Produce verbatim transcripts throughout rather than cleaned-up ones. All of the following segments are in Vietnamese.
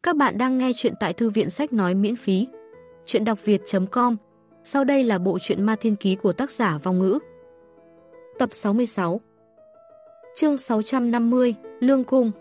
Các bạn đang nghe chuyện tại Thư viện Sách Nói miễn phí. Chuyện đọc việt chấm com. Sau đây là bộ truyện Ma Thiên Ký của tác giả Vong Ngữ. Tập sáu mươi sáu. Chương sáu trăm năm mươi, Lương Cung.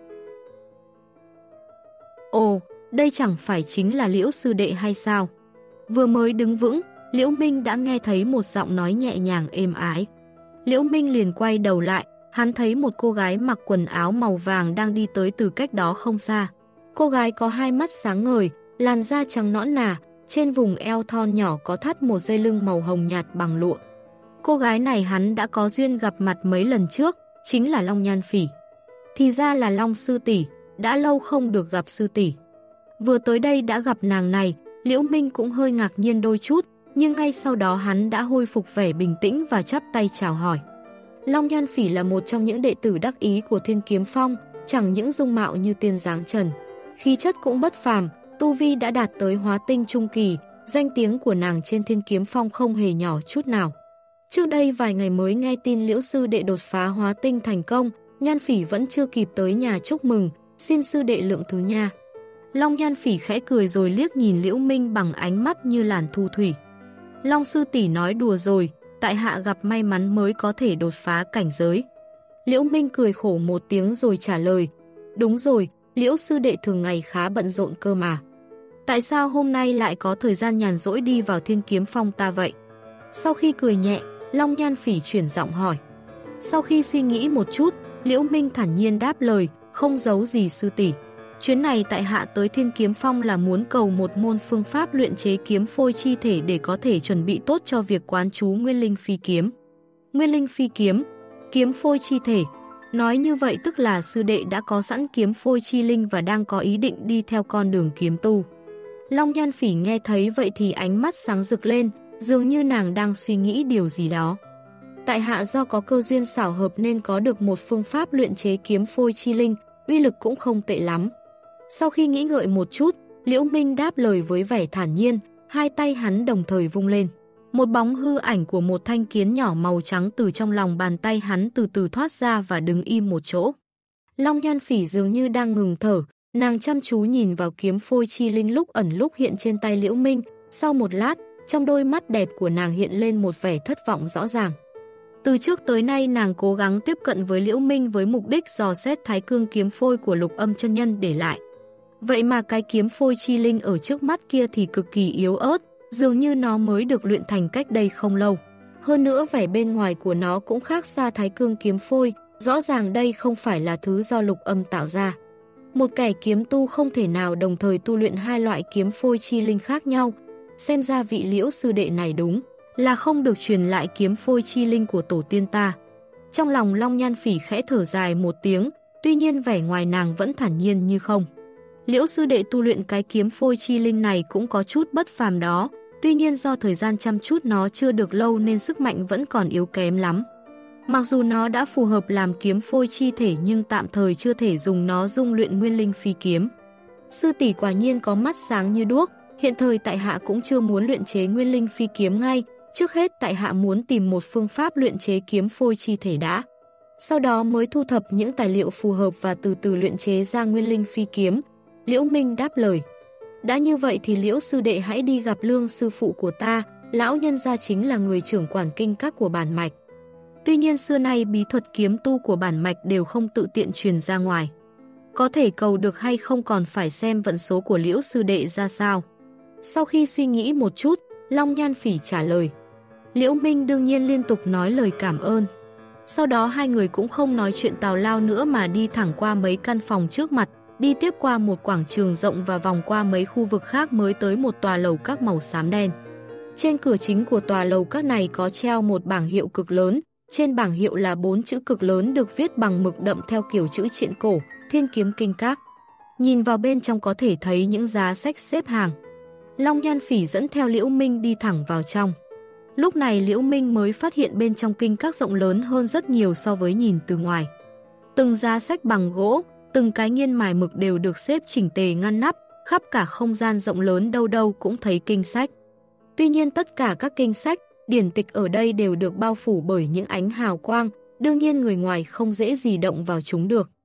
Ồ, đây chẳng phải chính là Liễu sư đệ hay sao? Vừa mới đứng vững, Liễu Minh đã nghe thấy một giọng nói nhẹ nhàng êm ái. Liễu Minh liền quay đầu lại, hắn thấy một cô gái mặc quần áo màu vàng đang đi tới từ cách đó không xa. Cô gái có hai mắt sáng ngời, làn da trắng nõn nà, trên vùng eo thon nhỏ có thắt một dây lưng màu hồng nhạt bằng lụa. Cô gái này hắn đã có duyên gặp mặt mấy lần trước, chính là Long Nhan Phỉ. Thì ra là Long sư tỷ, đã lâu không được gặp sư tỷ. Vừa tới đây đã gặp nàng này, Liễu Minh cũng hơi ngạc nhiên đôi chút, nhưng ngay sau đó hắn đã hồi phục vẻ bình tĩnh và chắp tay chào hỏi. Long Nhan Phỉ là một trong những đệ tử đắc ý của Thiên Kiếm Phong, chẳng những dung mạo như tiên dáng trần, khí chất cũng bất phàm, tu vi đã đạt tới hóa tinh trung kỳ, danh tiếng của nàng trên Thiên Kiếm Phong không hề nhỏ chút nào. Trước đây vài ngày mới nghe tin Liễu sư đệ đột phá hóa tinh thành công, Nhan Phỉ vẫn chưa kịp tới nhà chúc mừng, xin sư đệ lượng thứ nha. Long Nhan Phỉ khẽ cười rồi liếc nhìn Liễu Minh bằng ánh mắt như làn thu thủy. Long sư tỷ nói đùa rồi, tại hạ gặp may mắn mới có thể đột phá cảnh giới. Liễu Minh cười khổ một tiếng rồi trả lời, đúng rồi, Liễu sư đệ thường ngày khá bận rộn cơ mà. Tại sao hôm nay lại có thời gian nhàn rỗi đi vào Thiên Kiếm Phong ta vậy? Sau khi cười nhẹ, Long Nhan Phỉ chuyển giọng hỏi. Sau khi suy nghĩ một chút, Liễu Minh thản nhiên đáp lời, không giấu gì sư tỷ. Chuyến này tại hạ tới Thiên Kiếm Phong là muốn cầu một môn phương pháp luyện chế kiếm phôi chi thể để có thể chuẩn bị tốt cho việc quán chú Nguyên Linh Phi Kiếm. Nguyên Linh Phi Kiếm, kiếm phôi chi thể. Nói như vậy tức là sư đệ đã có sẵn kiếm phôi chi linh và đang có ý định đi theo con đường kiếm tu. Long Nhan Phỉ nghe thấy vậy thì ánh mắt sáng rực lên, dường như nàng đang suy nghĩ điều gì đó. Tại hạ do có cơ duyên xảo hợp nên có được một phương pháp luyện chế kiếm phôi chi linh, uy lực cũng không tệ lắm. Sau khi nghĩ ngợi một chút, Liễu Minh đáp lời với vẻ thản nhiên, hai tay hắn đồng thời vung lên. Một bóng hư ảnh của một thanh kiếm nhỏ màu trắng từ trong lòng bàn tay hắn từ từ thoát ra và đứng im một chỗ. Long Nhan Phỉ dường như đang ngừng thở, nàng chăm chú nhìn vào kiếm phôi chi linh lúc ẩn lúc hiện trên tay Liễu Minh. Sau một lát, trong đôi mắt đẹp của nàng hiện lên một vẻ thất vọng rõ ràng. Từ trước tới nay nàng cố gắng tiếp cận với Liễu Minh với mục đích dò xét Thái Cương kiếm phôi của Lục Âm chân nhân để lại. Vậy mà cái kiếm phôi chi linh ở trước mắt kia thì cực kỳ yếu ớt, dường như nó mới được luyện thành cách đây không lâu. Hơn nữa vẻ bên ngoài của nó cũng khác xa Thái Cương kiếm phôi, rõ ràng đây không phải là thứ do Lục Âm tạo ra. Một kẻ kiếm tu không thể nào đồng thời tu luyện hai loại kiếm phôi chi linh khác nhau, xem ra vị Liễu sư đệ này đúng là không được truyền lại kiếm phôi chi linh của tổ tiên ta. Trong lòng Long Nhan Phỉ khẽ thở dài một tiếng, tuy nhiên vẻ ngoài nàng vẫn thản nhiên như không. Liễu sư đệ tu luyện cái kiếm phôi chi linh này cũng có chút bất phàm đó, tuy nhiên do thời gian chăm chút nó chưa được lâu nên sức mạnh vẫn còn yếu kém lắm. Mặc dù nó đã phù hợp làm kiếm phôi chi thể nhưng tạm thời chưa thể dùng nó dung luyện Nguyên Linh Phi Kiếm. Sư tỷ quả nhiên có mắt sáng như đuốc, hiện thời tại hạ cũng chưa muốn luyện chế Nguyên Linh Phi Kiếm ngay, trước hết tại hạ muốn tìm một phương pháp luyện chế kiếm phôi chi thể đã. Sau đó mới thu thập những tài liệu phù hợp và từ từ luyện chế ra Nguyên Linh Phi Kiếm. Liễu Minh đáp lời. Đã như vậy thì Liễu sư đệ hãy đi gặp Lương sư phụ của ta, lão nhân gia chính là người trưởng quản kinh các của bản mạch. Tuy nhiên xưa nay bí thuật kiếm tu của bản mạch đều không tự tiện truyền ra ngoài. Có thể cầu được hay không còn phải xem vận số của Liễu sư đệ ra sao. Sau khi suy nghĩ một chút, Long Nhan Phỉ trả lời. Liễu Minh đương nhiên liên tục nói lời cảm ơn. Sau đó hai người cũng không nói chuyện tào lao nữa mà đi thẳng qua mấy căn phòng trước mặt, đi tiếp qua một quảng trường rộng và vòng qua mấy khu vực khác mới tới một tòa lầu các màu xám đen. Trên cửa chính của tòa lầu các này có treo một bảng hiệu cực lớn, trên bảng hiệu là bốn chữ cực lớn được viết bằng mực đậm theo kiểu chữ triện cổ, Thiên Kiếm Kinh Các. Nhìn vào bên trong có thể thấy những giá sách xếp hàng. Long Nhan Phỉ dẫn theo Liễu Minh đi thẳng vào trong. Lúc này Liễu Minh mới phát hiện bên trong kinh các rộng lớn hơn rất nhiều so với nhìn từ ngoài. Từng giá sách bằng gỗ, từng cái nghiên mài mực đều được xếp chỉnh tề ngăn nắp, khắp cả không gian rộng lớn đâu đâu cũng thấy kinh sách. Tuy nhiên tất cả các kinh sách, điển tịch ở đây đều được bao phủ bởi những ánh hào quang, đương nhiên người ngoài không dễ gì động vào chúng được.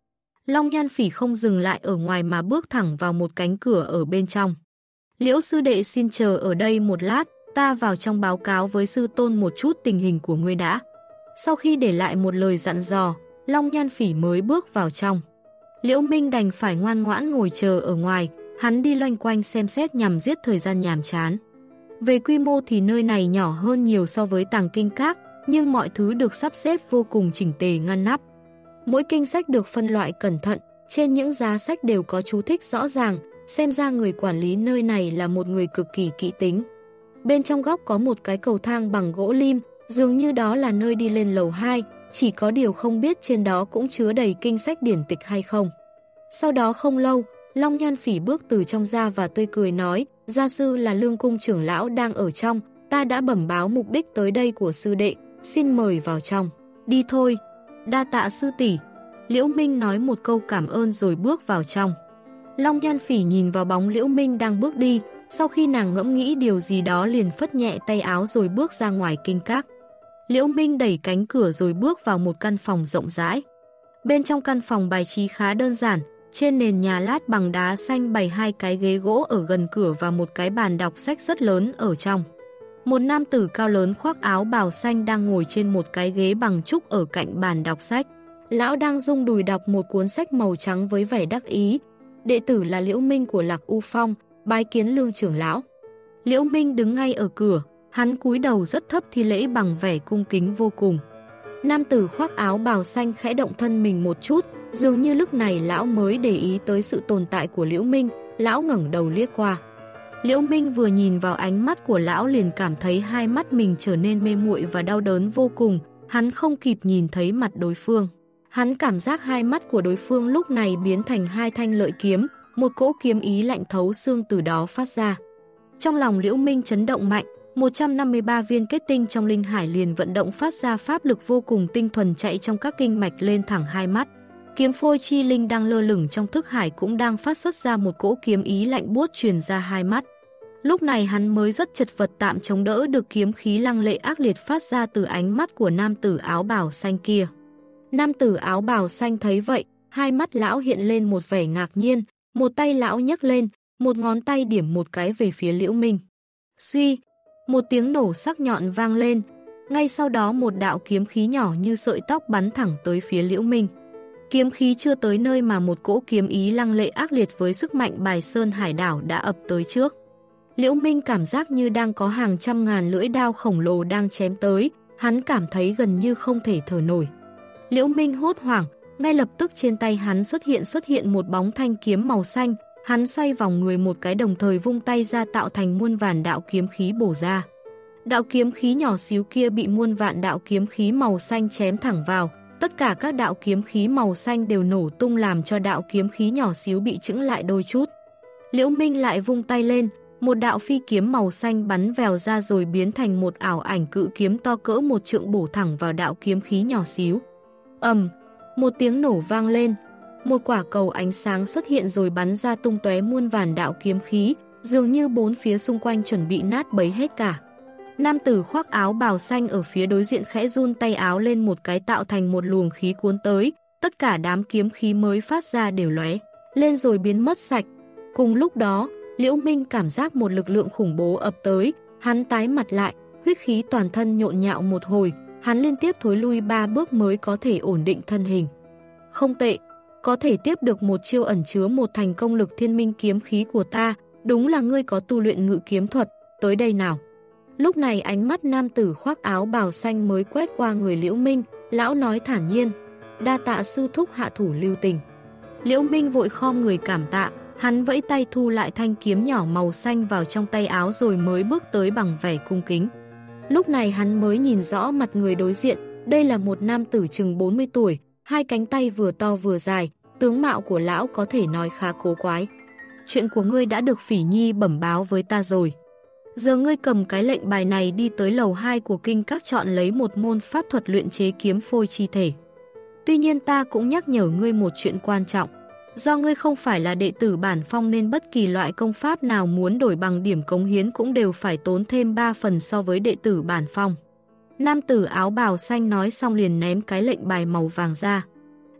Long Nhan Phỉ không dừng lại ở ngoài mà bước thẳng vào một cánh cửa ở bên trong. Liễu sư đệ xin chờ ở đây một lát, ta vào trong báo cáo với sư tôn một chút tình hình của ngươi đã. Sau khi để lại một lời dặn dò, Long Nhan Phỉ mới bước vào trong. Liễu Minh đành phải ngoan ngoãn ngồi chờ ở ngoài, hắn đi loanh quanh xem xét nhằm giết thời gian nhàm chán. Về quy mô thì nơi này nhỏ hơn nhiều so với Tàng Kinh Các, nhưng mọi thứ được sắp xếp vô cùng chỉnh tề ngăn nắp. Mỗi kinh sách được phân loại cẩn thận, trên những giá sách đều có chú thích rõ ràng, xem ra người quản lý nơi này là một người cực kỳ kỹ tính. Bên trong góc có một cái cầu thang bằng gỗ lim, dường như đó là nơi đi lên lầu hai, chỉ có điều không biết trên đó cũng chứa đầy kinh sách điển tịch hay không. Sau đó không lâu, Long Nhan Phỉ bước từ trong ra và tươi cười nói, gia sư là Lương Cung trưởng lão đang ở trong, ta đã bẩm báo mục đích tới đây của sư đệ, xin mời vào trong. Đi thôi. Đa tạ sư tỷ. Liễu Minh nói một câu cảm ơn rồi bước vào trong. Long Nhan Phỉ nhìn vào bóng Liễu Minh đang bước đi, sau khi nàng ngẫm nghĩ điều gì đó liền phất nhẹ tay áo rồi bước ra ngoài kinh các. Liễu Minh đẩy cánh cửa rồi bước vào một căn phòng rộng rãi. Bên trong căn phòng bài trí khá đơn giản, trên nền nhà lát bằng đá xanh bày hai cái ghế gỗ ở gần cửa và một cái bàn đọc sách rất lớn ở trong. Một nam tử cao lớn khoác áo bào xanh đang ngồi trên một cái ghế bằng trúc ở cạnh bàn đọc sách. Lão đang rung đùi đọc một cuốn sách màu trắng với vẻ đắc ý. Đệ tử là Liễu Minh của Lạc U Phong, bái kiến Lương trưởng lão. Liễu Minh đứng ngay ở cửa, hắn cúi đầu rất thấp thi lễ bằng vẻ cung kính vô cùng. Nam tử khoác áo bào xanh khẽ động thân mình một chút, dường như lúc này lão mới để ý tới sự tồn tại của Liễu Minh, lão ngẩng đầu liếc qua. Liễu Minh vừa nhìn vào ánh mắt của lão liền cảm thấy hai mắt mình trở nên mê muội và đau đớn vô cùng, hắn không kịp nhìn thấy mặt đối phương. Hắn cảm giác hai mắt của đối phương lúc này biến thành hai thanh lợi kiếm, một cỗ kiếm ý lạnh thấu xương từ đó phát ra. Trong lòng Liễu Minh chấn động mạnh, một trăm năm mươi ba viên kết tinh trong linh hải liền vận động phát ra pháp lực vô cùng tinh thuần chạy trong các kinh mạch lên thẳng hai mắt. Kiếm phôi chi linh đang lơ lửng trong thức hải cũng đang phát xuất ra một cỗ kiếm ý lạnh buốt truyền ra hai mắt. Lúc này hắn mới rất chật vật tạm chống đỡ được kiếm khí lăng lệ ác liệt phát ra từ ánh mắt của nam tử áo bào xanh kia. Nam tử áo bào xanh thấy vậy, hai mắt lão hiện lên một vẻ ngạc nhiên, một tay lão nhấc lên, một ngón tay điểm một cái về phía Liễu Minh. Suy, một tiếng nổ sắc nhọn vang lên, ngay sau đó một đạo kiếm khí nhỏ như sợi tóc bắn thẳng tới phía Liễu Minh. Kiếm khí chưa tới nơi mà một cỗ kiếm ý lăng lệ ác liệt với sức mạnh bài sơn hải đảo đã ập tới trước. Liễu Minh cảm giác như đang có hàng trăm ngàn lưỡi đao khổng lồ đang chém tới, hắn cảm thấy gần như không thể thở nổi. Liễu Minh hốt hoảng, ngay lập tức trên tay hắn xuất hiện xuất hiện một bóng thanh kiếm màu xanh, hắn xoay vòng người một cái đồng thời vung tay ra tạo thành muôn vàn đạo kiếm khí bổ ra. Đạo kiếm khí nhỏ xíu kia bị muôn vạn đạo kiếm khí màu xanh chém thẳng vào, tất cả các đạo kiếm khí màu xanh đều nổ tung làm cho đạo kiếm khí nhỏ xíu bị chững lại đôi chút. Liễu Minh lại vung tay lên, một đạo phi kiếm màu xanh bắn vèo ra rồi biến thành một ảo ảnh cự kiếm to cỡ một trượng bổ thẳng vào đạo kiếm khí nhỏ xíu. Ầm, một tiếng nổ vang lên, một quả cầu ánh sáng xuất hiện rồi bắn ra tung tóe muôn vàn đạo kiếm khí, dường như bốn phía xung quanh chuẩn bị nát bấy hết cả. Nam tử khoác áo bào xanh ở phía đối diện khẽ run tay áo lên một cái tạo thành một luồng khí cuốn tới, tất cả đám kiếm khí mới phát ra đều lóe lên rồi biến mất sạch. Cùng lúc đó, Liễu Minh cảm giác một lực lượng khủng bố ập tới, hắn tái mặt lại, huyết khí toàn thân nhộn nhạo một hồi, hắn liên tiếp thối lui ba bước mới có thể ổn định thân hình. Không tệ, có thể tiếp được một chiêu ẩn chứa một thành công lực thiên minh kiếm khí của ta, đúng là ngươi có tu luyện ngự kiếm thuật, tới đây nào. Lúc này ánh mắt nam tử khoác áo bào xanh mới quét qua người Liễu Minh, lão nói thản nhiên, đa tạ sư thúc hạ thủ lưu tình. Liễu Minh vội khom người cảm tạ, hắn vẫy tay thu lại thanh kiếm nhỏ màu xanh vào trong tay áo rồi mới bước tới bằng vẻ cung kính. Lúc này hắn mới nhìn rõ mặt người đối diện, đây là một nam tử chừng bốn mươi tuổi, hai cánh tay vừa to vừa dài, tướng mạo của lão có thể nói khá cố quái. Chuyện của ngươi đã được Phỉ Nhi bẩm báo với ta rồi. Giờ ngươi cầm cái lệnh bài này đi tới lầu hai của kinh các chọn lấy một môn pháp thuật luyện chế kiếm phôi chi thể. Tuy nhiên ta cũng nhắc nhở ngươi một chuyện quan trọng. Do ngươi không phải là đệ tử bản phong nên bất kỳ loại công pháp nào muốn đổi bằng điểm cống hiến cũng đều phải tốn thêm ba phần so với đệ tử bản phong. Nam tử áo bào xanh nói xong liền ném cái lệnh bài màu vàng ra.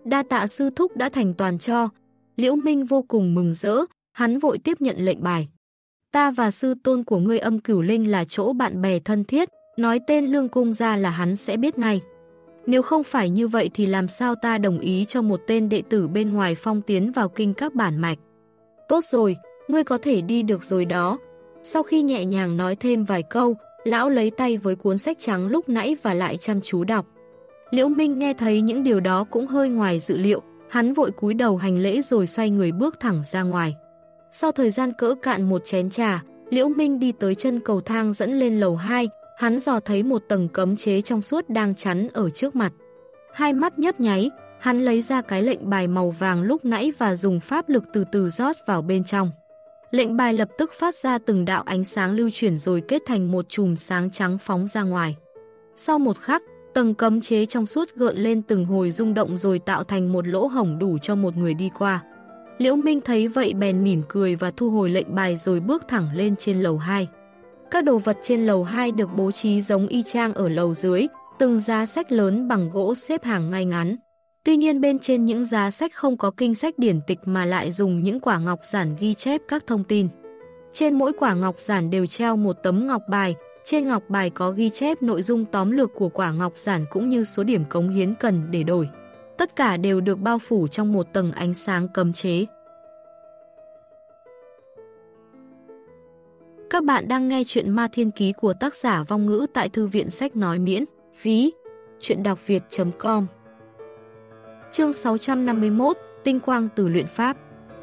Đa tạ sư thúc đã thành toàn cho. Liễu Minh vô cùng mừng rỡ, hắn vội tiếp nhận lệnh bài. Ta và sư tôn của ngươi Âm Cửu Linh là chỗ bạn bè thân thiết, nói tên Lương Cung ra là hắn sẽ biết ngay. Nếu không phải như vậy thì làm sao ta đồng ý cho một tên đệ tử bên ngoài phong tiến vào kinh các bản mạch. Tốt rồi, ngươi có thể đi được rồi đó. Sau khi nhẹ nhàng nói thêm vài câu, lão lấy tay với cuốn sách trắng lúc nãy và lại chăm chú đọc. Liễu Minh nghe thấy những điều đó cũng hơi ngoài dự liệu, hắn vội cúi đầu hành lễ rồi xoay người bước thẳng ra ngoài. Sau thời gian cỡ cạn một chén trà, Liễu Minh đi tới chân cầu thang dẫn lên lầu hai, hắn dò thấy một tầng cấm chế trong suốt đang chắn ở trước mặt. Hai mắt nhấp nháy, hắn lấy ra cái lệnh bài màu vàng lúc nãy và dùng pháp lực từ từ rót vào bên trong. Lệnh bài lập tức phát ra từng đạo ánh sáng lưu chuyển rồi kết thành một chùm sáng trắng phóng ra ngoài. Sau một khắc, tầng cấm chế trong suốt gợn lên từng hồi rung động rồi tạo thành một lỗ hổng đủ cho một người đi qua. Liễu Minh thấy vậy bèn mỉm cười và thu hồi lệnh bài rồi bước thẳng lên trên lầu hai. Các đồ vật trên lầu hai được bố trí giống y chang ở lầu dưới, từng giá sách lớn bằng gỗ xếp hàng ngay ngắn. Tuy nhiên bên trên những giá sách không có kinh sách điển tịch mà lại dùng những quả ngọc giản ghi chép các thông tin. Trên mỗi quả ngọc giản đều treo một tấm ngọc bài, trên ngọc bài có ghi chép nội dung tóm lược của quả ngọc giản cũng như số điểm cống hiến cần để đổi. Tất cả đều được bao phủ trong một tầng ánh sáng cấm chế. Các bạn đang nghe chuyện Ma Thiên Ký của tác giả Vong Ngữ tại Thư viện Sách Nói miễn phí. Chuyện đọc việt chấm com. Chương sáu trăm năm mươi mốt, Tinh quang từ luyện pháp.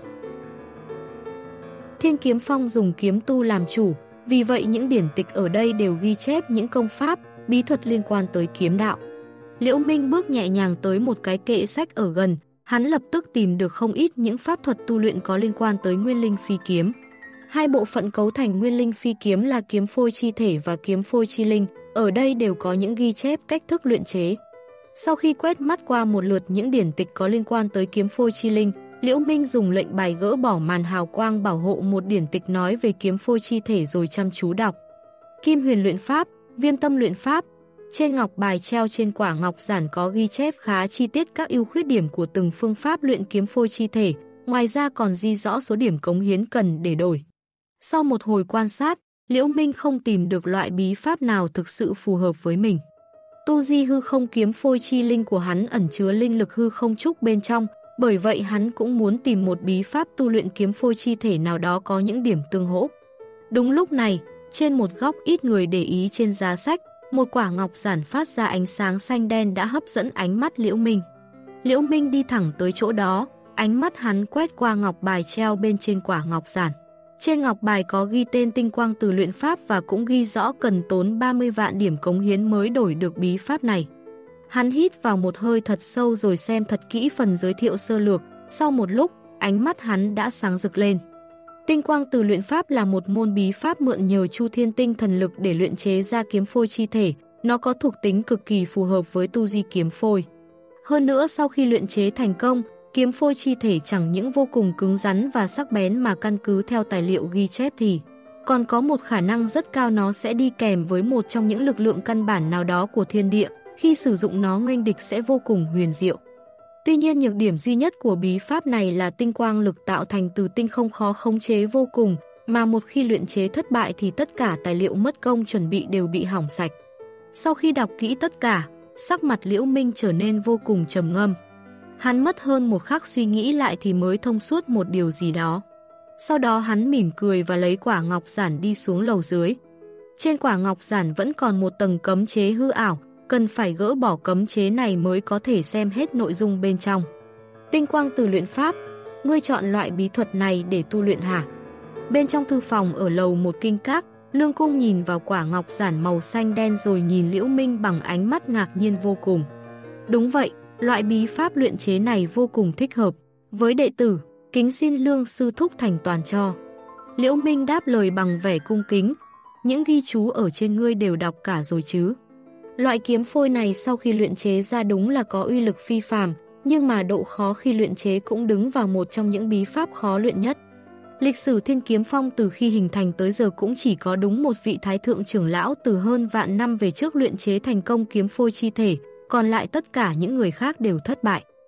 Thiên Kiếm Phong dùng kiếm tu làm chủ, vì vậy những điển tịch ở đây đều ghi chép những công pháp, bí thuật liên quan tới kiếm đạo. Liễu Minh bước nhẹ nhàng tới một cái kệ sách ở gần, hắn lập tức tìm được không ít những pháp thuật tu luyện có liên quan tới Nguyên Linh Phi Kiếm. Hai bộ phận cấu thành Nguyên Linh Phi Kiếm là kiếm phôi chi thể và kiếm phôi chi linh, ở đây đều có những ghi chép cách thức luyện chế. Sau khi quét mắt qua một lượt những điển tịch có liên quan tới kiếm phôi chi linh, Liễu Minh dùng lệnh bài gỡ bỏ màn hào quang bảo hộ một điển tịch nói về kiếm phôi chi thể rồi chăm chú đọc. Kim huyền luyện pháp, viêm tâm luyện pháp. Trên ngọc bài treo trên quả ngọc giản có ghi chép khá chi tiết các ưu khuyết điểm của từng phương pháp luyện kiếm phôi chi thể, ngoài ra còn ghi rõ số điểm cống hiến cần để đổi. Sau một hồi quan sát, Liễu Minh không tìm được loại bí pháp nào thực sự phù hợp với mình. Tu di hư không kiếm phôi chi linh của hắn ẩn chứa linh lực hư không trúc bên trong, bởi vậy hắn cũng muốn tìm một bí pháp tu luyện kiếm phôi chi thể nào đó có những điểm tương hỗ. Đúng lúc này, trên một góc ít người để ý trên giá sách, một quả ngọc giản phát ra ánh sáng xanh đen đã hấp dẫn ánh mắt Liễu Minh. Liễu Minh đi thẳng tới chỗ đó, ánh mắt hắn quét qua ngọc bài treo bên trên quả ngọc giản. Trên ngọc bài có ghi tên Tinh quang từ luyện pháp và cũng ghi rõ cần tốn ba mươi vạn điểm cống hiến mới đổi được bí pháp này. Hắn hít vào một hơi thật sâu rồi xem thật kỹ phần giới thiệu sơ lược, sau một lúc, ánh mắt hắn đã sáng rực lên. Tinh quang từ luyện pháp là một môn bí pháp mượn nhờ Chu Thiên Tinh thần lực để luyện chế ra kiếm phôi chi thể, nó có thuộc tính cực kỳ phù hợp với tu di kiếm phôi. Hơn nữa sau khi luyện chế thành công, kiếm phôi chi thể chẳng những vô cùng cứng rắn và sắc bén mà căn cứ theo tài liệu ghi chép thì còn có một khả năng rất cao nó sẽ đi kèm với một trong những lực lượng căn bản nào đó của thiên địa, khi sử dụng nó nghênh địch sẽ vô cùng huyền diệu. Tuy nhiên nhược điểm duy nhất của bí pháp này là tinh quang lực tạo thành từ tinh không khó khống chế vô cùng, mà một khi luyện chế thất bại thì tất cả tài liệu mất công chuẩn bị đều bị hỏng sạch. Sau khi đọc kỹ tất cả, sắc mặt Liễu Minh trở nên vô cùng trầm ngâm. Hắn mất hơn một khắc suy nghĩ lại thì mới thông suốt một điều gì đó. Sau đó hắn mỉm cười và lấy quả ngọc giản đi xuống lầu dưới. Trên quả ngọc giản vẫn còn một tầng cấm chế hư ảo, cần phải gỡ bỏ cấm chế này mới có thể xem hết nội dung bên trong. Tinh quang từ luyện pháp, ngươi chọn loại bí thuật này để tu luyện hả? Bên trong thư phòng ở lầu một kinh các, Lương Cung nhìn vào quả ngọc giản màu xanh đen rồi nhìn Liễu Minh bằng ánh mắt ngạc nhiên vô cùng. Đúng vậy, loại bí pháp luyện chế này vô cùng thích hợp với đệ tử, kính xin Lương sư thúc thành toàn cho. Liễu Minh đáp lời bằng vẻ cung kính, những ghi chú ở trên ngươi đều đọc cả rồi chứ? Loại kiếm phôi này sau khi luyện chế ra đúng là có uy lực phi phàm, nhưng mà độ khó khi luyện chế cũng đứng vào một trong những bí pháp khó luyện nhất. Lịch sử Thiên Kiếm Phong từ khi hình thành tới giờ cũng chỉ có đúng một vị thái thượng trưởng lão từ hơn vạn năm về trước luyện chế thành công kiếm phôi chi thể, còn lại tất cả những người khác đều thất bại.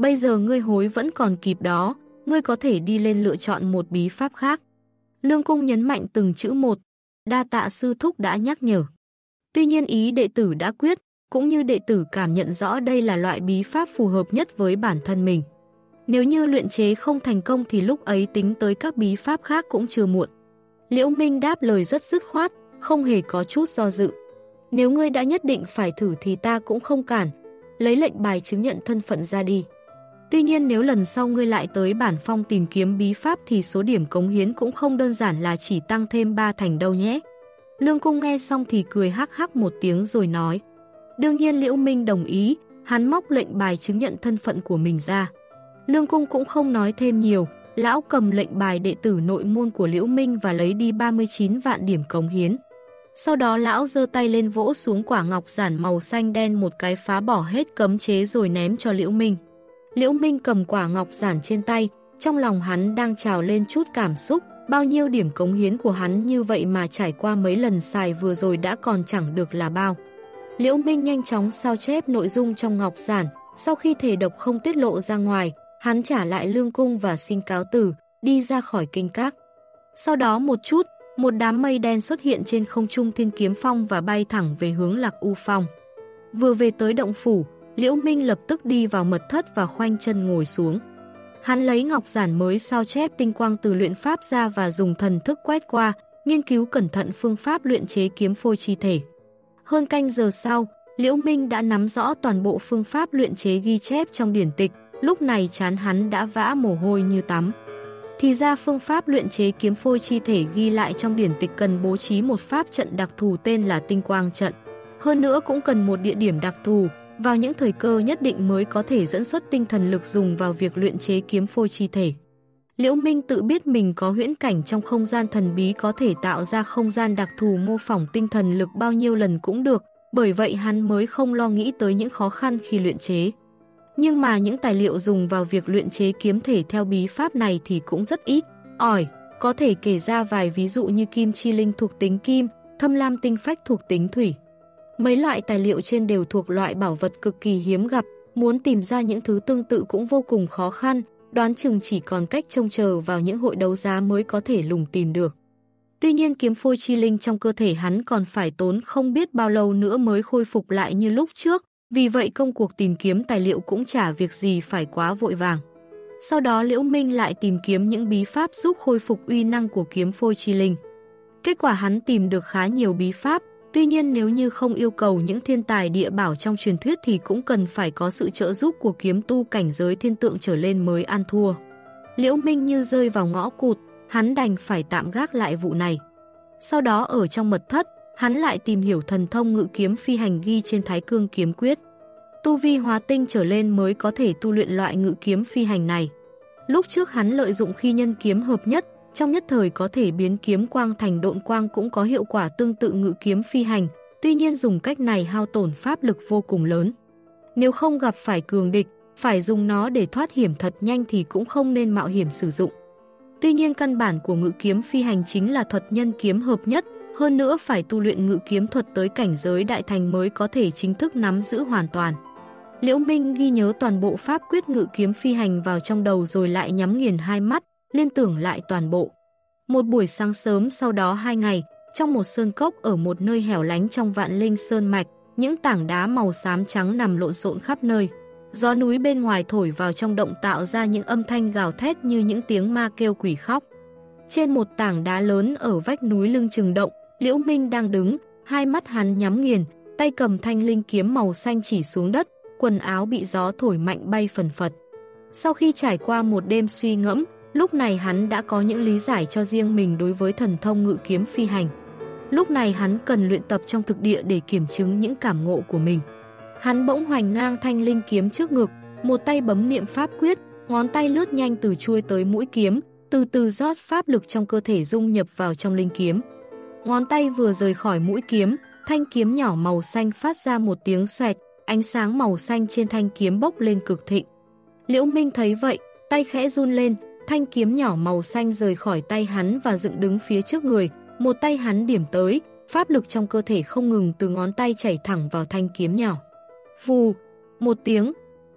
Bây giờ ngươi hối vẫn còn kịp đó, ngươi có thể đi lên lựa chọn một bí pháp khác. Lương Cung nhấn mạnh từng chữ một, đa tạ sư thúc đã nhắc nhở. Tuy nhiên ý đệ tử đã quyết, cũng như đệ tử cảm nhận rõ đây là loại bí pháp phù hợp nhất với bản thân mình. Nếu như luyện chế không thành công thì lúc ấy tính tới các bí pháp khác cũng chưa muộn. Liễu Minh đáp lời rất dứt khoát, không hề có chút do dự. Nếu ngươi đã nhất định phải thử thì ta cũng không cản, lấy lệnh bài chứng nhận thân phận ra đi. Tuy nhiên nếu lần sau ngươi lại tới bản phong tìm kiếm bí pháp thì số điểm cống hiến cũng không đơn giản là chỉ tăng thêm ba thành đâu nhé. Lương Cung nghe xong thì cười hắc hắc một tiếng rồi nói. Đương nhiên Liễu Minh đồng ý, hắn móc lệnh bài chứng nhận thân phận của mình ra. Lương Cung cũng không nói thêm nhiều, lão cầm lệnh bài đệ tử nội môn của Liễu Minh và lấy đi ba mươi chín vạn điểm cống hiến. Sau đó lão giơ tay lên vỗ xuống quả ngọc giản màu xanh đen một cái phá bỏ hết cấm chế rồi ném cho Liễu Minh. Liễu Minh cầm quả ngọc giản trên tay, trong lòng hắn đang trào lên chút cảm xúc, bao nhiêu điểm cống hiến của hắn như vậy mà trải qua mấy lần xài vừa rồi đã còn chẳng được là bao. Liễu Minh nhanh chóng sao chép nội dung trong ngọc giản, sau khi thể độc không tiết lộ ra ngoài, hắn trả lại Lương Cung và xin cáo từ, đi ra khỏi kinh các. Sau đó một chút, một đám mây đen xuất hiện trên không trung Thiên Kiếm Phong và bay thẳng về hướng Lạc U Phong. Vừa về tới động phủ, Liễu Minh lập tức đi vào mật thất và khoanh chân ngồi xuống. Hắn lấy ngọc giản mới sao chép tinh quang từ luyện pháp ra và dùng thần thức quét qua, nghiên cứu cẩn thận phương pháp luyện chế kiếm phôi chi thể. Hơn canh giờ sau, Liễu Minh đã nắm rõ toàn bộ phương pháp luyện chế ghi chép trong điển tịch, lúc này trán hắn đã vã mồ hôi như tắm. Thì ra phương pháp luyện chế kiếm phôi chi thể ghi lại trong điển tịch cần bố trí một pháp trận đặc thù tên là tinh quang trận. Hơn nữa cũng cần một địa điểm đặc thù, vào những thời cơ nhất định mới có thể dẫn xuất tinh thần lực dùng vào việc luyện chế kiếm phôi chi thể. Liễu Minh tự biết mình có huyễn cảnh trong không gian thần bí có thể tạo ra không gian đặc thù mô phỏng tinh thần lực bao nhiêu lần cũng được, bởi vậy hắn mới không lo nghĩ tới những khó khăn khi luyện chế. Nhưng mà những tài liệu dùng vào việc luyện chế kiếm thể theo bí pháp này thì cũng rất ít, ỏi, có thể kể ra vài ví dụ như kim chi linh thuộc tính kim, thâm lam tinh phách thuộc tính thủy. Mấy loại tài liệu trên đều thuộc loại bảo vật cực kỳ hiếm gặp, muốn tìm ra những thứ tương tự cũng vô cùng khó khăn, đoán chừng chỉ còn cách trông chờ vào những hội đấu giá mới có thể lùng tìm được. Tuy nhiên kiếm phôi chi linh trong cơ thể hắn còn phải tốn không biết bao lâu nữa mới khôi phục lại như lúc trước, vì vậy công cuộc tìm kiếm tài liệu cũng chả việc gì phải quá vội vàng. Sau đó Liễu Minh lại tìm kiếm những bí pháp giúp khôi phục uy năng của kiếm phôi chi linh. Kết quả hắn tìm được khá nhiều bí pháp, tuy nhiên nếu như không yêu cầu những thiên tài địa bảo trong truyền thuyết thì cũng cần phải có sự trợ giúp của kiếm tu cảnh giới thiên tượng trở lên mới ăn thua. Liễu Minh như rơi vào ngõ cụt, hắn đành phải tạm gác lại vụ này. Sau đó ở trong mật thất, hắn lại tìm hiểu thần thông ngự kiếm phi hành ghi trên Thái Cương kiếm quyết. Tu vi hóa tinh trở lên mới có thể tu luyện loại ngự kiếm phi hành này. Lúc trước hắn lợi dụng khi nhân kiếm hợp nhất, trong nhất thời có thể biến kiếm quang thành độn quang cũng có hiệu quả tương tự ngự kiếm phi hành, tuy nhiên dùng cách này hao tổn pháp lực vô cùng lớn. Nếu không gặp phải cường địch, phải dùng nó để thoát hiểm thật nhanh thì cũng không nên mạo hiểm sử dụng. Tuy nhiên căn bản của ngự kiếm phi hành chính là thuật nhân kiếm hợp nhất, hơn nữa phải tu luyện ngự kiếm thuật tới cảnh giới đại thành mới có thể chính thức nắm giữ hoàn toàn. Liễu Minh ghi nhớ toàn bộ pháp quyết ngự kiếm phi hành vào trong đầu rồi lại nhắm nghiền hai mắt, liên tưởng lại toàn bộ. Một buổi sáng sớm sau đó hai ngày, trong một sơn cốc ở một nơi hẻo lánh trong Vạn Linh Sơn Mạch, những tảng đá màu xám trắng nằm lộn xộn khắp nơi. Gió núi bên ngoài thổi vào trong động tạo ra những âm thanh gào thét như những tiếng ma kêu quỷ khóc. Trên một tảng đá lớn ở vách núi lưng chừng động, Liễu Minh đang đứng, hai mắt hắn nhắm nghiền, tay cầm thanh linh kiếm màu xanh chỉ xuống đất, quần áo bị gió thổi mạnh bay phần phật. Sau khi trải qua một đêm suy ngẫm, lúc này hắn đã có những lý giải cho riêng mình đối với thần thông ngự kiếm phi hành. Lúc này hắn cần luyện tập trong thực địa để kiểm chứng những cảm ngộ của mình. Hắn bỗng hoành ngang thanh linh kiếm trước ngực, một tay bấm niệm pháp quyết, ngón tay lướt nhanh từ chuôi tới mũi kiếm, từ từ rót pháp lực trong cơ thể dung nhập vào trong linh kiếm. Ngón tay vừa rời khỏi mũi kiếm, thanh kiếm nhỏ màu xanh phát ra một tiếng xoẹt, ánh sáng màu xanh trên thanh kiếm bốc lên cực thịnh. Liễu Minh thấy vậy, tay khẽ run lên, thanh kiếm nhỏ màu xanh rời khỏi tay hắn và dựng đứng phía trước người, một tay hắn điểm tới, pháp lực trong cơ thể không ngừng từ ngón tay chảy thẳng vào thanh kiếm nhỏ. Vù, một tiếng,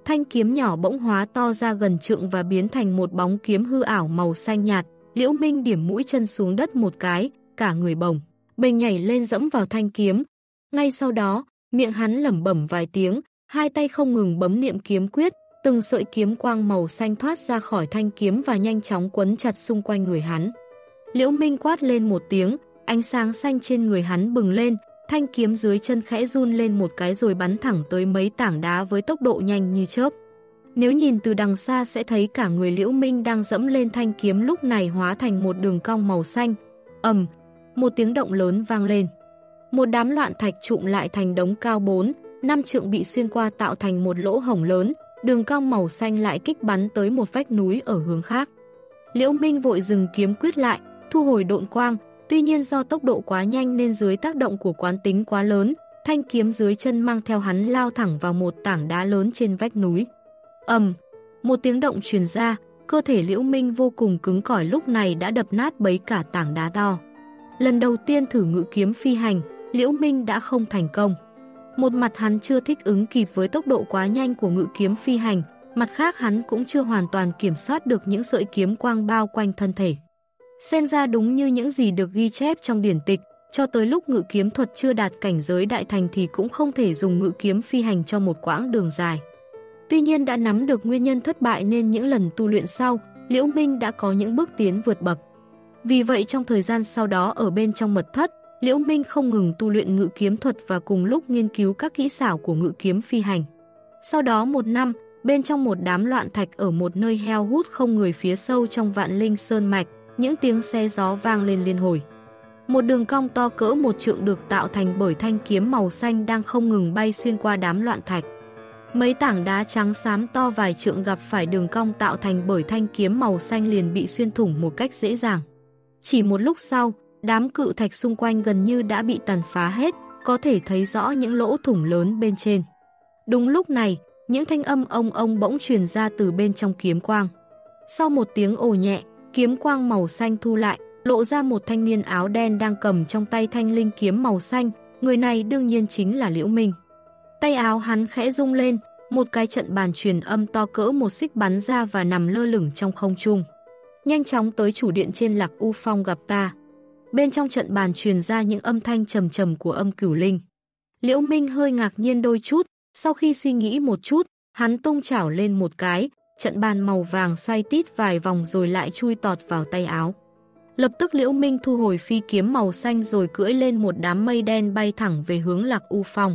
thanh kiếm nhỏ bỗng hóa to ra gần trượng và biến thành một bóng kiếm hư ảo màu xanh nhạt. Liễu Minh điểm mũi chân xuống đất một cái, cả người bồng bềnh nhảy lên dẫm vào thanh kiếm. Ngay sau đó, miệng hắn lẩm bẩm vài tiếng, hai tay không ngừng bấm niệm kiếm quyết, từng sợi kiếm quang màu xanh thoát ra khỏi thanh kiếm và nhanh chóng quấn chặt xung quanh người hắn. Liễu Minh quát lên một tiếng, ánh sáng xanh trên người hắn bừng lên, thanh kiếm dưới chân khẽ run lên một cái rồi bắn thẳng tới mấy tảng đá với tốc độ nhanh như chớp. Nếu nhìn từ đằng xa sẽ thấy cả người Liễu Minh đang dẫm lên thanh kiếm lúc này hóa thành một đường cong màu xanh. Ầm, một tiếng động lớn vang lên. Một đám loạn thạch trụm lại thành đống cao bốn, năm trượng bị xuyên qua tạo thành một lỗ hổng lớn, đường cong màu xanh lại kích bắn tới một vách núi ở hướng khác. Liễu Minh vội dừng kiếm quyết lại, thu hồi độn quang, tuy nhiên do tốc độ quá nhanh nên dưới tác động của quán tính quá lớn, thanh kiếm dưới chân mang theo hắn lao thẳng vào một tảng đá lớn trên vách núi. Ầm, một tiếng động truyền ra, cơ thể Liễu Minh vô cùng cứng cỏi lúc này đã đập nát bấy cả tảng đá to. Lần đầu tiên thử ngự kiếm phi hành, Liễu Minh đã không thành công. Một mặt hắn chưa thích ứng kịp với tốc độ quá nhanh của ngự kiếm phi hành, mặt khác hắn cũng chưa hoàn toàn kiểm soát được những sợi kiếm quang bao quanh thân thể. Xem ra đúng như những gì được ghi chép trong điển tịch, cho tới lúc ngự kiếm thuật chưa đạt cảnh giới đại thành thì cũng không thể dùng ngự kiếm phi hành cho một quãng đường dài. Tuy nhiên đã nắm được nguyên nhân thất bại nên những lần tu luyện sau, Liễu Minh đã có những bước tiến vượt bậc. Vì vậy trong thời gian sau đó ở bên trong mật thất, Liễu Minh không ngừng tu luyện ngự kiếm thuật và cùng lúc nghiên cứu các kỹ xảo của ngự kiếm phi hành. Sau đó một năm, bên trong một đám loạn thạch ở một nơi heo hút không người phía sâu trong Vạn Linh Sơn Mạch, những tiếng xe gió vang lên liên hồi. Một đường cong to cỡ một trượng được tạo thành bởi thanh kiếm màu xanh đang không ngừng bay xuyên qua đám loạn thạch. Mấy tảng đá trắng xám to vài trượng gặp phải đường cong tạo thành bởi thanh kiếm màu xanh liền bị xuyên thủng một cách dễ dàng. Chỉ một lúc sau, đám cự thạch xung quanh gần như đã bị tàn phá hết, có thể thấy rõ những lỗ thủng lớn bên trên. Đúng lúc này, những thanh âm ông ông bỗng truyền ra từ bên trong kiếm quang. Sau một tiếng ồ nhẹ, kiếm quang màu xanh thu lại, lộ ra một thanh niên áo đen đang cầm trong tay thanh linh kiếm màu xanh, người này đương nhiên chính là Liễu Minh. Tay áo hắn khẽ rung lên, một cái trận bàn truyền âm to cỡ một xích bắn ra và nằm lơ lửng trong không trung. Nhanh chóng tới chủ điện trên Lạc U Phong gặp ta. Bên trong trận bàn truyền ra những âm thanh trầm trầm của âm cửu linh. Liễu Minh hơi ngạc nhiên đôi chút, sau khi suy nghĩ một chút, hắn tung chảo lên một cái, trận bàn màu vàng xoay tít vài vòng rồi lại chui tọt vào tay áo. Lập tức Liễu Minh thu hồi phi kiếm màu xanh rồi cưỡi lên một đám mây đen bay thẳng về hướng Lạc U Phong.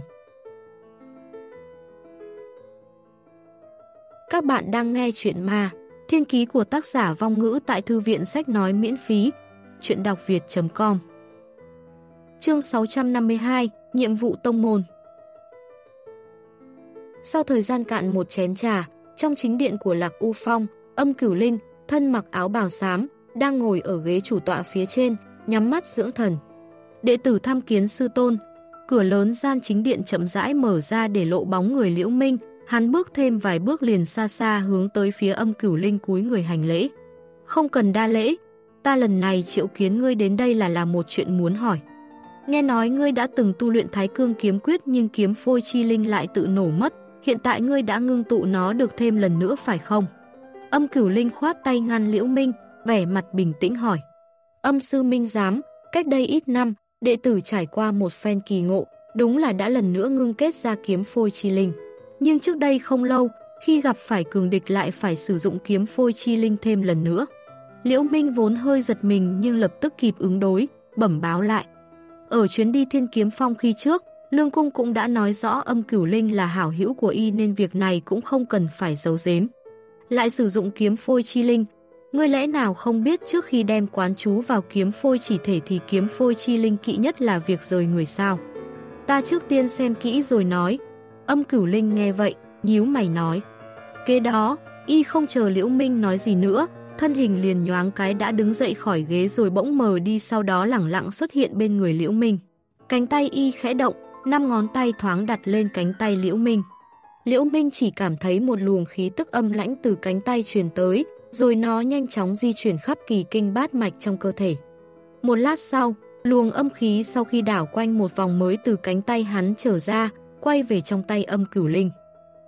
Các bạn đang nghe chuyện ma Thiên Ký của tác giả Vong Ngữ tại Thư viện Sách Nói miễn phí. Chuyện đọc việt chấm com. Chương sáu trăm năm mươi hai, Nhiệm vụ tông môn. Sau thời gian cạn một chén trà, trong chính điện của Lạc U Phong, âm cửu linh, thân mặc áo bào xám, đang ngồi ở ghế chủ tọa phía trên, nhắm mắt dưỡng thần. Đệ tử tham kiến sư tôn. Cửa lớn gian chính điện chậm rãi mở ra để lộ bóng người Liễu Minh. Hắn bước thêm vài bước liền xa xa hướng tới phía âm cửu linh cúi người hành lễ. Không cần đa lễ, ta lần này triệu kiến ngươi đến đây là làm một chuyện muốn hỏi. Nghe nói ngươi đã từng tu luyện Thái Cương kiếm quyết nhưng kiếm phôi chi linh lại tự nổ mất, hiện tại ngươi đã ngưng tụ nó được thêm lần nữa phải không? Âm cửu linh khoát tay ngăn Liễu Minh, vẻ mặt bình tĩnh hỏi. Âm sư Minh giám, cách đây ít năm, đệ tử trải qua một phen kỳ ngộ, đúng là đã lần nữa ngưng kết ra kiếm phôi chi linh. Nhưng trước đây không lâu, khi gặp phải cường địch lại phải sử dụng kiếm phôi chi linh thêm lần nữa. Liễu Minh vốn hơi giật mình nhưng lập tức kịp ứng đối, bẩm báo lại. Ở chuyến đi Thiên Kiếm Phong khi trước, Lương Cung cũng đã nói rõ âm cửu linh là hảo hữu của y nên việc này cũng không cần phải giấu giếm. Lại sử dụng kiếm phôi chi linh, ngươi lẽ nào không biết trước khi đem quán chú vào kiếm phôi chỉ thể thì kiếm phôi chi linh kỵ nhất là việc rời người sao? Ta trước tiên xem kỹ rồi nói. Âm cửu linh nghe vậy, nhíu mày nói. Kế đó, y không chờ Liễu Minh nói gì nữa, thân hình liền nhoáng cái đã đứng dậy khỏi ghế rồi bỗng mờ đi, sau đó lẳng lặng xuất hiện bên người Liễu Minh. Cánh tay y khẽ động, năm ngón tay thoáng đặt lên cánh tay Liễu Minh. Liễu Minh chỉ cảm thấy một luồng khí tức âm lãnh từ cánh tay truyền tới, rồi nó nhanh chóng di chuyển khắp kỳ kinh bát mạch trong cơ thể. Một lát sau, luồng âm khí sau khi đảo quanh một vòng mới từ cánh tay hắn trở ra, quay về trong tay âm cửu linh.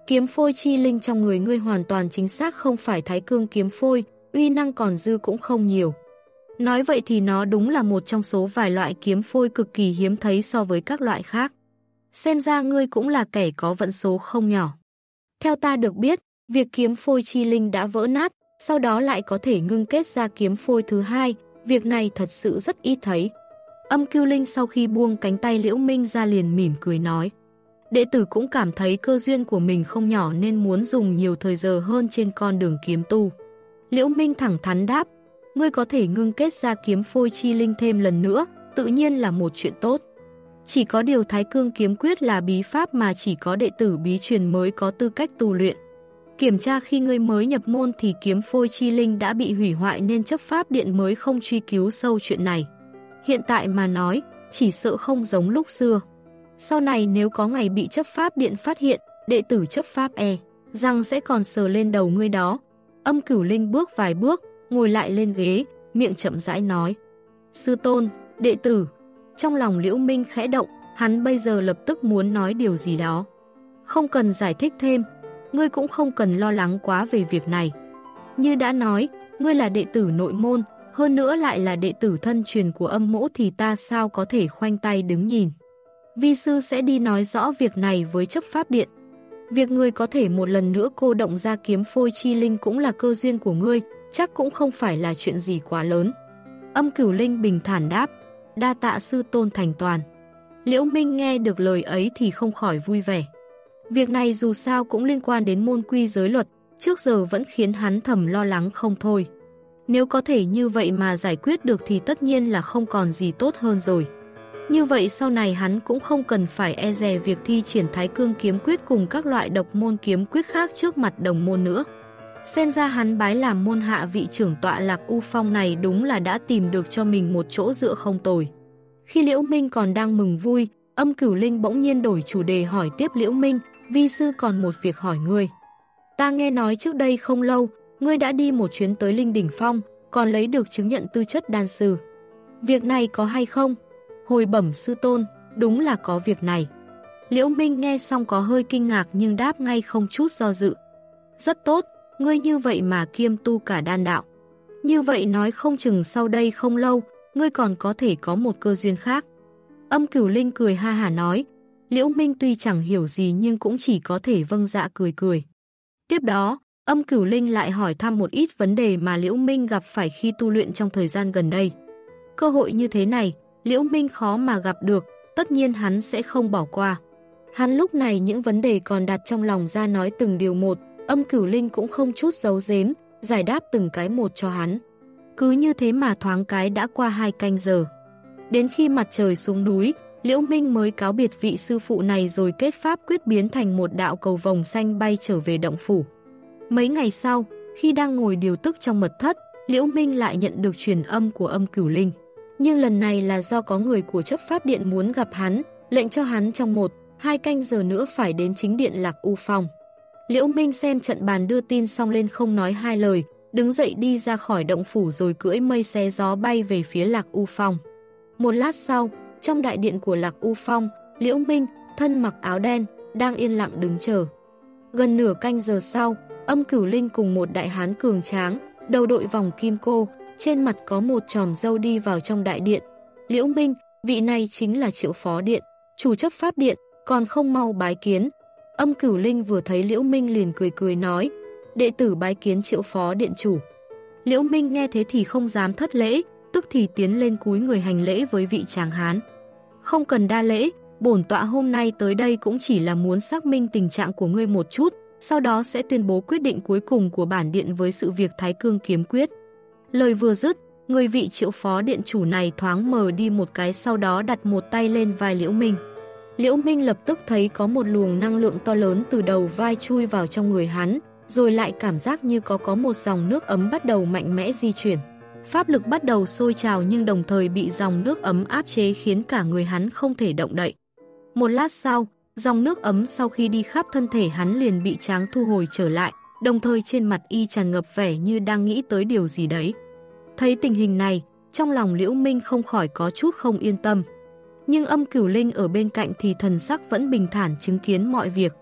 Kiếm phôi chi linh trong người ngươi hoàn toàn chính xác không phải Thái Cương kiếm phôi, uy năng còn dư cũng không nhiều. Nói vậy thì nó đúng là một trong số vài loại kiếm phôi cực kỳ hiếm thấy so với các loại khác. Xem ra ngươi cũng là kẻ có vận số không nhỏ. Theo ta được biết, việc kiếm phôi chi linh đã vỡ nát, sau đó lại có thể ngưng kết ra kiếm phôi thứ hai, việc này thật sự rất ít thấy. Âm Cưu Linh sau khi buông cánh tay Liễu Minh ra liền mỉm cười nói. Đệ tử cũng cảm thấy cơ duyên của mình không nhỏ nên muốn dùng nhiều thời giờ hơn trên con đường kiếm tu. Liễu Minh thẳng thắn đáp, ngươi có thể ngưng kết ra kiếm phôi chi linh thêm lần nữa, tự nhiên là một chuyện tốt. Chỉ có điều Thái Cương kiếm quyết là bí pháp mà chỉ có đệ tử bí truyền mới có tư cách tu luyện. Kiểm tra khi ngươi mới nhập môn thì kiếm phôi chi linh đã bị hủy hoại nên chấp pháp điện mới không truy cứu sâu chuyện này. Hiện tại mà nói, chỉ sợ không giống lúc xưa. Sau này nếu có ngày bị chấp pháp điện phát hiện, đệ tử chấp pháp e, rằng sẽ còn sờ lên đầu ngươi đó. Âm Cửu Linh bước vài bước, ngồi lại lên ghế, miệng chậm rãi nói. Sư tôn, đệ tử. Trong lòng Liễu Minh khẽ động, hắn bây giờ lập tức muốn nói điều gì đó. Không cần giải thích thêm, ngươi cũng không cần lo lắng quá về việc này. Như đã nói, ngươi là đệ tử nội môn, hơn nữa lại là đệ tử thân truyền của Âm Mỗ thì ta sao có thể khoanh tay đứng nhìn. Vi sư sẽ đi nói rõ việc này với chấp pháp điện. Việc ngươi có thể một lần nữa cô động ra kiếm phôi chi linh cũng là cơ duyên của ngươi, chắc cũng không phải là chuyện gì quá lớn. Âm Cửu Linh bình thản đáp, đa tạ sư tôn thành toàn. Liễu Minh nghe được lời ấy thì không khỏi vui vẻ. Việc này dù sao cũng liên quan đến môn quy giới luật, trước giờ vẫn khiến hắn thầm lo lắng không thôi. Nếu có thể như vậy mà giải quyết được thì tất nhiên là không còn gì tốt hơn rồi. Như vậy sau này hắn cũng không cần phải e dè việc thi triển Thái Cương kiếm quyết cùng các loại độc môn kiếm quyết khác trước mặt đồng môn nữa. Xem ra hắn bái làm môn hạ vị trưởng tọa Lạc U Phong này đúng là đã tìm được cho mình một chỗ dựa không tồi. Khi Liễu Minh còn đang mừng vui, Âm Cửu Linh bỗng nhiên đổi chủ đề hỏi tiếp Liễu Minh, vi sư còn một việc hỏi ngươi. Ta nghe nói trước đây không lâu, ngươi đã đi một chuyến tới Linh Đỉnh Phong, còn lấy được chứng nhận tư chất đan sư. Việc này có hay không? Hồi bẩm sư tôn, đúng là có việc này. Liễu Minh nghe xong có hơi kinh ngạc nhưng đáp ngay không chút do dự. Rất tốt, ngươi như vậy mà kiêm tu cả đan đạo. Như vậy nói không chừng sau đây không lâu, ngươi còn có thể có một cơ duyên khác. Âm Cửu Linh cười ha hả nói. Liễu Minh tuy chẳng hiểu gì nhưng cũng chỉ có thể vâng dạ cười cười. Tiếp đó, Âm Cửu Linh lại hỏi thăm một ít vấn đề mà Liễu Minh gặp phải khi tu luyện trong thời gian gần đây. Cơ hội như thế này, Liễu Minh khó mà gặp được, tất nhiên hắn sẽ không bỏ qua. Hắn lúc này những vấn đề còn đặt trong lòng ra nói từng điều một, Âm Cửu Linh cũng không chút giấu giếm, giải đáp từng cái một cho hắn. Cứ như thế mà thoáng cái đã qua hai canh giờ. Đến khi mặt trời xuống núi, Liễu Minh mới cáo biệt vị sư phụ này rồi kết pháp quyết biến thành một đạo cầu vồng xanh bay trở về động phủ. Mấy ngày sau, khi đang ngồi điều tức trong mật thất, Liễu Minh lại nhận được truyền âm của Âm Cửu Linh. Nhưng lần này là do có người của chấp pháp điện muốn gặp hắn, lệnh cho hắn trong một, hai canh giờ nữa phải đến chính điện Lạc U Phong. Liễu Minh xem trận bàn đưa tin xong lên không nói hai lời, đứng dậy đi ra khỏi động phủ rồi cưỡi mây xé gió bay về phía Lạc U Phong. Một lát sau, trong đại điện của Lạc U Phong, Liễu Minh, thân mặc áo đen, đang yên lặng đứng chờ. Gần nửa canh giờ sau, Âm Cửu Linh cùng một đại hán cường tráng, đầu đội vòng kim cô, trên mặt có một chòm râu đi vào trong đại điện. Liễu Minh, vị này chính là Triệu Phó Điện, chủ chấp pháp điện, còn không mau bái kiến. Âm Cửu Linh vừa thấy Liễu Minh liền cười cười nói, đệ tử bái kiến Triệu Phó Điện chủ. Liễu Minh nghe thế thì không dám thất lễ, tức thì tiến lên cúi người hành lễ với vị tráng hán. Không cần đa lễ, bổn tọa hôm nay tới đây cũng chỉ là muốn xác minh tình trạng của ngươi một chút, sau đó sẽ tuyên bố quyết định cuối cùng của bản điện với sự việc Thái Cương kiếm quyết. Lời vừa dứt, người vị Triệu Phó Điện chủ này thoáng mờ đi một cái, sau đó đặt một tay lên vai Liễu Minh. Liễu Minh lập tức thấy có một luồng năng lượng to lớn từ đầu vai chui vào trong người hắn, rồi lại cảm giác như có có một dòng nước ấm bắt đầu mạnh mẽ di chuyển. Pháp lực bắt đầu sôi trào nhưng đồng thời bị dòng nước ấm áp chế khiến cả người hắn không thể động đậy. Một lát sau, dòng nước ấm sau khi đi khắp thân thể hắn liền bị tráng thu hồi trở lại, đồng thời trên mặt y tràn ngập vẻ như đang nghĩ tới điều gì đấy. Thấy tình hình này, trong lòng Liễu Minh không khỏi có chút không yên tâm. Nhưng Âm Cửu Linh ở bên cạnh thì thần sắc vẫn bình thản chứng kiến mọi việc.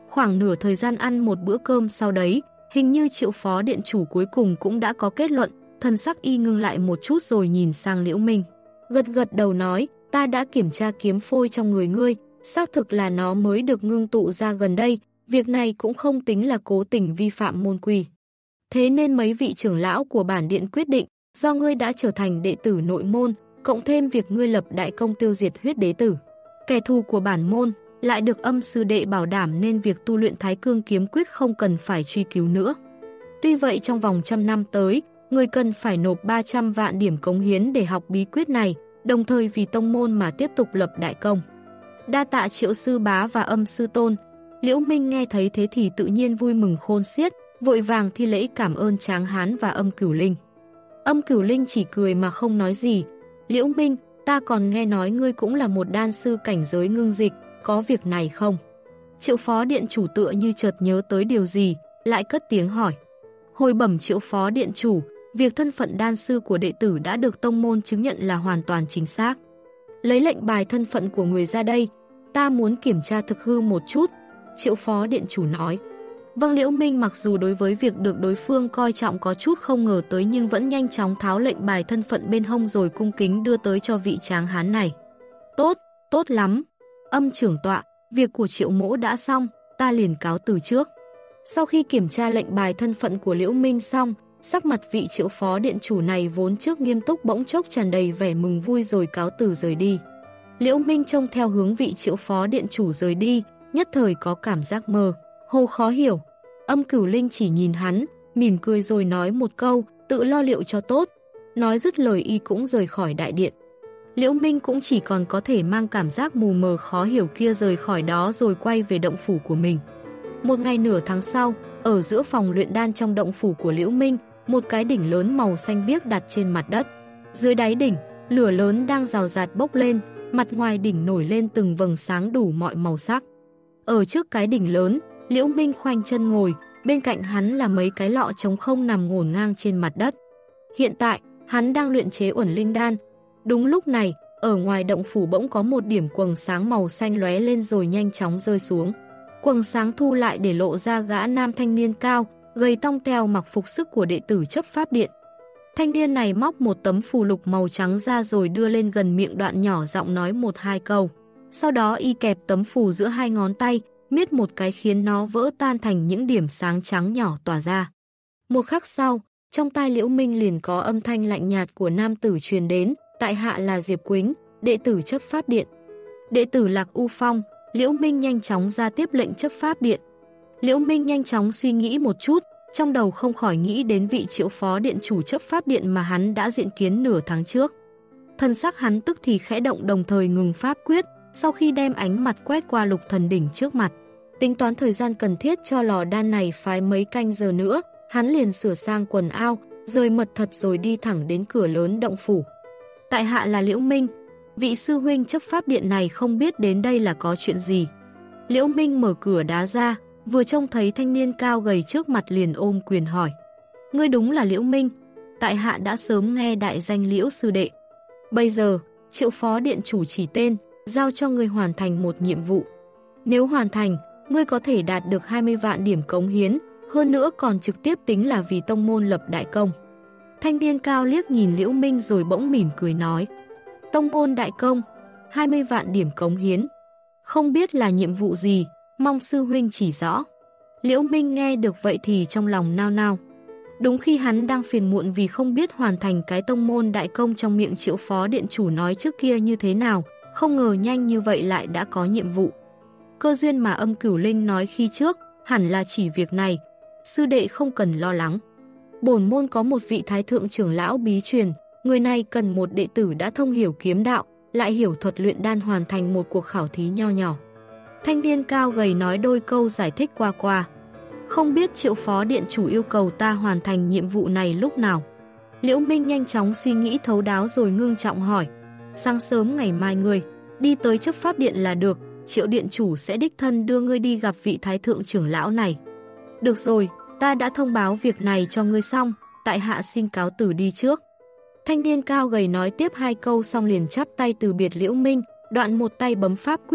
Khoảng nửa thời gian ăn một bữa cơm sau đấy, hình như Triệu phó điện chủ cuối cùng cũng đã có kết luận, thần sắc y ngưng lại một chút rồi nhìn sang Liễu Minh. Gật gật đầu nói, ta đã kiểm tra kiếm phôi trong người ngươi, xác thực là nó mới được ngưng tụ ra gần đây, việc này cũng không tính là cố tình vi phạm môn quy. Thế nên mấy vị trưởng lão của bản điện quyết định, do ngươi đã trở thành đệ tử nội môn, cộng thêm việc ngươi lập đại công tiêu diệt huyết đế tử, kẻ thù của bản môn, lại được âm sư đệ bảo đảm nên việc tu luyện Thái Cương kiếm quyết không cần phải truy cứu nữa. Tuy vậy trong vòng trăm năm tới, ngươi cần phải nộp ba trăm vạn điểm cống hiến để học bí quyết này, đồng thời vì tông môn mà tiếp tục lập đại công. Đa tạ Triệu sư bá và âm sư tôn. Liễu Minh nghe thấy thế thì tự nhiên vui mừng khôn xiết, vội vàng thi lễ cảm ơn Tráng Hán và âm Cửu Linh. Âm Cửu Linh chỉ cười mà không nói gì. Liễu Minh, ta còn nghe nói ngươi cũng là một đan sư cảnh giới ngưng dịch, có việc này không? Triệu phó điện chủ tựa như chợt nhớ tới điều gì, lại cất tiếng hỏi. Hồi bẩm Triệu phó điện chủ, việc thân phận đan sư của đệ tử đã được tông môn chứng nhận là hoàn toàn chính xác. Lấy lệnh bài thân phận của người ra đây, ta muốn kiểm tra thực hư một chút, Triệu phó điện chủ nói. Vâng, Liễu Minh mặc dù đối với việc được đối phương coi trọng có chút không ngờ tới nhưng vẫn nhanh chóng tháo lệnh bài thân phận bên hông rồi cung kính đưa tới cho vị Tráng Hán này. Tốt, tốt lắm. Âm trưởng tọa, việc của Triệu mỗ đã xong, ta liền cáo từ trước. Sau khi kiểm tra lệnh bài thân phận của Liễu Minh xong, sắc mặt vị Triệu phó điện chủ này vốn trước nghiêm túc bỗng chốc tràn đầy vẻ mừng vui rồi cáo từ rời đi. Liễu Minh trông theo hướng vị Triệu phó điện chủ rời đi, nhất thời có cảm giác mơ hồ khó hiểu. Âm Cửu Linh chỉ nhìn hắn, mỉm cười rồi nói một câu, tự lo liệu cho tốt. Nói dứt lời y cũng rời khỏi đại điện. Liễu Minh cũng chỉ còn có thể mang cảm giác mù mờ khó hiểu kia rời khỏi đó rồi quay về động phủ của mình. Một ngày nửa tháng sau, ở giữa phòng luyện đan trong động phủ của Liễu Minh, một cái đỉnh lớn màu xanh biếc đặt trên mặt đất. Dưới đáy đỉnh, lửa lớn đang rào rạt bốc lên, mặt ngoài đỉnh nổi lên từng vầng sáng đủ mọi màu sắc. Ở trước cái đỉnh lớn, Liễu Minh khoanh chân ngồi, bên cạnh hắn là mấy cái lọ trống không nằm ngổn ngang trên mặt đất. Hiện tại, hắn đang luyện chế uẩn linh đan. Đúng lúc này, ở ngoài động phủ bỗng có một điểm quầng sáng màu xanh lóe lên rồi nhanh chóng rơi xuống. Quầng sáng thu lại để lộ ra gã nam thanh niên cao, gầy tong teo mặc phục sức của đệ tử chấp pháp điện. Thanh niên này móc một tấm phù lục màu trắng ra rồi đưa lên gần miệng đoạn nhỏ giọng nói một hai câu. Sau đó y kẹp tấm phù giữa hai ngón tay, miết một cái khiến nó vỡ tan thành những điểm sáng trắng nhỏ tỏa ra. Một khắc sau, trong tai Liễu Minh liền có âm thanh lạnh nhạt của nam tử truyền đến, tại hạ là Diệp Quýnh, đệ tử chấp pháp điện. Đệ tử Lạc U Phong. Liễu Minh nhanh chóng ra tiếp lệnh chấp pháp điện. Liễu Minh nhanh chóng suy nghĩ một chút, trong đầu không khỏi nghĩ đến vị Triệu phó điện chủ chấp pháp điện mà hắn đã diện kiến nửa tháng trước. Thân sắc hắn tức thì khẽ động đồng thời ngừng pháp quyết, sau khi đem ánh mặt quét qua lục thần đỉnh trước mặt. Tính toán thời gian cần thiết cho lò đan này phái mấy canh giờ nữa, hắn liền sửa sang quần áo, rời mật thật rồi đi thẳng đến cửa lớn động phủ. Tại hạ là Liễu Minh. Vị sư huynh chấp pháp điện này không biết đến đây là có chuyện gì. Liễu Minh mở cửa đá ra, vừa trông thấy thanh niên cao gầy trước mặt liền ôm quyền hỏi. Ngươi đúng là Liễu Minh. Tại hạ đã sớm nghe đại danh Liễu sư đệ. Bây giờ, Triệu phó điện chủ chỉ tên, giao cho ngươi hoàn thành một nhiệm vụ. Nếu hoàn thành, ngươi có thể đạt được hai mươi vạn điểm cống hiến, hơn nữa còn trực tiếp tính là vì tông môn lập đại công. Thanh niên cao liếc nhìn Liễu Minh rồi bỗng mỉm cười nói. Tông môn đại công, hai mươi vạn điểm cống hiến. Không biết là nhiệm vụ gì, mong sư huynh chỉ rõ. Liễu Minh nghe được vậy thì trong lòng nao nao. Đúng khi hắn đang phiền muộn vì không biết hoàn thành cái tông môn đại công trong miệng Triệu phó điện chủ nói trước kia như thế nào, không ngờ nhanh như vậy lại đã có nhiệm vụ. Cơ duyên mà Âm Cửu Linh nói khi trước, hẳn là chỉ việc này, sư đệ không cần lo lắng. Bổn môn có một vị thái thượng trưởng lão bí truyền, người này cần một đệ tử đã thông hiểu kiếm đạo, lại hiểu thuật luyện đan hoàn thành một cuộc khảo thí nho nhỏ. Thanh niên cao gầy nói đôi câu giải thích qua qua. Không biết Triệu phó điện chủ yêu cầu ta hoàn thành nhiệm vụ này lúc nào. Liễu Minh nhanh chóng suy nghĩ thấu đáo rồi ngưng trọng hỏi. Sáng sớm ngày mai ngươi đi tới chấp pháp điện là được, Triệu điện chủ sẽ đích thân đưa ngươi đi gặp vị thái thượng trưởng lão này. Được rồi, ta đã thông báo việc này cho ngươi xong, tại hạ xin cáo từ đi trước. Thanh niên cao gầy nói tiếp hai câu xong liền chắp tay từ biệt Liễu Minh, đoạn một tay bấm pháp quyết,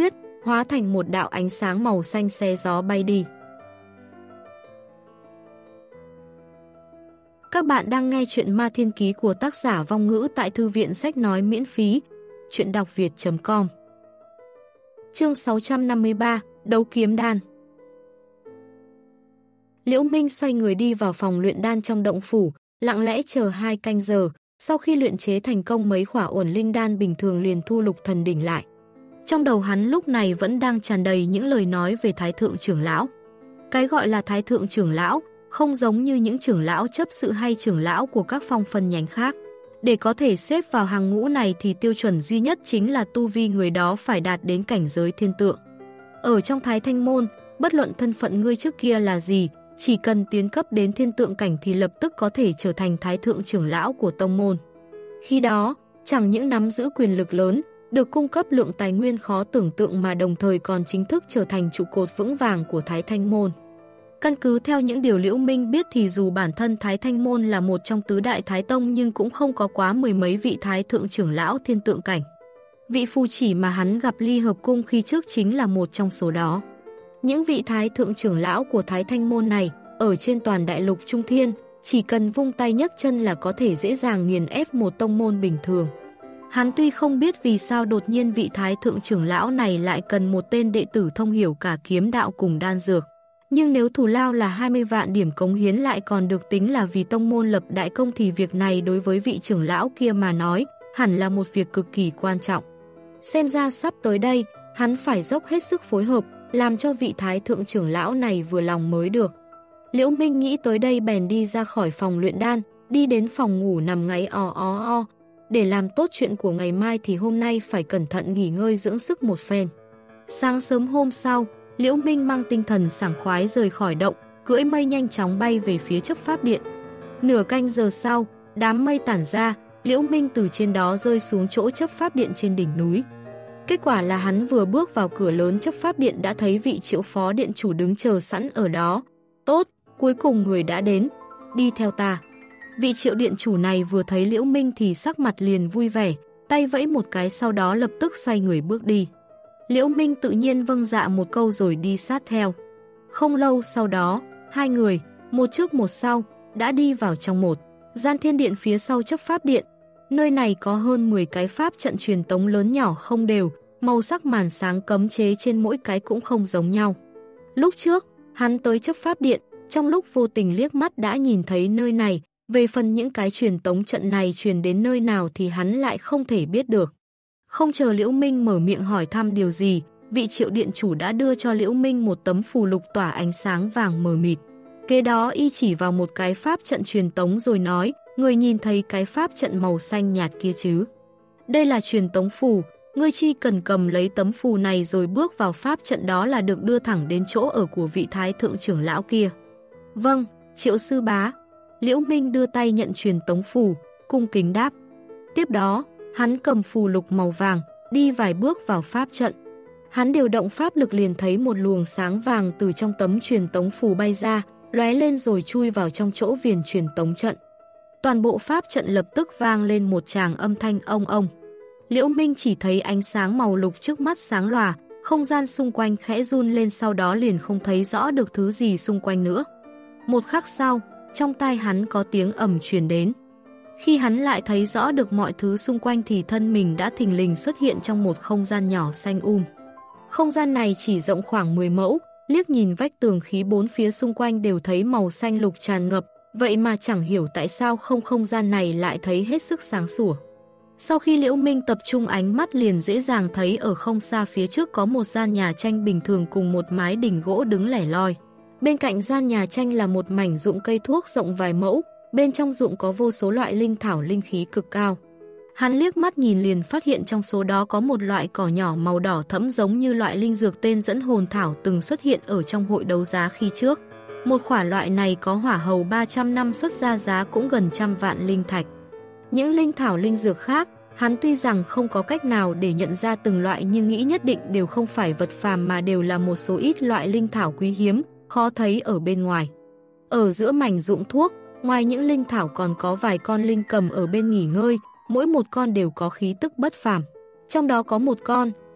hóa thành một đạo ánh sáng màu xanh xé gió bay đi. Các bạn đang nghe chuyện Ma Thiên Ký của tác giả Vong Ngữ tại Thư viện Sách Nói miễn phí, chuyện đọc việt chấm com. Chương sáu trăm năm mươi ba, Đấu Kiếm Đan. Liễu Minh xoay người đi vào phòng luyện đan trong động phủ, lặng lẽ chờ hai canh giờ, sau khi luyện chế thành công mấy khỏa uẩn linh đan bình thường liền thu Lục Thần đỉnh lại. Trong đầu hắn lúc này vẫn đang tràn đầy những lời nói về Thái Thượng trưởng lão. Cái gọi là Thái Thượng trưởng lão không giống như những trưởng lão chấp sự hay trưởng lão của các phong phân nhánh khác. Để có thể xếp vào hàng ngũ này thì tiêu chuẩn duy nhất chính là tu vi người đó phải đạt đến cảnh giới thiên tượng. Ở trong Thái Thanh Môn, bất luận thân phận ngươi trước kia là gì, chỉ cần tiến cấp đến thiên tượng cảnh thì lập tức có thể trở thành Thái Thượng trưởng lão của tông môn. Khi đó, chẳng những nắm giữ quyền lực lớn, được cung cấp lượng tài nguyên khó tưởng tượng mà đồng thời còn chính thức trở thành trụ cột vững vàng của Thái Thanh Môn. Căn cứ theo những điều Liễu Minh biết thì dù bản thân Thái Thanh Môn là một trong tứ đại Thái Tông nhưng cũng không có quá mười mấy vị Thái Thượng trưởng lão thiên tượng cảnh. Vị phù chỉ mà hắn gặp Ly Hợp Cung khi trước chính là một trong số đó. Những vị Thái Thượng trưởng lão của Thái Thanh Môn này, ở trên toàn đại lục Trung Thiên, chỉ cần vung tay nhấc chân là có thể dễ dàng nghiền ép một tông môn bình thường. Hắn tuy không biết vì sao đột nhiên vị Thái Thượng trưởng lão này lại cần một tên đệ tử thông hiểu cả kiếm đạo cùng đan dược. Nhưng nếu thù lao là hai mươi vạn điểm cống hiến lại còn được tính là vì tông môn lập đại công thì việc này đối với vị trưởng lão kia mà nói, hẳn là một việc cực kỳ quan trọng. Xem ra sắp tới đây, hắn phải dốc hết sức phối hợp, làm cho vị Thái Thượng trưởng lão này vừa lòng mới được. Liễu Minh nghĩ tới đây bèn đi ra khỏi phòng luyện đan, đi đến phòng ngủ nằm ngáy o o o. Để làm tốt chuyện của ngày mai thì hôm nay phải cẩn thận nghỉ ngơi dưỡng sức một phen. Sáng sớm hôm sau, Liễu Minh mang tinh thần sảng khoái rời khỏi động, cưỡi mây nhanh chóng bay về phía chấp pháp điện. Nửa canh giờ sau, đám mây tản ra, Liễu Minh từ trên đó rơi xuống chỗ chấp pháp điện trên đỉnh núi. Kết quả là hắn vừa bước vào cửa lớn chấp pháp điện đã thấy vị Triệu phó điện chủ đứng chờ sẵn ở đó. Tốt, cuối cùng người đã đến, đi theo ta. Vị Triệu điện chủ này vừa thấy Liễu Minh thì sắc mặt liền vui vẻ, tay vẫy một cái sau đó lập tức xoay người bước đi. Liễu Minh tự nhiên vâng dạ một câu rồi đi sát theo. Không lâu sau đó, hai người, một trước một sau, đã đi vào trong một gian thiên điện phía sau chấp pháp điện. Nơi này có hơn mười cái pháp trận truyền tống lớn nhỏ không đều, màu sắc màn sáng cấm chế trên mỗi cái cũng không giống nhau. Lúc trước, hắn tới chấp pháp điện, trong lúc vô tình liếc mắt đã nhìn thấy nơi này, về phần những cái truyền tống trận này truyền đến nơi nào thì hắn lại không thể biết được. Không chờ Liễu Minh mở miệng hỏi thăm điều gì, vị Triệu điện chủ đã đưa cho Liễu Minh một tấm phù lục tỏa ánh sáng vàng mờ mịt. Kế đó y chỉ vào một cái pháp trận truyền tống rồi nói, người nhìn thấy cái pháp trận màu xanh nhạt kia chứ? Đây là truyền tống phù, ngươi chỉ cần cầm lấy tấm phù này rồi bước vào pháp trận đó là được đưa thẳng đến chỗ ở của vị Thái Thượng trưởng lão kia. Vâng, Triệu sư bá. Liễu Minh đưa tay nhận truyền tống phù, cung kính đáp. Tiếp đó, hắn cầm phù lục màu vàng, đi vài bước vào pháp trận. Hắn điều động pháp lực liền thấy một luồng sáng vàng từ trong tấm truyền tống phù bay ra, lóe lên rồi chui vào trong chỗ viền truyền tống trận. Toàn bộ pháp trận lập tức vang lên một tràng âm thanh ông ông. Liễu Minh chỉ thấy ánh sáng màu lục trước mắt sáng lòa, không gian xung quanh khẽ run lên sau đó liền không thấy rõ được thứ gì xung quanh nữa. Một khắc sau, trong tai hắn có tiếng ầm truyền đến. Khi hắn lại thấy rõ được mọi thứ xung quanh thì thân mình đã thình lình xuất hiện trong một không gian nhỏ xanh um. Không gian này chỉ rộng khoảng mười mẫu, liếc nhìn vách tường khí bốn phía xung quanh đều thấy màu xanh lục tràn ngập, vậy mà chẳng hiểu tại sao không không gian này lại thấy hết sức sáng sủa. Sau khi Liễu Minh tập trung ánh mắt liền dễ dàng thấy ở không xa phía trước có một gian nhà tranh bình thường cùng một mái đình gỗ đứng lẻ loi. Bên cạnh gian nhà tranh là một mảnh ruộng cây thuốc rộng vài mẫu, bên trong ruộng có vô số loại linh thảo linh khí cực cao. Hắn liếc mắt nhìn liền phát hiện trong số đó có một loại cỏ nhỏ màu đỏ thẫm giống như loại linh dược tên dẫn hồn thảo từng xuất hiện ở trong hội đấu giá khi trước. Một khỏa loại này có hỏa hầu ba trăm năm xuất ra giá cũng gần trăm vạn linh thạch. Những linh thảo linh dược khác, hắn tuy rằng không có cách nào để nhận ra từng loại nhưng nghĩ nhất định đều không phải vật phàm mà đều là một số ít loại linh thảo quý hiếm, khó thấy ở bên ngoài. Ở giữa mảnh ruộng thuốc, ngoài những linh thảo còn có vài con linh cầm ở bên nghỉ ngơi, mỗi một con đều có khí tức bất phàm. Trong đó có một con,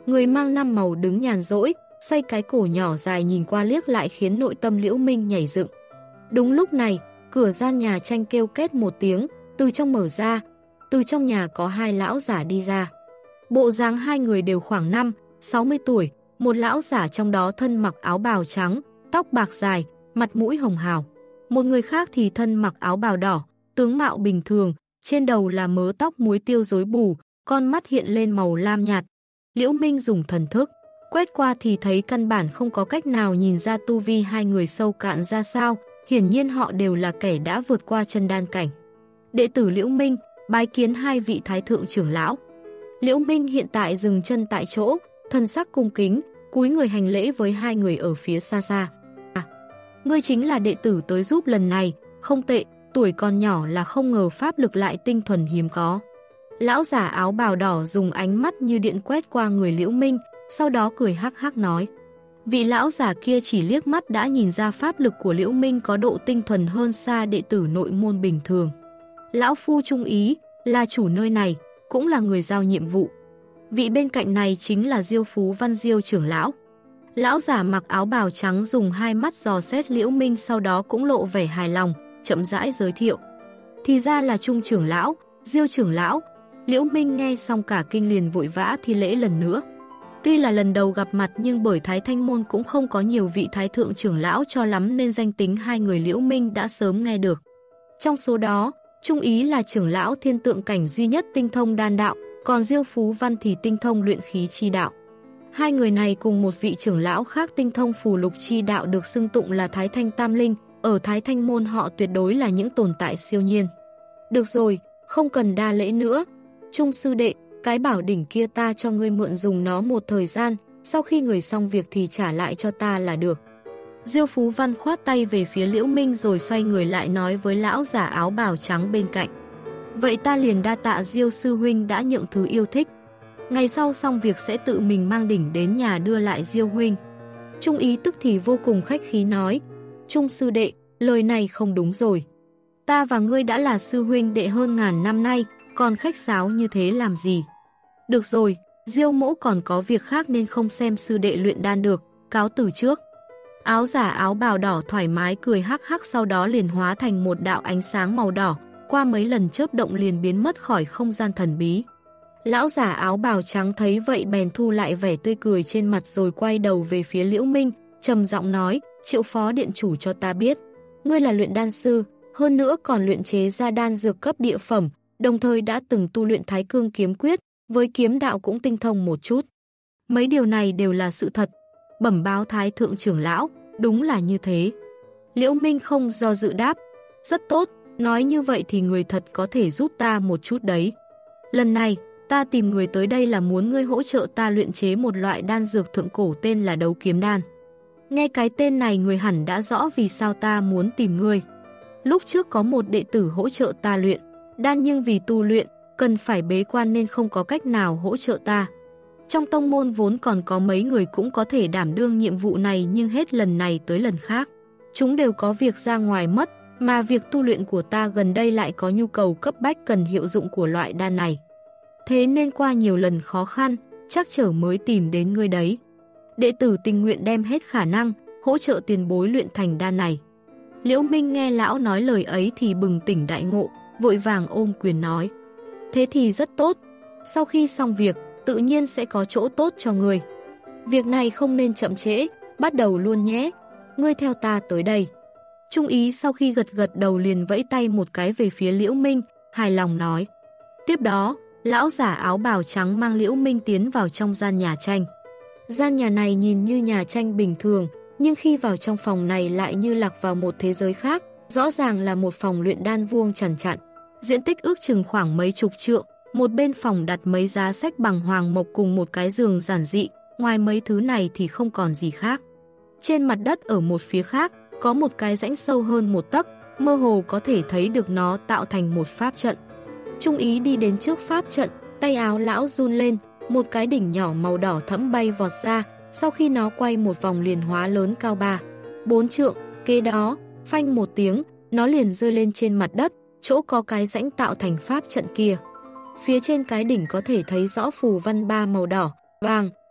người mang năm màu đứng nhàn rỗi, xoay cái cổ nhỏ dài nhìn qua liếc lại khiến nội tâm Liễu Minh nhảy dựng. Đúng lúc này, cửa gian nhà tranh kêu két một tiếng, từ trong mở ra, từ trong nhà có hai lão giả đi ra. Bộ dáng hai người đều khoảng năm, sáu mươi tuổi, một lão giả trong đó thân mặc áo bào trắng, tóc bạc dài, mặt mũi hồng hào. Một người khác thì thân mặc áo bào đỏ, tướng mạo bình thường, trên đầu là mớ tóc muối tiêu rối bù, con mắt hiện lên màu lam nhạt. Liễu Minh dùng thần thức quét qua thì thấy căn bản không có cách nào nhìn ra tu vi hai người sâu cạn ra sao, hiển nhiên họ đều là kẻ đã vượt qua chân đan cảnh. Đệ tử Liễu Minh bái kiến hai vị thái thượng trưởng lão. Liễu Minh hiện tại dừng chân tại chỗ, thân sắc cung kính, cúi người hành lễ với hai người ở phía xa xa. À, ngươi chính là đệ tử tới giúp lần này, không tệ, tuổi còn nhỏ là không ngờ pháp lực lại tinh thuần hiếm có. Lão giả áo bào đỏ dùng ánh mắt như điện quét qua người Liễu Minh, sau đó cười hắc hắc nói. Vị lão giả kia chỉ liếc mắt đã nhìn ra pháp lực của Liễu Minh có độ tinh thuần hơn xa đệ tử nội môn bình thường. Lão phu trung ý, là chủ nơi này, cũng là người giao nhiệm vụ. Vị bên cạnh này chính là Diêu Phú Văn Diêu trưởng lão. Lão giả mặc áo bào trắng dùng hai mắt dò xét Liễu Minh, sau đó cũng lộ vẻ hài lòng, chậm rãi giới thiệu. Thì ra là Trung trưởng lão, Diêu trưởng lão. Liễu Minh nghe xong cả kinh liền vội vã thi lễ lần nữa. Tuy là lần đầu gặp mặt nhưng bởi Thái Thanh Môn cũng không có nhiều vị thái thượng trưởng lão cho lắm nên danh tính hai người Liễu Minh đã sớm nghe được. Trong số đó, Trung ý là trưởng lão thiên tượng cảnh duy nhất tinh thông đan đạo, còn Diêu Phú Văn thì tinh thông luyện khí chi đạo. Hai người này cùng một vị trưởng lão khác tinh thông phù lục chi đạo được xưng tụng là Thái Thanh Tam Linh, ở Thái Thanh Môn họ tuyệt đối là những tồn tại siêu nhiên. Được rồi, không cần đa lễ nữa. Trung sư đệ, cái bảo đỉnh kia ta cho ngươi mượn dùng nó một thời gian, sau khi người xong việc thì trả lại cho ta là được. Diêu Phú Văn khoát tay về phía Liễu Minh rồi xoay người lại nói với lão giả áo bào trắng bên cạnh. Vậy ta liền đa tạ Diêu sư huynh đã nhượng thứ yêu thích. Ngày sau xong việc sẽ tự mình mang đỉnh đến nhà đưa lại Diêu huynh. Trung ý tức thì vô cùng khách khí nói. Trung sư đệ, lời này không đúng rồi. Ta và ngươi đã là sư huynh đệ hơn ngàn năm nay, còn khách sáo như thế làm gì? Được rồi, Diêu mỗ còn có việc khác nên không xem sư đệ luyện đan được, cáo từ trước. Áo giả áo bào đỏ thoải mái cười hắc hắc, sau đó liền hóa thành một đạo ánh sáng màu đỏ, qua mấy lần chớp động liền biến mất khỏi không gian thần bí. Lão giả áo bào trắng thấy vậy bèn thu lại vẻ tươi cười trên mặt rồi quay đầu về phía Liễu Minh, trầm giọng nói, Triệu phó điện chủ cho ta biết, ngươi là luyện đan sư, hơn nữa còn luyện chế ra đan dược cấp địa phẩm, đồng thời đã từng tu luyện Thái Cương kiếm quyết, với kiếm đạo cũng tinh thông một chút. Mấy điều này đều là sự thật. Bẩm báo Thái thượng trưởng lão, đúng là như thế. Liễu Minh không do dự đáp, rất tốt, nói như vậy thì người thật có thể giúp ta một chút đấy. Lần này, ta tìm người tới đây là muốn ngươi hỗ trợ ta luyện chế một loại đan dược thượng cổ tên là đấu kiếm đan. Nghe cái tên này người hẳn đã rõ vì sao ta muốn tìm ngươi. Lúc trước có một đệ tử hỗ trợ ta luyện đan nhưng vì tu luyện, cần phải bế quan nên không có cách nào hỗ trợ ta. Trong tông môn vốn còn có mấy người cũng có thể đảm đương nhiệm vụ này nhưng hết lần này tới lần khác. Chúng đều có việc ra ngoài mất, mà việc tu luyện của ta gần đây lại có nhu cầu cấp bách cần hiệu dụng của loại đan này. Thế nên qua nhiều lần khó khăn, chắc trở mới tìm đến ngươi đấy. Đệ tử tình nguyện đem hết khả năng, hỗ trợ tiền bối luyện thành đan này. Liễu Minh nghe lão nói lời ấy thì bừng tỉnh đại ngộ, vội vàng ôm quyền nói. Thế thì rất tốt, sau khi xong việc, tự nhiên sẽ có chỗ tốt cho ngươi. Việc này không nên chậm trễ, bắt đầu luôn nhé. Ngươi theo ta tới đây. Trung ý sau khi gật gật đầu liền vẫy tay một cái về phía Liễu Minh, hài lòng nói. Tiếp đó, lão giả áo bào trắng mang Liễu Minh tiến vào trong gian nhà tranh. Gian nhà này nhìn như nhà tranh bình thường, nhưng khi vào trong phòng này lại như lạc vào một thế giới khác, rõ ràng là một phòng luyện đan vuông chằn chặn. Diện tích ước chừng khoảng mấy chục trượng, một bên phòng đặt mấy giá sách bằng hoàng mộc cùng một cái giường giản dị, ngoài mấy thứ này thì không còn gì khác. Trên mặt đất ở một phía khác, có một cái rãnh sâu hơn một tấc, mơ hồ có thể thấy được nó tạo thành một pháp trận. Trung ý đi đến trước pháp trận, tay áo lão run lên, một cái đỉnh nhỏ màu đỏ thẫm bay vọt ra, sau khi nó quay một vòng liền hóa lớn cao ba, bốn trượng, kế đó, phanh một tiếng, nó liền rơi lên trên mặt đất, chỗ có cái rãnh tạo thành pháp trận kia. Phía trên cái đỉnh có thể thấy rõ phù văn ba màu đỏ, vàng,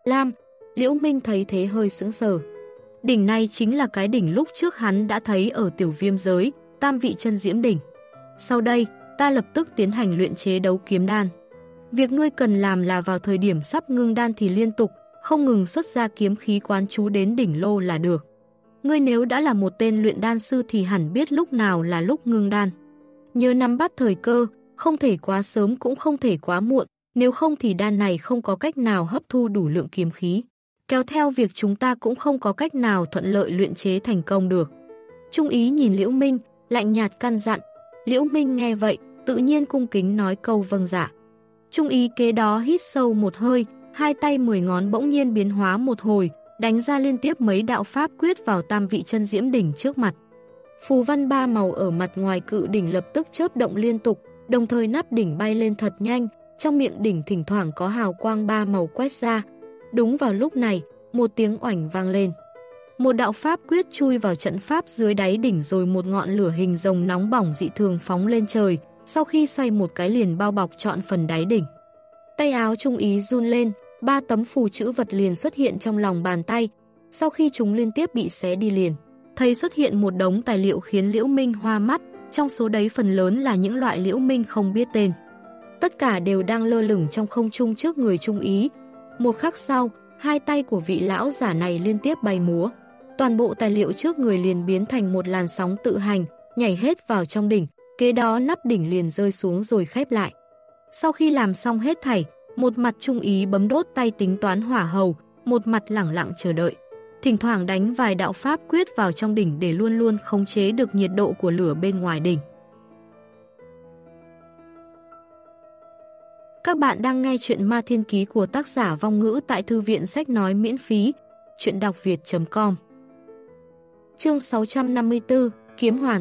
lam. Liễu Minh thấy thế hơi sững sờ. Đỉnh này chính là cái đỉnh lúc trước hắn đã thấy ở tiểu viêm giới, tam vị chân diễm đỉnh. Sau đây, ta lập tức tiến hành luyện chế đấu kiếm đan. Việc ngươi cần làm là vào thời điểm sắp ngưng đan thì liên tục, không ngừng xuất ra kiếm khí quán chú đến đỉnh lô là được. Ngươi nếu đã là một tên luyện đan sư thì hẳn biết lúc nào là lúc ngưng đan. Nhớ nắm bắt thời cơ, không thể quá sớm cũng không thể quá muộn, nếu không thì đan này không có cách nào hấp thu đủ lượng kiếm khí. Kéo theo việc chúng ta cũng không có cách nào thuận lợi luyện chế thành công được. Trung ý nhìn Liễu Minh, lạnh nhạt căn dặn. Liễu Minh nghe vậy, tự nhiên cung kính nói câu vâng dạ. Trung ý kế đó hít sâu một hơi, hai tay mười ngón bỗng nhiên biến hóa một hồi, đánh ra liên tiếp mấy đạo pháp quyết vào tam vị chân diễm đỉnh trước mặt. Phù văn ba màu ở mặt ngoài cự đỉnh lập tức chớp động liên tục, đồng thời nắp đỉnh bay lên thật nhanh, trong miệng đỉnh thỉnh thoảng có hào quang ba màu quét ra. Đúng vào lúc này, một tiếng oảnh vang lên. Một đạo pháp quyết chui vào trận pháp dưới đáy đỉnh rồi một ngọn lửa hình rồng nóng bỏng dị thường phóng lên trời, sau khi xoay một cái liền bao bọc trọn phần đáy đỉnh. Tay áo Trung ý run lên, ba tấm phù chữ vật liền xuất hiện trong lòng bàn tay, sau khi chúng liên tiếp bị xé đi liền. Thấy xuất hiện một đống tài liệu khiến Liễu Minh hoa mắt, trong số đấy phần lớn là những loại Liễu Minh không biết tên. Tất cả đều đang lơ lửng trong không trung trước người Trung ý. Một khắc sau, hai tay của vị lão giả này liên tiếp bay múa. Toàn bộ tài liệu trước người liền biến thành một làn sóng tự hành, nhảy hết vào trong đỉnh, kế đó nắp đỉnh liền rơi xuống rồi khép lại. Sau khi làm xong hết thảy, một mặt Trung ý bấm đốt tay tính toán hỏa hầu, một mặt lẳng lặng chờ đợi. Thỉnh thoảng đánh vài đạo pháp quyết vào trong đỉnh để luôn luôn khống chế được nhiệt độ của lửa bên ngoài đỉnh. Các bạn đang nghe chuyện Ma Thiên Ký của tác giả Vong Ngữ tại Thư viện Sách Nói miễn phí, chuyện đọc việt chấm com. Chương sáu trăm năm mươi tư, Kiếm Hoàn.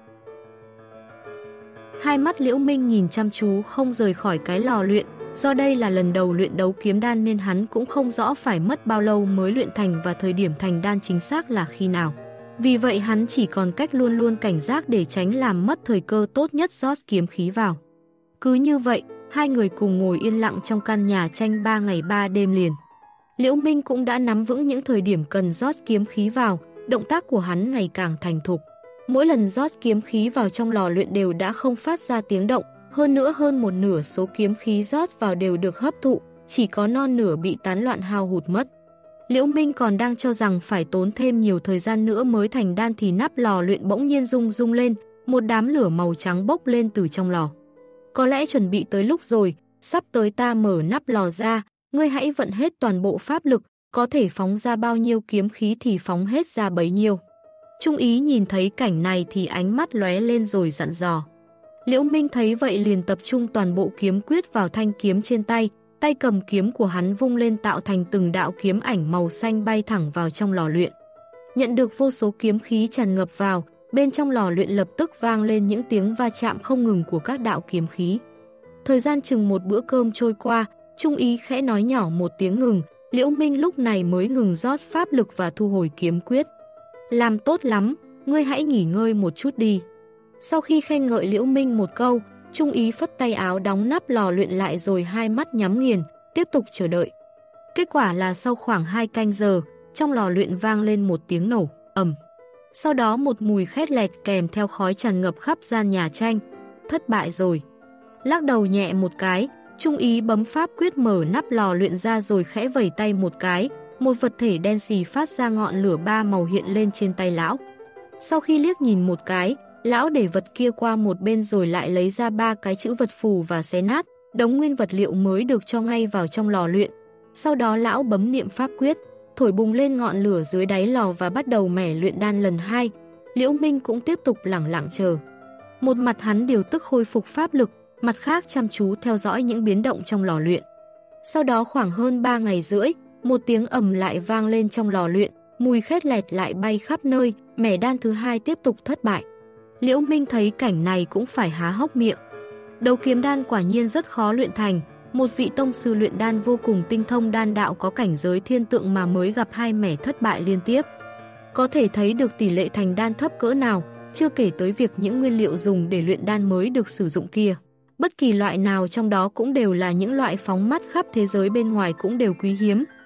Hai mắt Liễu Minh nhìn chăm chú không rời khỏi cái lò luyện, do đây là lần đầu luyện đấu kiếm đan nên hắn cũng không rõ phải mất bao lâu mới luyện thành và thời điểm thành đan chính xác là khi nào. Vì vậy hắn chỉ còn cách luôn luôn cảnh giác để tránh làm mất thời cơ tốt nhất rót kiếm khí vào. Cứ như vậy, hai người cùng ngồi yên lặng trong căn nhà tranh ba ngày ba đêm liền. Liễu Minh cũng đã nắm vững những thời điểm cần rót kiếm khí vào, động tác của hắn ngày càng thành thục. Mỗi lần rót kiếm khí vào trong lò luyện đều đã không phát ra tiếng động, hơn nữa hơn một nửa số kiếm khí rót vào đều được hấp thụ, chỉ có non nửa bị tán loạn hao hụt mất. Liễu Minh còn đang cho rằng phải tốn thêm nhiều thời gian nữa mới thành đan thì nắp lò luyện bỗng nhiên rung rung lên, một đám lửa màu trắng bốc lên từ trong lò. Có lẽ chuẩn bị tới lúc rồi, sắp tới ta mở nắp lò ra, ngươi hãy vận hết toàn bộ pháp lực, có thể phóng ra bao nhiêu kiếm khí thì phóng hết ra bấy nhiêu. Trung ý nhìn thấy cảnh này thì ánh mắt lóe lên rồi dặn dò. Liễu Minh thấy vậy liền tập trung toàn bộ kiếm quyết vào thanh kiếm trên tay, tay cầm kiếm của hắn vung lên tạo thành từng đạo kiếm ảnh màu xanh bay thẳng vào trong lò luyện. Nhận được vô số kiếm khí tràn ngập vào, bên trong lò luyện lập tức vang lên những tiếng va chạm không ngừng của các đạo kiếm khí. Thời gian chừng một bữa cơm trôi qua, Trung ý khẽ nói nhỏ một tiếng ngừng, Liễu Minh lúc này mới ngừng rót pháp lực và thu hồi kiếm quyết. Làm tốt lắm, ngươi hãy nghỉ ngơi một chút đi. Sau khi khen ngợi Liễu Minh một câu, Trung ý phất tay áo đóng nắp lò luyện lại rồi hai mắt nhắm nghiền, tiếp tục chờ đợi. Kết quả là sau khoảng hai canh giờ, trong lò luyện vang lên một tiếng nổ, ầm. Sau đó một mùi khét lẹt kèm theo khói tràn ngập khắp gian nhà tranh. Thất bại rồi. Lắc đầu nhẹ một cái, Trung ý bấm pháp quyết mở nắp lò luyện ra rồi khẽ vẩy tay một cái, một vật thể đen xì phát ra ngọn lửa ba màu hiện lên trên tay lão. Sau khi liếc nhìn một cái, lão để vật kia qua một bên rồi lại lấy ra ba cái chữ vật phù và xé nát, đống nguyên vật liệu mới được cho ngay vào trong lò luyện. Sau đó lão bấm niệm pháp quyết, thổi bùng lên ngọn lửa dưới đáy lò và bắt đầu mẻ luyện đan lần hai. Liễu Minh cũng tiếp tục lẳng lặng chờ. Một mặt hắn điều tức khôi phục pháp lực, mặt khác chăm chú theo dõi những biến động trong lò luyện. Sau đó khoảng hơn ba ngày rưỡi, một tiếng ầm lại vang lên trong lò luyện, mùi khét lẹt lại bay khắp nơi, mẻ đan thứ hai tiếp tục thất bại. Liễu Minh thấy cảnh này cũng phải há hốc miệng. Đấu kiếm đan quả nhiên rất khó luyện thành, một vị tông sư luyện đan vô cùng tinh thông đan đạo có cảnh giới thiên tượng mà mới gặp hai mẻ thất bại liên tiếp. Có thể thấy được tỷ lệ thành đan thấp cỡ nào, chưa kể tới việc những nguyên liệu dùng để luyện đan mới được sử dụng kia. Bất kỳ loại nào trong đó cũng đều là những loại phóng mắt khắp thế giới bên ngoài cũng đều quý hiếm,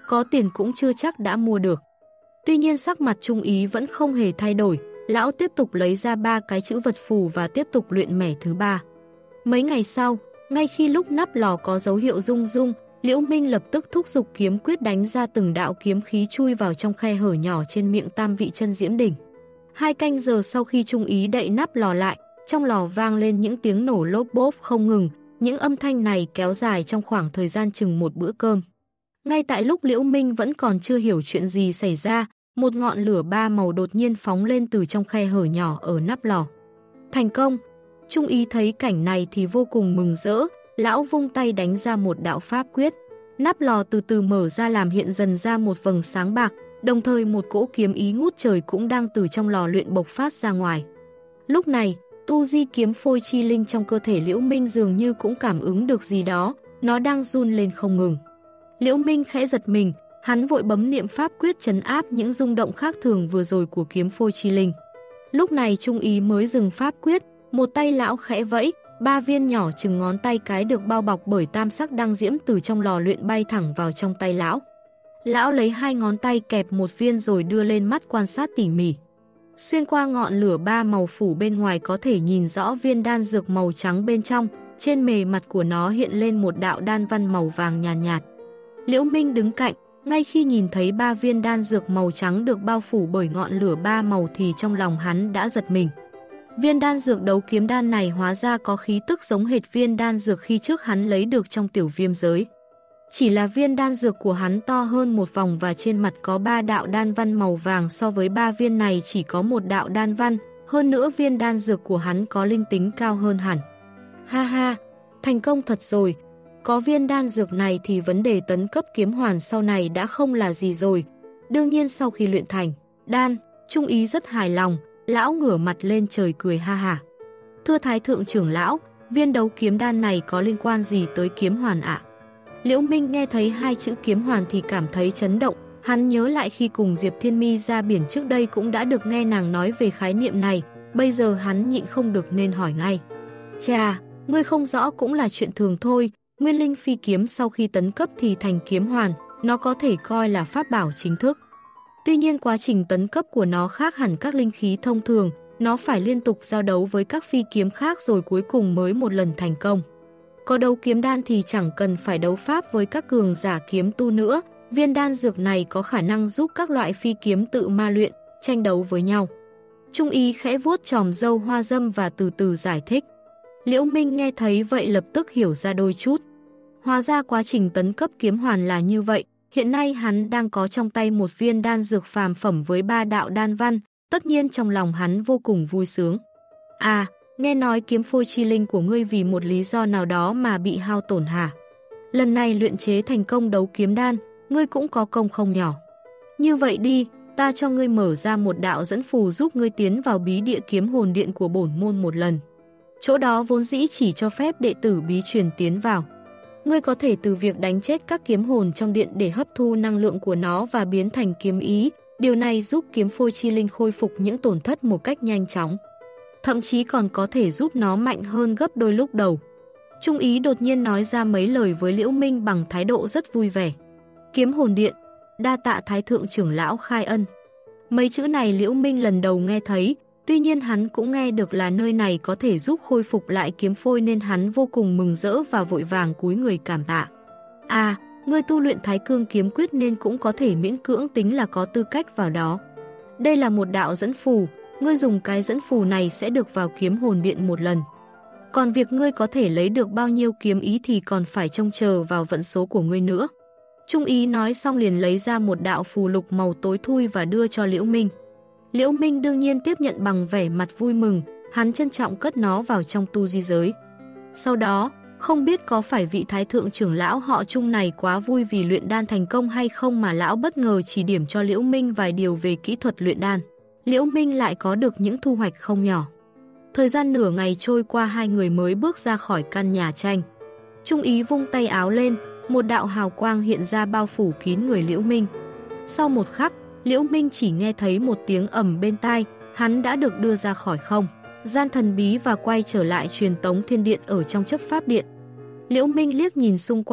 có tiền cũng chưa chắc đã mua được. Tuy nhiên sắc mặt Trung Ý vẫn không hề thay đổi, lão tiếp tục lấy ra ba cái chữ vật phù và tiếp tục luyện mẻ thứ ba. Mấy ngày sau, ngay khi lúc nắp lò có dấu hiệu rung rung, Liễu Minh lập tức thúc giục kiếm quyết đánh ra từng đạo kiếm khí chui vào trong khe hở nhỏ trên miệng tam vị chân diễm đỉnh. Hai canh giờ sau khi Trung Ý đậy nắp lò lại, trong lò vang lên những tiếng nổ lốp bốp không ngừng, những âm thanh này kéo dài trong khoảng thời gian chừng một bữa cơm. Ngay tại lúc Liễu Minh vẫn còn chưa hiểu chuyện gì xảy ra, một ngọn lửa ba màu đột nhiên phóng lên từ trong khe hở nhỏ ở nắp lò. Thành công! Trung Ý thấy cảnh này thì vô cùng mừng rỡ, lão vung tay đánh ra một đạo pháp quyết. Nắp lò từ từ mở ra làm hiện dần ra một vầng sáng bạc, đồng thời một cỗ kiếm ý ngút trời cũng đang từ trong lò luyện bộc phát ra ngoài. Lúc này, tu di kiếm phôi chi linh trong cơ thể Liễu Minh dường như cũng cảm ứng được gì đó, nó đang run lên không ngừng. Liễu Minh khẽ giật mình, hắn vội bấm niệm pháp quyết trấn áp những rung động khác thường vừa rồi của kiếm phôi chi linh. Lúc này Trung Ý mới dừng pháp quyết, một tay lão khẽ vẫy, ba viên nhỏ chừng ngón tay cái được bao bọc bởi tam sắc đăng diễm từ trong lò luyện bay thẳng vào trong tay lão. Lão lấy hai ngón tay kẹp một viên rồi đưa lên mắt quan sát tỉ mỉ. Xuyên qua ngọn lửa ba màu phủ bên ngoài có thể nhìn rõ viên đan dược màu trắng bên trong, trên bề mặt của nó hiện lên một đạo đan văn màu vàng nhàn nhạt, nhạt. Liễu Minh đứng cạnh, ngay khi nhìn thấy ba viên đan dược màu trắng được bao phủ bởi ngọn lửa ba màu thì trong lòng hắn đã giật mình. Viên đan dược đấu kiếm đan này hóa ra có khí tức giống hệt viên đan dược khi trước hắn lấy được trong tiểu viêm giới. Chỉ là viên đan dược của hắn to hơn một vòng và trên mặt có ba đạo đan văn màu vàng, so với ba viên này chỉ có một đạo đan văn, hơn nữa viên đan dược của hắn có linh tính cao hơn hẳn. Ha ha, thành công thật rồi. Có viên đan dược này thì vấn đề tấn cấp kiếm hoàn sau này đã không là gì rồi. Đương nhiên sau khi luyện thành đan, Trung Ý rất hài lòng, lão ngửa mặt lên trời cười ha hả. Thưa Thái thượng trưởng lão, viên đấu kiếm đan này có liên quan gì tới kiếm hoàn ạ? Liễu Minh nghe thấy hai chữ kiếm hoàn thì cảm thấy chấn động, hắn nhớ lại khi cùng Diệp Thiên Mi ra biển trước đây cũng đã được nghe nàng nói về khái niệm này, bây giờ hắn nhịn không được nên hỏi ngay. Chà, ngươi không rõ cũng là chuyện thường thôi, nguyên linh phi kiếm sau khi tấn cấp thì thành kiếm hoàn, nó có thể coi là pháp bảo chính thức. Tuy nhiên quá trình tấn cấp của nó khác hẳn các linh khí thông thường, nó phải liên tục giao đấu với các phi kiếm khác rồi cuối cùng mới một lần thành công. Có đấu kiếm đan thì chẳng cần phải đấu pháp với các cường giả kiếm tu nữa, viên đan dược này có khả năng giúp các loại phi kiếm tự ma luyện, tranh đấu với nhau. Trung Ý khẽ vuốt chòm râu hoa dâm và từ từ giải thích. Liễu Minh nghe thấy vậy lập tức hiểu ra đôi chút. Hóa ra quá trình tấn cấp kiếm hoàn là như vậy, hiện nay hắn đang có trong tay một viên đan dược phàm phẩm với ba đạo đan văn, tất nhiên trong lòng hắn vô cùng vui sướng. À, nghe nói kiếm phôi chi linh của ngươi vì một lý do nào đó mà bị hao tổn hả? Lần này luyện chế thành công đấu kiếm đan, ngươi cũng có công không nhỏ. Như vậy đi, ta cho ngươi mở ra một đạo dẫn phù giúp ngươi tiến vào bí địa kiếm hồn điện của bổn môn một lần. Chỗ đó vốn dĩ chỉ cho phép đệ tử bí truyền tiến vào. Ngươi có thể từ việc đánh chết các kiếm hồn trong điện để hấp thu năng lượng của nó và biến thành kiếm ý, điều này giúp kiếm phôi chi linh khôi phục những tổn thất một cách nhanh chóng. Thậm chí còn có thể giúp nó mạnh hơn gấp đôi lúc đầu. Trung Ý đột nhiên nói ra mấy lời với Liễu Minh bằng thái độ rất vui vẻ. Kiếm hồn điện, đa tạ Thái thượng trưởng lão khai ân. Mấy chữ này Liễu Minh lần đầu nghe thấy, tuy nhiên hắn cũng nghe được là nơi này có thể giúp khôi phục lại kiếm phôi nên hắn vô cùng mừng rỡ và vội vàng cúi người cảm tạ. À, ngươi tu luyện Thái Cương kiếm quyết nên cũng có thể miễn cưỡng tính là có tư cách vào đó. Đây là một đạo dẫn phù, ngươi dùng cái dẫn phù này sẽ được vào kiếm hồn điện một lần. Còn việc ngươi có thể lấy được bao nhiêu kiếm ý thì còn phải trông chờ vào vận số của ngươi nữa. Trung Ý nói xong liền lấy ra một đạo phù lục màu tối thui và đưa cho Liễu Minh. Liễu Minh đương nhiên tiếp nhận bằng vẻ mặt vui mừng, hắn trân trọng cất nó vào trong tu di giới. Sau đó, không biết có phải vị Thái thượng trưởng lão họ Trung này quá vui vì luyện đan thành công hay không mà lão bất ngờ chỉ điểm cho Liễu Minh vài điều về kỹ thuật luyện đan. Liễu Minh lại có được những thu hoạch không nhỏ. Thời gian nửa ngày trôi qua hai người mới bước ra khỏi căn nhà tranh. Trung Ý vung tay áo lên, một đạo hào quang hiện ra bao phủ kín người Liễu Minh. Sau một khắc, Liễu Minh chỉ nghe thấy một tiếng ầm bên tai, hắn đã được đưa ra khỏi không gian thần bí và quay trở lại truyền tống thiên điện ở trong chấp pháp điện. Liễu Minh liếc nhìn xung quanh,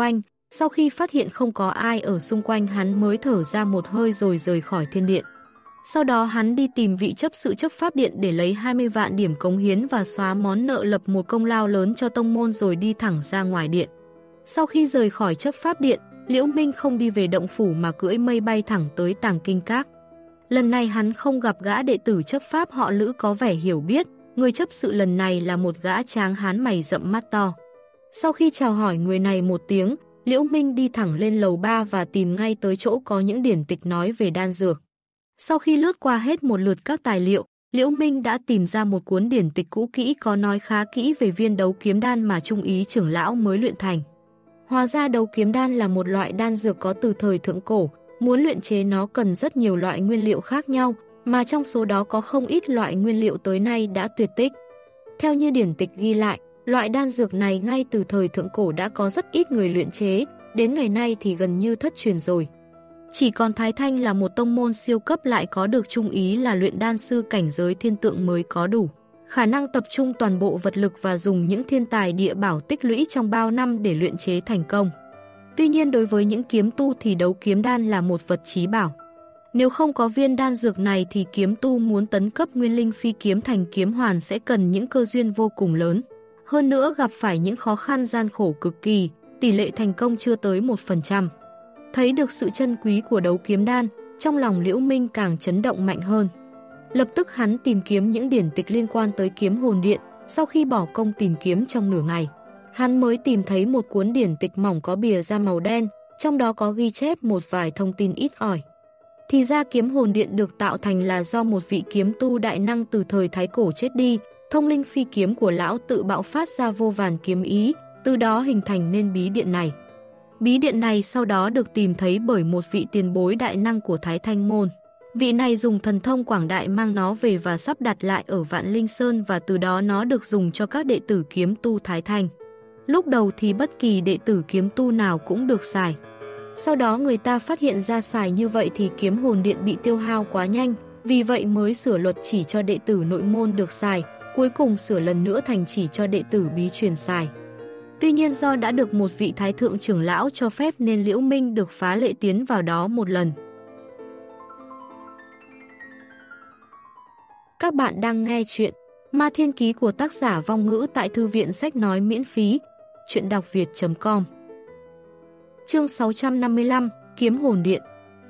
Sau khi phát hiện không có ai ở xung quanh, hắn mới thở ra một hơi rồi rời khỏi thiên điện. Sau đó hắn đi tìm vị chấp sự chấp pháp điện để lấy hai mươi vạn điểm cống hiến và xóa món nợ, lập một công lao lớn cho tông môn rồi đi thẳng ra ngoài điện. Sau khi rời khỏi chấp pháp điện, Liễu Minh không đi về động phủ mà cưỡi mây bay thẳng tới Tàng Kinh Các. Lần này hắn không gặp gã đệ tử chấp pháp họ Lữ có vẻ hiểu biết, người chấp sự lần này là một gã tráng hán mày rậm mắt to. Sau khi chào hỏi người này một tiếng, Liễu Minh đi thẳng lên lầu ba và tìm ngay tới chỗ có những điển tịch nói về đan dược. Sau khi lướt qua hết một lượt các tài liệu, Liễu Minh đã tìm ra một cuốn điển tịch cũ kỹ có nói khá kỹ về viên đấu kiếm đan mà Trung Ý trưởng lão mới luyện thành. Hóa ra đấu kiếm đan là một loại đan dược có từ thời thượng cổ, muốn luyện chế nó cần rất nhiều loại nguyên liệu khác nhau, mà trong số đó có không ít loại nguyên liệu tới nay đã tuyệt tích. Theo như điển tịch ghi lại, loại đan dược này ngay từ thời thượng cổ đã có rất ít người luyện chế, đến ngày nay thì gần như thất truyền rồi. Chỉ còn Thái Thanh là một tông môn siêu cấp lại có được Trung Ý là luyện đan sư cảnh giới thiên tượng mới có đủ khả năng tập trung toàn bộ vật lực và dùng những thiên tài địa bảo tích lũy trong bao năm để luyện chế thành công. Tuy nhiên đối với những kiếm tu thì đấu kiếm đan là một vật chí bảo. Nếu không có viên đan dược này thì kiếm tu muốn tấn cấp nguyên linh phi kiếm thành kiếm hoàn sẽ cần những cơ duyên vô cùng lớn. Hơn nữa gặp phải những khó khăn gian khổ cực kỳ, tỷ lệ thành công chưa tới một phần trăm. Thấy được sự chân quý của đấu kiếm đan, trong lòng Liễu Minh càng chấn động mạnh hơn. Lập tức hắn tìm kiếm những điển tịch liên quan tới kiếm hồn điện, sau khi bỏ công tìm kiếm trong nửa ngày. Hắn mới tìm thấy một cuốn điển tịch mỏng có bìa da màu đen, trong đó có ghi chép một vài thông tin ít ỏi. Thì ra kiếm hồn điện được tạo thành là do một vị kiếm tu đại năng từ thời Thái Cổ chết đi, thông linh phi kiếm của lão tự bạo phát ra vô vàn kiếm ý, từ đó hình thành nên bí điện này. Bí điện này sau đó được tìm thấy bởi một vị tiền bối đại năng của Thái Thanh Môn. Vị này dùng thần thông quảng đại mang nó về và sắp đặt lại ở Vạn Linh Sơn và từ đó nó được dùng cho các đệ tử kiếm tu Thái Thanh. Lúc đầu thì bất kỳ đệ tử kiếm tu nào cũng được xài. Sau đó người ta phát hiện ra xài như vậy thì kiếm hồn điện bị tiêu hao quá nhanh, vì vậy mới sửa luật chỉ cho đệ tử nội môn được xài, cuối cùng sửa lần nữa thành chỉ cho đệ tử bí truyền xài. Tuy nhiên do đã được một vị thái thượng trưởng lão cho phép nên Liễu Minh được phá lệ tiến vào đó một lần. Các bạn đang nghe chuyện Ma Thiên Ký của tác giả Vong Ngữ tại Thư viện Sách Nói miễn phí, chuyện đọc việt chấm com. Chương sáu trăm năm mươi lăm, Kiếm Hồn Điện.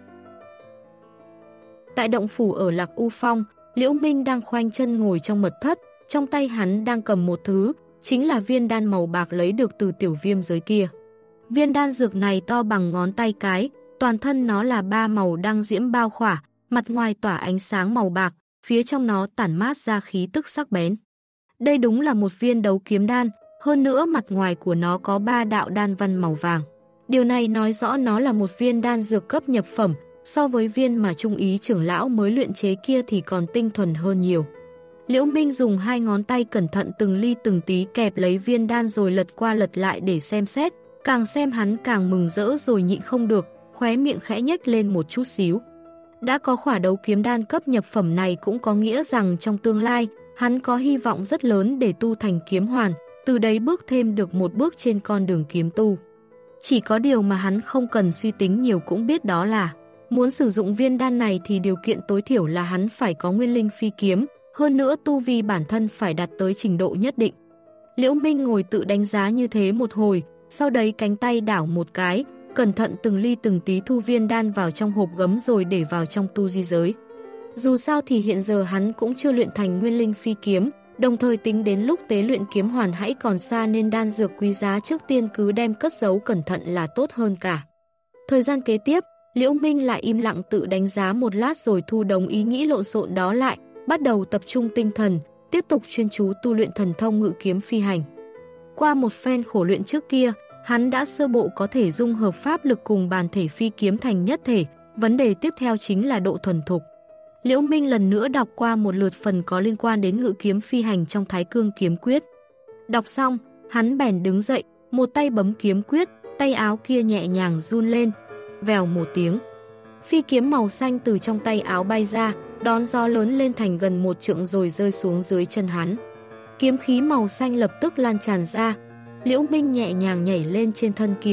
Tại động phủ ở Lạc U Phong, Liễu Minh đang khoanh chân ngồi trong mật thất, trong tay hắn đang cầm một thứ, chính là viên đan màu bạc lấy được từ tiểu viêm giới kia. Viên đan dược này to bằng ngón tay cái, toàn thân nó là ba màu đăng diễm bao khỏa, mặt ngoài tỏa ánh sáng màu bạc, phía trong nó tản mát ra khí tức sắc bén. Đây đúng là một viên đấu kiếm đan, hơn nữa mặt ngoài của nó có ba đạo đan văn màu vàng. Điều này nói rõ nó là một viên đan dược cấp nhập phẩm, so với viên mà Trung Ý trưởng lão mới luyện chế kia thì còn tinh thuần hơn nhiều. Liễu Minh dùng hai ngón tay cẩn thận từng ly từng tí kẹp lấy viên đan rồi lật qua lật lại để xem xét, càng xem hắn càng mừng rỡ rồi nhịn không được, khóe miệng khẽ nhếch lên một chút xíu. Đã có khỏa đấu kiếm đan cấp nhập phẩm này cũng có nghĩa rằng trong tương lai, hắn có hy vọng rất lớn để tu thành kiếm hoàn, từ đấy bước thêm được một bước trên con đường kiếm tu. Chỉ có điều mà hắn không cần suy tính nhiều cũng biết đó là, muốn sử dụng viên đan này thì điều kiện tối thiểu là hắn phải có nguyên linh phi kiếm, hơn nữa tu vi bản thân phải đạt tới trình độ nhất định. Liễu Minh ngồi tự đánh giá như thế một hồi, sau đấy cánh tay đảo một cái, cẩn thận từng ly từng tí thu viên đan vào trong hộp gấm rồi để vào trong tu di giới. Dù sao thì hiện giờ hắn cũng chưa luyện thành nguyên linh phi kiếm, đồng thời tính đến lúc tế luyện kiếm hoàn hãy còn xa nên đan dược quý giá trước tiên cứ đem cất giấu cẩn thận là tốt hơn cả. Thời gian kế tiếp, Liễu Minh lại im lặng tự đánh giá một lát rồi thu đống ý nghĩ lộn xộn đó lại, bắt đầu tập trung tinh thần, tiếp tục chuyên chú tu luyện thần thông ngự kiếm phi hành. Qua một phen khổ luyện trước kia, hắn đã sơ bộ có thể dung hợp pháp lực cùng bản thể phi kiếm thành nhất thể, vấn đề tiếp theo chính là độ thuần thục. Liễu Minh lần nữa đọc qua một lượt phần có liên quan đến ngự kiếm phi hành trong Thái Cương kiếm quyết. Đọc xong, hắn bèn đứng dậy, một tay bấm kiếm quyết, tay áo kia nhẹ nhàng run lên, vèo một tiếng. Phi kiếm màu xanh từ trong tay áo bay ra, đón gió lớn lên thành gần một trượng rồi rơi xuống dưới chân hắn. Kiếm khí màu xanh lập tức lan tràn ra, Liễu Minh nhẹ nhàng nhảy lên trên thân kiếm,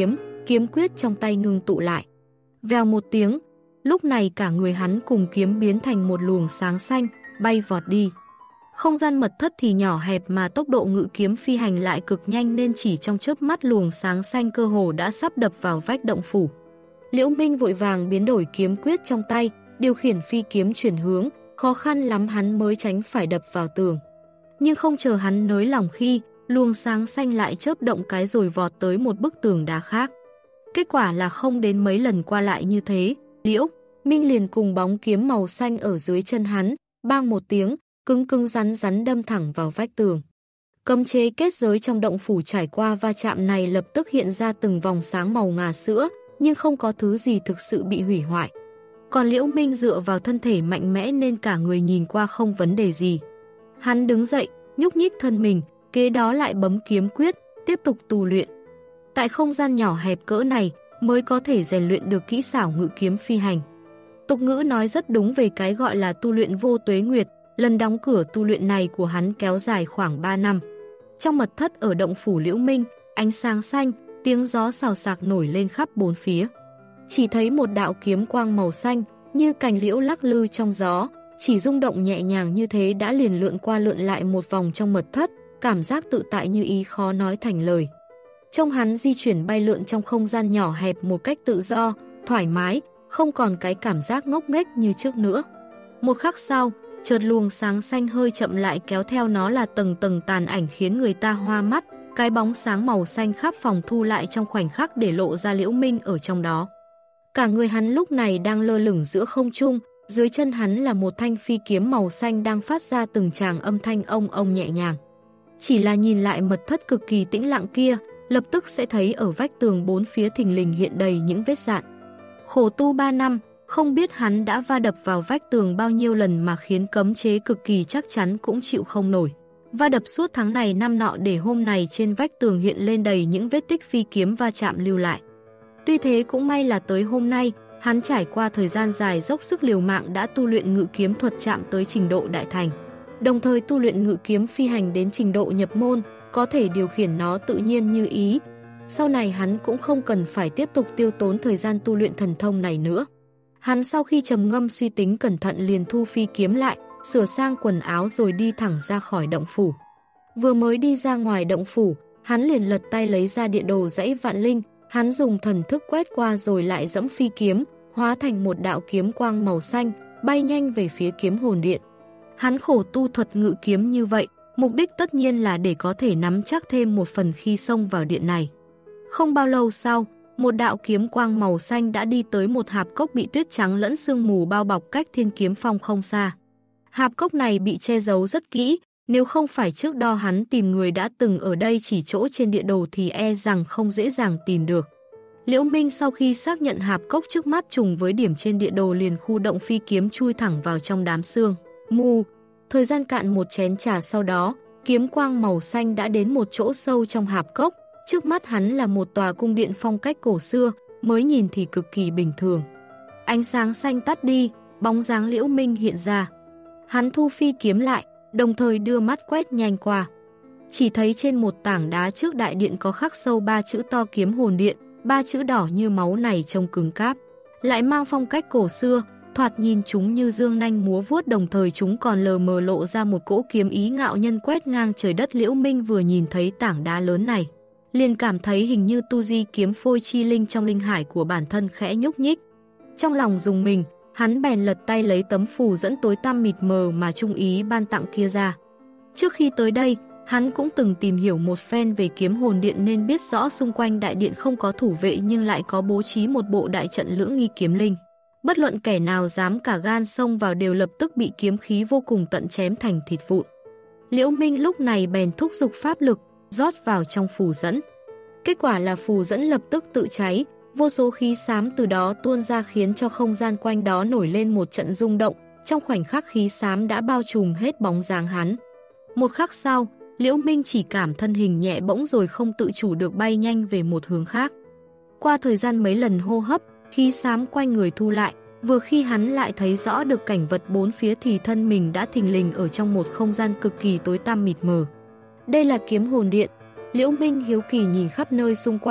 kiếm quyết trong tay ngưng tụ lại. Vèo một tiếng, lúc này cả người hắn cùng kiếm biến thành một luồng sáng xanh, bay vọt đi. Không gian mật thất thì nhỏ hẹp mà tốc độ ngự kiếm phi hành lại cực nhanh nên chỉ trong chớp mắt luồng sáng xanh cơ hồ đã sắp đập vào vách động phủ. Liễu Minh vội vàng biến đổi kiếm quyết trong tay, điều khiển phi kiếm chuyển hướng, khó khăn lắm hắn mới tránh phải đập vào tường. Nhưng không chờ hắn nới lòng khi, luồng sáng xanh lại chớp động cái rồi vọt tới một bức tường đá khác. Kết quả là không đến mấy lần qua lại như thế, Liễu Minh liền cùng bóng kiếm màu xanh ở dưới chân hắn, bang một tiếng, cứng cứng rắn rắn đâm thẳng vào vách tường. Cấm chế kết giới trong động phủ trải qua va chạm này lập tức hiện ra từng vòng sáng màu ngà sữa, nhưng không có thứ gì thực sự bị hủy hoại. Còn Liễu Minh dựa vào thân thể mạnh mẽ nên cả người nhìn qua không vấn đề gì. Hắn đứng dậy, nhúc nhích thân mình, kế đó lại bấm kiếm quyết, tiếp tục tu luyện. Tại không gian nhỏ hẹp cỡ này mới có thể rèn luyện được kỹ xảo ngự kiếm phi hành. Tục ngữ nói rất đúng về cái gọi là tu luyện vô tuế nguyệt, lần đóng cửa tu luyện này của hắn kéo dài khoảng ba năm. Trong mật thất ở động phủ Liễu Minh, ánh sáng xanh, tiếng gió xào xạc nổi lên khắp bốn phía. Chỉ thấy một đạo kiếm quang màu xanh, như cành liễu lắc lư trong gió, chỉ rung động nhẹ nhàng như thế đã liền lượn qua lượn lại một vòng trong mật thất, cảm giác tự tại như ý khó nói thành lời. Trông hắn di chuyển bay lượn trong không gian nhỏ hẹp một cách tự do, thoải mái, không còn cái cảm giác ngốc nghếch như trước nữa. Một khắc sau, chợt luồng sáng xanh hơi chậm lại kéo theo nó là tầng tầng tàn ảnh khiến người ta hoa mắt, cái bóng sáng màu xanh khắp phòng thu lại trong khoảnh khắc để lộ ra Liễu Minh ở trong đó. Cả người hắn lúc này đang lơ lửng giữa không trung, dưới chân hắn là một thanh phi kiếm màu xanh đang phát ra từng tràng âm thanh ông ông nhẹ nhàng. Chỉ là nhìn lại mật thất cực kỳ tĩnh lặng kia, lập tức sẽ thấy ở vách tường bốn phía thình lình hiện đầy những vết rạn. Khổ tu ba năm, không biết hắn đã va đập vào vách tường bao nhiêu lần mà khiến cấm chế cực kỳ chắc chắn cũng chịu không nổi. Va đập suốt tháng này năm nọ để hôm này trên vách tường hiện lên đầy những vết tích phi kiếm va chạm lưu lại. Tuy thế cũng may là tới hôm nay, hắn trải qua thời gian dài dốc sức liều mạng đã tu luyện ngự kiếm thuật chạm tới trình độ đại thành. Đồng thời tu luyện ngự kiếm phi hành đến trình độ nhập môn, có thể điều khiển nó tự nhiên như ý. Sau này hắn cũng không cần phải tiếp tục tiêu tốn thời gian tu luyện thần thông này nữa. Hắn sau khi trầm ngâm suy tính cẩn thận liền thu phi kiếm lại, sửa sang quần áo rồi đi thẳng ra khỏi động phủ. Vừa mới đi ra ngoài động phủ, hắn liền lật tay lấy ra địa đồ dãy Vạn Linh, hắn dùng thần thức quét qua rồi lại dẫm phi kiếm, hóa thành một đạo kiếm quang màu xanh, bay nhanh về phía kiếm hồn điện. Hắn khổ tu thuật ngự kiếm như vậy, mục đích tất nhiên là để có thể nắm chắc thêm một phần khi xông vào điện này. Không bao lâu sau, một đạo kiếm quang màu xanh đã đi tới một hạp cốc bị tuyết trắng lẫn sương mù bao bọc cách Thiên Kiếm Phong không xa. Hạp cốc này bị che giấu rất kỹ, nếu không phải trước đó hắn tìm người đã từng ở đây chỉ chỗ trên địa đồ thì e rằng không dễ dàng tìm được. Liễu Minh sau khi xác nhận hạp cốc trước mắt trùng với điểm trên địa đồ liền khu động phi kiếm chui thẳng vào trong đám sương mù. Thời gian cạn một chén trà sau đó, kiếm quang màu xanh đã đến một chỗ sâu trong hạp cốc. Trước mắt hắn là một tòa cung điện phong cách cổ xưa, mới nhìn thì cực kỳ bình thường. Ánh sáng xanh tắt đi, bóng dáng Liễu Minh hiện ra. Hắn thu phi kiếm lại, đồng thời đưa mắt quét nhanh qua. Chỉ thấy trên một tảng đá trước đại điện có khắc sâu ba chữ to kiếm hồn điện, ba chữ đỏ như máu này trông cứng cáp. Lại mang phong cách cổ xưa, thoạt nhìn chúng như dương nanh múa vuốt đồng thời chúng còn lờ mờ lộ ra một cỗ kiếm ý ngạo nhân quét ngang trời đất. Liễu Minh vừa nhìn thấy tảng đá lớn này, liền cảm thấy hình như tu di kiếm phôi chi linh trong linh hải của bản thân khẽ nhúc nhích. Trong lòng dùng mình, hắn bèn lật tay lấy tấm phù dẫn tối tăm mịt mờ mà Trung Ý ban tặng kia ra. Trước khi tới đây, hắn cũng từng tìm hiểu một phen về kiếm hồn điện nên biết rõ xung quanh đại điện không có thủ vệ nhưng lại có bố trí một bộ đại trận lưỡng nghi kiếm linh. Bất luận kẻ nào dám cả gan xông vào đều lập tức bị kiếm khí vô cùng tận chém thành thịt vụn. Liễu Minh lúc này bèn thúc giục pháp lực, rót vào trong phù dẫn. Kết quả là phù dẫn lập tức tự cháy, vô số khí xám từ đó tuôn ra khiến cho không gian quanh đó nổi lên một trận rung động, trong khoảnh khắc khí xám đã bao trùm hết bóng dáng hắn. Một khắc sau, Liễu Minh chỉ cảm thân hình nhẹ bỗng rồi không tự chủ được bay nhanh về một hướng khác. Qua thời gian mấy lần hô hấp, khí xám quanh người thu lại, vừa khi hắn lại thấy rõ được cảnh vật bốn phía thì thân mình đã thình lình ở trong một không gian cực kỳ tối tăm mịt mờ. Đây là kiếm hồn điện. Liễu Minh hiếu kỳ nhìn khắp nơi xung quanh,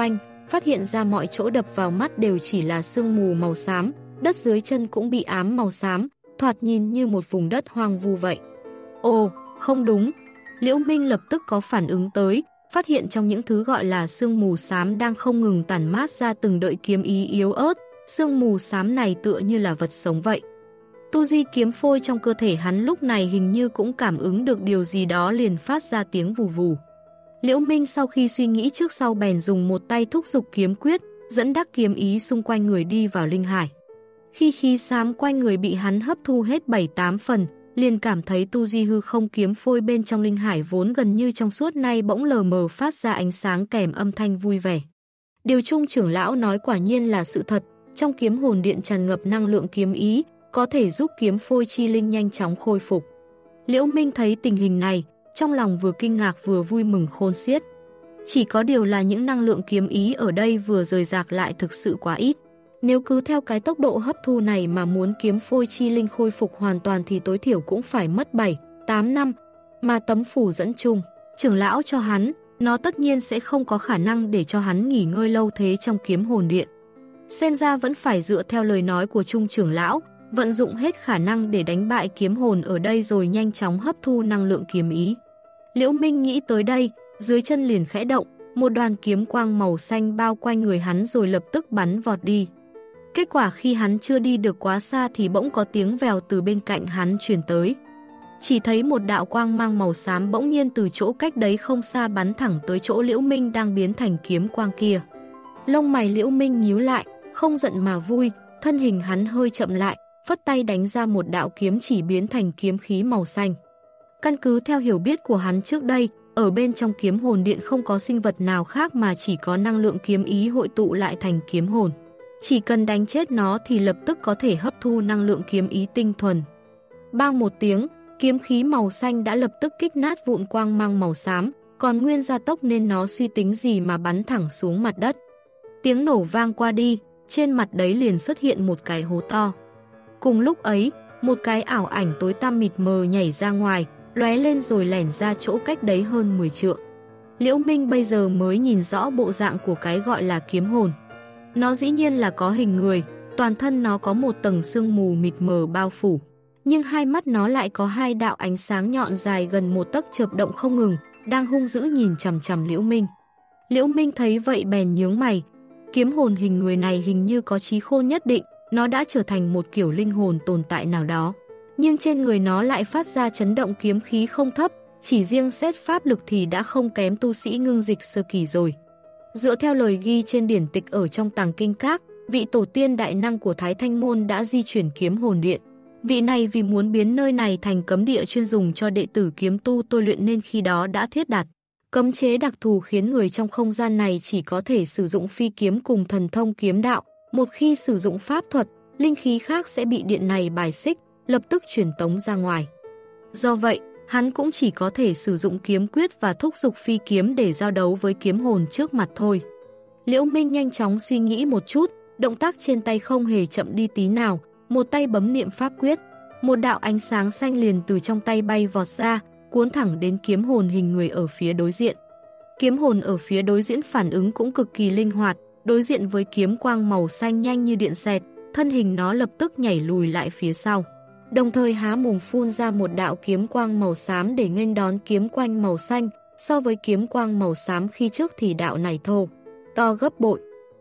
phát hiện ra mọi chỗ đập vào mắt đều chỉ là sương mù màu xám, đất dưới chân cũng bị ám màu xám, thoạt nhìn như một vùng đất hoang vu vậy. Ồ, không đúng. Liễu Minh lập tức có phản ứng tới, phát hiện trong những thứ gọi là sương mù xám đang không ngừng tản mát ra từng đợi kiếm ý yếu ớt, sương mù xám này tựa như là vật sống vậy. Tu di kiếm phôi trong cơ thể hắn lúc này hình như cũng cảm ứng được điều gì đó liền phát ra tiếng vù vù. Liễu Minh sau khi suy nghĩ trước sau bèn dùng một tay thúc giục kiếm quyết, dẫn đắc kiếm ý xung quanh người đi vào linh hải. Khi khí xám quanh người bị hắn hấp thu hết bảy tám phần, liền cảm thấy tu di hư không kiếm phôi bên trong linh hải vốn gần như trong suốt nay bỗng lờ mờ phát ra ánh sáng kèm âm thanh vui vẻ. Điều Trung trưởng lão nói quả nhiên là sự thật, trong kiếm hồn điện tràn ngập năng lượng kiếm ý, có thể giúp kiếm phôi chi linh nhanh chóng khôi phục. Liễu Minh thấy tình hình này, trong lòng vừa kinh ngạc vừa vui mừng khôn xiết. Chỉ có điều là những năng lượng kiếm ý ở đây vừa rời rạc lại thực sự quá ít. Nếu cứ theo cái tốc độ hấp thu này mà muốn kiếm phôi chi linh khôi phục hoàn toàn thì tối thiểu cũng phải mất bảy, tám năm. Mà tấm phủ dẫn chung, trưởng lão cho hắn, nó tất nhiên sẽ không có khả năng để cho hắn nghỉ ngơi lâu thế trong kiếm hồn điện. Xem ra vẫn phải dựa theo lời nói của Trung trưởng lão, vận dụng hết khả năng để đánh bại kiếm hồn ở đây rồi nhanh chóng hấp thu năng lượng kiếm ý. Liễu Minh nghĩ tới đây, dưới chân liền khẽ động, một đoàn kiếm quang màu xanh bao quanh người hắn rồi lập tức bắn vọt đi. Kết quả khi hắn chưa đi được quá xa thì bỗng có tiếng vèo từ bên cạnh hắn truyền tới. Chỉ thấy một đạo quang mang màu xám bỗng nhiên từ chỗ cách đấy không xa bắn thẳng tới chỗ Liễu Minh đang biến thành kiếm quang kia. Lông mày Liễu Minh nhíu lại, không giận mà vui, thân hình hắn hơi chậm lại, phất tay đánh ra một đạo kiếm chỉ biến thành kiếm khí màu xanh. Căn cứ theo hiểu biết của hắn trước đây, ở bên trong kiếm hồn điện không có sinh vật nào khác mà chỉ có năng lượng kiếm ý hội tụ lại thành kiếm hồn. Chỉ cần đánh chết nó thì lập tức có thể hấp thu năng lượng kiếm ý tinh thuần. Bang một tiếng, kiếm khí màu xanh đã lập tức kích nát vụn quang mang màu xám, còn nguyên gia tốc nên nó suy tính gì mà bắn thẳng xuống mặt đất. Tiếng nổ vang qua đi, trên mặt đấy liền xuất hiện một cái hố to. Cùng lúc ấy, một cái ảo ảnh tối tăm mịt mờ nhảy ra ngoài, lóe lên rồi lẻn ra chỗ cách đấy hơn mười trượng. Liễu Minh bây giờ mới nhìn rõ bộ dạng của cái gọi là kiếm hồn. Nó dĩ nhiên là có hình người, toàn thân nó có một tầng sương mù mịt mờ bao phủ. Nhưng hai mắt nó lại có hai đạo ánh sáng nhọn dài gần một tấc chợp động không ngừng, đang hung dữ nhìn chằm chằm Liễu Minh. Liễu Minh thấy vậy bèn nhướng mày. Kiếm hồn hình người này hình như có trí khôn nhất định, nó đã trở thành một kiểu linh hồn tồn tại nào đó. Nhưng trên người nó lại phát ra chấn động kiếm khí không thấp, chỉ riêng xét pháp lực thì đã không kém tu sĩ ngưng dịch sơ kỳ rồi. Dựa theo lời ghi trên điển tịch ở trong Tàng Kinh Các, vị tổ tiên đại năng của Thái Thanh Môn đã di chuyển kiếm hồn điện. Vị này vì muốn biến nơi này thành cấm địa chuyên dùng cho đệ tử kiếm tu tôi luyện nên khi đó đã thiết đặt cấm chế đặc thù khiến người trong không gian này chỉ có thể sử dụng phi kiếm cùng thần thông kiếm đạo. Một khi sử dụng pháp thuật, linh khí khác sẽ bị điện này bài xích, lập tức truyền tống ra ngoài. Do vậy, hắn cũng chỉ có thể sử dụng kiếm quyết và thúc giục phi kiếm để giao đấu với kiếm hồn trước mặt thôi. Liễu Minh nhanh chóng suy nghĩ một chút, động tác trên tay không hề chậm đi tí nào, một tay bấm niệm pháp quyết, một đạo ánh sáng xanh liền từ trong tay bay vọt ra, cuốn thẳng đến kiếm hồn hình người ở phía đối diện. Kiếm hồn ở phía đối diện phản ứng cũng cực kỳ linh hoạt, đối diện với kiếm quang màu xanh nhanh như điện xẹt, thân hình nó lập tức nhảy lùi lại phía sau. Đồng thời há mồm phun ra một đạo kiếm quang màu xám để nghênh đón kiếm quang màu xanh, so với kiếm quang màu xám khi trước thì đạo này thô, to gấp bội.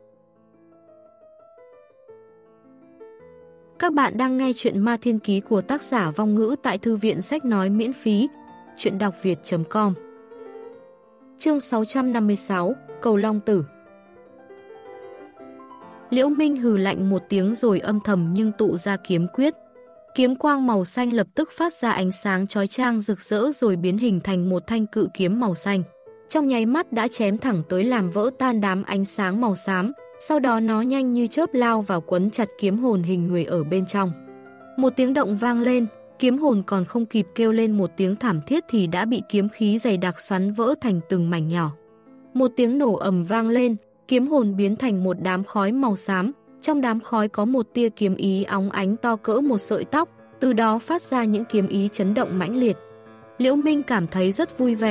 Các bạn đang nghe chuyện Ma Thiên Ký của tác giả Vong Ngữ tại Thư viện Sách Nói miễn phí, chuyện đọc việt chấm com. Chương sáu trăm năm mươi sáu, Cầu Long Tử. Liễu Minh hừ lạnh một tiếng rồi âm thầm nhưng tụ ra kiếm quyết. Kiếm quang màu xanh lập tức phát ra ánh sáng chói chang rực rỡ rồi biến hình thành một thanh cự kiếm màu xanh. Trong nháy mắt đã chém thẳng tới làm vỡ tan đám ánh sáng màu xám, sau đó nó nhanh như chớp lao vào quấn chặt kiếm hồn hình người ở bên trong. Một tiếng động vang lên, kiếm hồn còn không kịp kêu lên một tiếng thảm thiết thì đã bị kiếm khí dày đặc xoắn vỡ thành từng mảnh nhỏ. Một tiếng nổ ầm vang lên, kiếm hồn biến thành một đám khói màu xám, trong đám khói có một tia kiếm ý óng ánh to cỡ một sợi tóc, từ đó phát ra những kiếm ý chấn động mãnh liệt. Liễu Minh cảm thấy rất vui vẻ,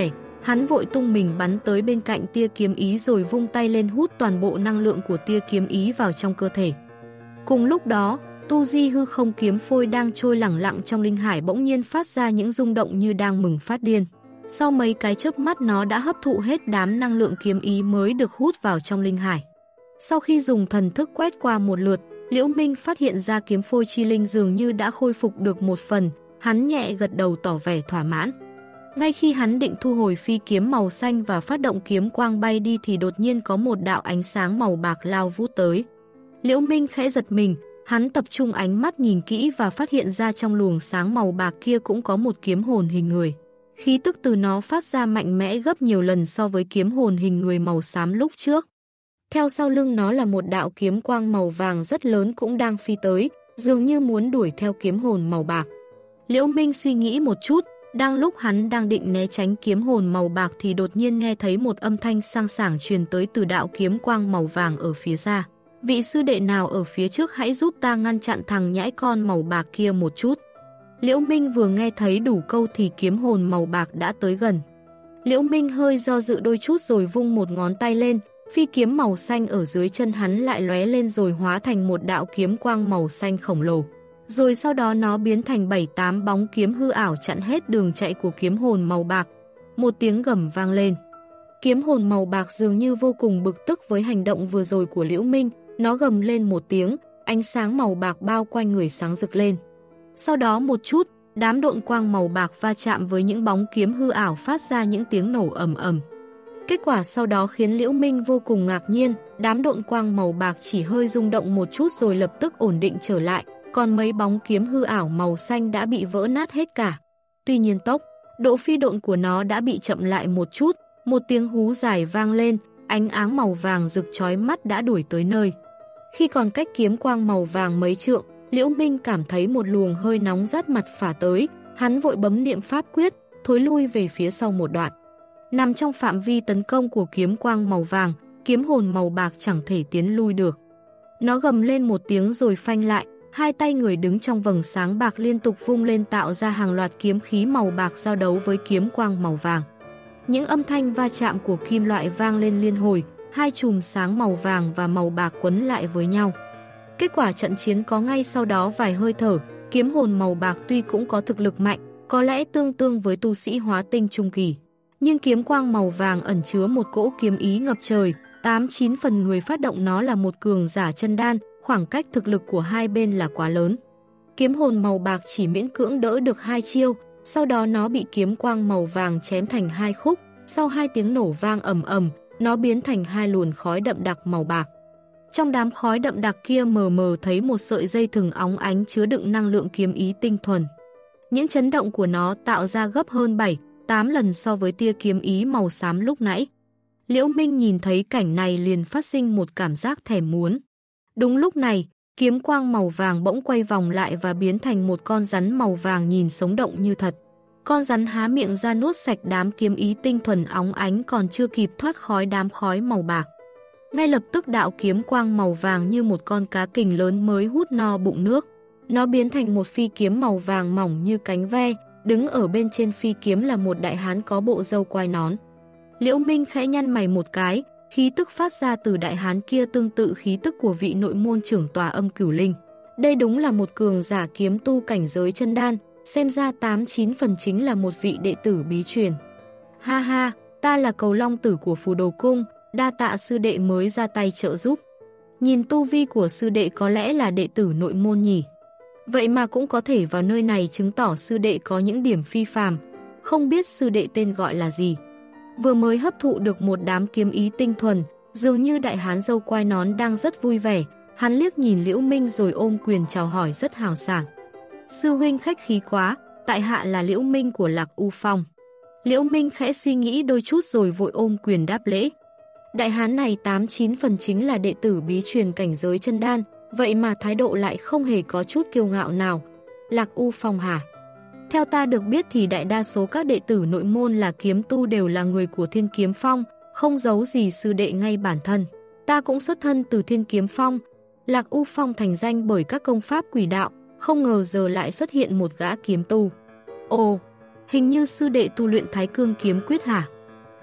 Hắn vội tung mình bắn tới bên cạnh tia kiếm ý rồi vung tay lên hút toàn bộ năng lượng của tia kiếm ý vào trong cơ thể. Cùng lúc đó, tu di hư không kiếm phôi đang trôi lẳng lặng trong linh hải bỗng nhiên phát ra những rung động như đang mừng phát điên. Sau mấy cái chớp mắt nó đã hấp thụ hết đám năng lượng kiếm ý mới được hút vào trong linh hải. Sau khi dùng thần thức quét qua một lượt, Liễu Minh phát hiện ra kiếm phôi chi linh dường như đã khôi phục được một phần, hắn nhẹ gật đầu tỏ vẻ thỏa mãn. Ngay khi hắn định thu hồi phi kiếm màu xanh và phát động kiếm quang bay đi thì đột nhiên có một đạo ánh sáng màu bạc lao vút tới. Liễu Minh khẽ giật mình, hắn tập trung ánh mắt nhìn kỹ và phát hiện ra trong luồng sáng màu bạc kia cũng có một kiếm hồn hình người. Khí tức từ nó phát ra mạnh mẽ gấp nhiều lần so với kiếm hồn hình người màu xám lúc trước. Theo sau lưng nó là một đạo kiếm quang màu vàng rất lớn cũng đang phi tới, dường như muốn đuổi theo kiếm hồn màu bạc. Liễu Minh suy nghĩ một chút, đang lúc hắn đang định né tránh kiếm hồn màu bạc thì đột nhiên nghe thấy một âm thanh sang sảng truyền tới từ đạo kiếm quang màu vàng ở phía xa. Vị sư đệ nào ở phía trước hãy giúp ta ngăn chặn thằng nhãi con màu bạc kia một chút. Liễu Minh vừa nghe thấy đủ câu thì kiếm hồn màu bạc đã tới gần. Liễu Minh hơi do dự đôi chút rồi vung một ngón tay lên, phi kiếm màu xanh ở dưới chân hắn lại lóe lên rồi hóa thành một đạo kiếm quang màu xanh khổng lồ. Rồi sau đó nó biến thành bảy tám bóng kiếm hư ảo chặn hết đường chạy của kiếm hồn màu bạc. Một tiếng gầm vang lên. Kiếm hồn màu bạc dường như vô cùng bực tức với hành động vừa rồi của Liễu Minh, nó gầm lên một tiếng, ánh sáng màu bạc bao quanh người sáng rực lên. Sau đó một chút, đám độn quang màu bạc va chạm với những bóng kiếm hư ảo phát ra những tiếng nổ ầm ầm. Kết quả sau đó khiến Liễu Minh vô cùng ngạc nhiên, đám độn quang màu bạc chỉ hơi rung động một chút rồi lập tức ổn định trở lại, còn mấy bóng kiếm hư ảo màu xanh đã bị vỡ nát hết cả. Tuy nhiên tốc độ phi độn của nó đã bị chậm lại một chút, một tiếng hú dài vang lên, ánh áng màu vàng rực chói mắt đã đuổi tới nơi. Khi còn cách kiếm quang màu vàng mấy trượng, Liễu Minh cảm thấy một luồng hơi nóng rát mặt phả tới, hắn vội bấm niệm pháp quyết, thối lui về phía sau một đoạn. Nằm trong phạm vi tấn công của kiếm quang màu vàng, kiếm hồn màu bạc chẳng thể tiến lui được. Nó gầm lên một tiếng rồi phanh lại, hai tay người đứng trong vầng sáng bạc liên tục vung lên tạo ra hàng loạt kiếm khí màu bạc giao đấu với kiếm quang màu vàng. Những âm thanh va chạm của kim loại vang lên liên hồi, hai chùm sáng màu vàng và màu bạc quấn lại với nhau. Kết quả trận chiến có ngay sau đó vài hơi thở, kiếm hồn màu bạc tuy cũng có thực lực mạnh, có lẽ tương tương với tu sĩ hóa tinh trung kỳ. Nhưng kiếm quang màu vàng ẩn chứa một cỗ kiếm ý ngập trời, tám chín phần người phát động nó là một cường giả chân đan, khoảng cách thực lực của hai bên là quá lớn. Kiếm hồn màu bạc chỉ miễn cưỡng đỡ được hai chiêu, sau đó nó bị kiếm quang màu vàng chém thành hai khúc, sau hai tiếng nổ vang ầm ầm, nó biến thành hai luồn khói đậm đặc màu bạc. Trong đám khói đậm đặc kia mờ mờ thấy một sợi dây thừng óng ánh chứa đựng năng lượng kiếm ý tinh thuần. Những chấn động của nó tạo ra gấp hơn bảy tám lần so với tia kiếm ý màu xám lúc nãy. Liễu Minh nhìn thấy cảnh này liền phát sinh một cảm giác thèm muốn. Đúng lúc này, kiếm quang màu vàng bỗng quay vòng lại và biến thành một con rắn màu vàng nhìn sống động như thật. Con rắn há miệng ra nuốt sạch đám kiếm ý tinh thuần óng ánh còn chưa kịp thoát khói đám khói màu bạc. Ngay lập tức đạo kiếm quang màu vàng như một con cá kình lớn mới hút no bụng nước. Nó biến thành một phi kiếm màu vàng mỏng như cánh ve, đứng ở bên trên phi kiếm là một đại hán có bộ râu quai nón. Liễu Minh khẽ nhăn mày một cái, khí tức phát ra từ đại hán kia tương tự khí tức của vị nội môn trưởng tòa âm cửu linh. Đây đúng là một cường giả kiếm tu cảnh giới chân đan, xem ra tám chín phần chính là một vị đệ tử bí truyền. Ha ha, ta là Cầu Long tử của Phù Đồ Cung, đa tạ sư đệ mới ra tay trợ giúp. Nhìn tu vi của sư đệ có lẽ là đệ tử nội môn nhỉ. Vậy mà cũng có thể vào nơi này chứng tỏ sư đệ có những điểm phi phàm, không biết sư đệ tên gọi là gì. Vừa mới hấp thụ được một đám kiếm ý tinh thuần, dường như đại hán râu quai nón đang rất vui vẻ, hắn liếc nhìn Liễu Minh rồi ôm quyền chào hỏi rất hào sảng. Sư huynh khách khí quá, tại hạ là Liễu Minh của Lạc U Phong. Liễu Minh khẽ suy nghĩ đôi chút rồi vội ôm quyền đáp lễ. Đại hán này tám chín phần chính là đệ tử bí truyền cảnh giới chân đan, vậy mà thái độ lại không hề có chút kiêu ngạo nào. Lạc U Phong hả? Theo ta được biết thì đại đa số các đệ tử nội môn là kiếm tu đều là người của Thiên Kiếm Phong, không giấu gì sư đệ ngay bản thân. Ta cũng xuất thân từ Thiên Kiếm Phong. Lạc U Phong thành danh bởi các công pháp quỷ đạo, không ngờ giờ lại xuất hiện một gã kiếm tu. Ồ, hình như sư đệ tu luyện Thái Cương kiếm quyết hả?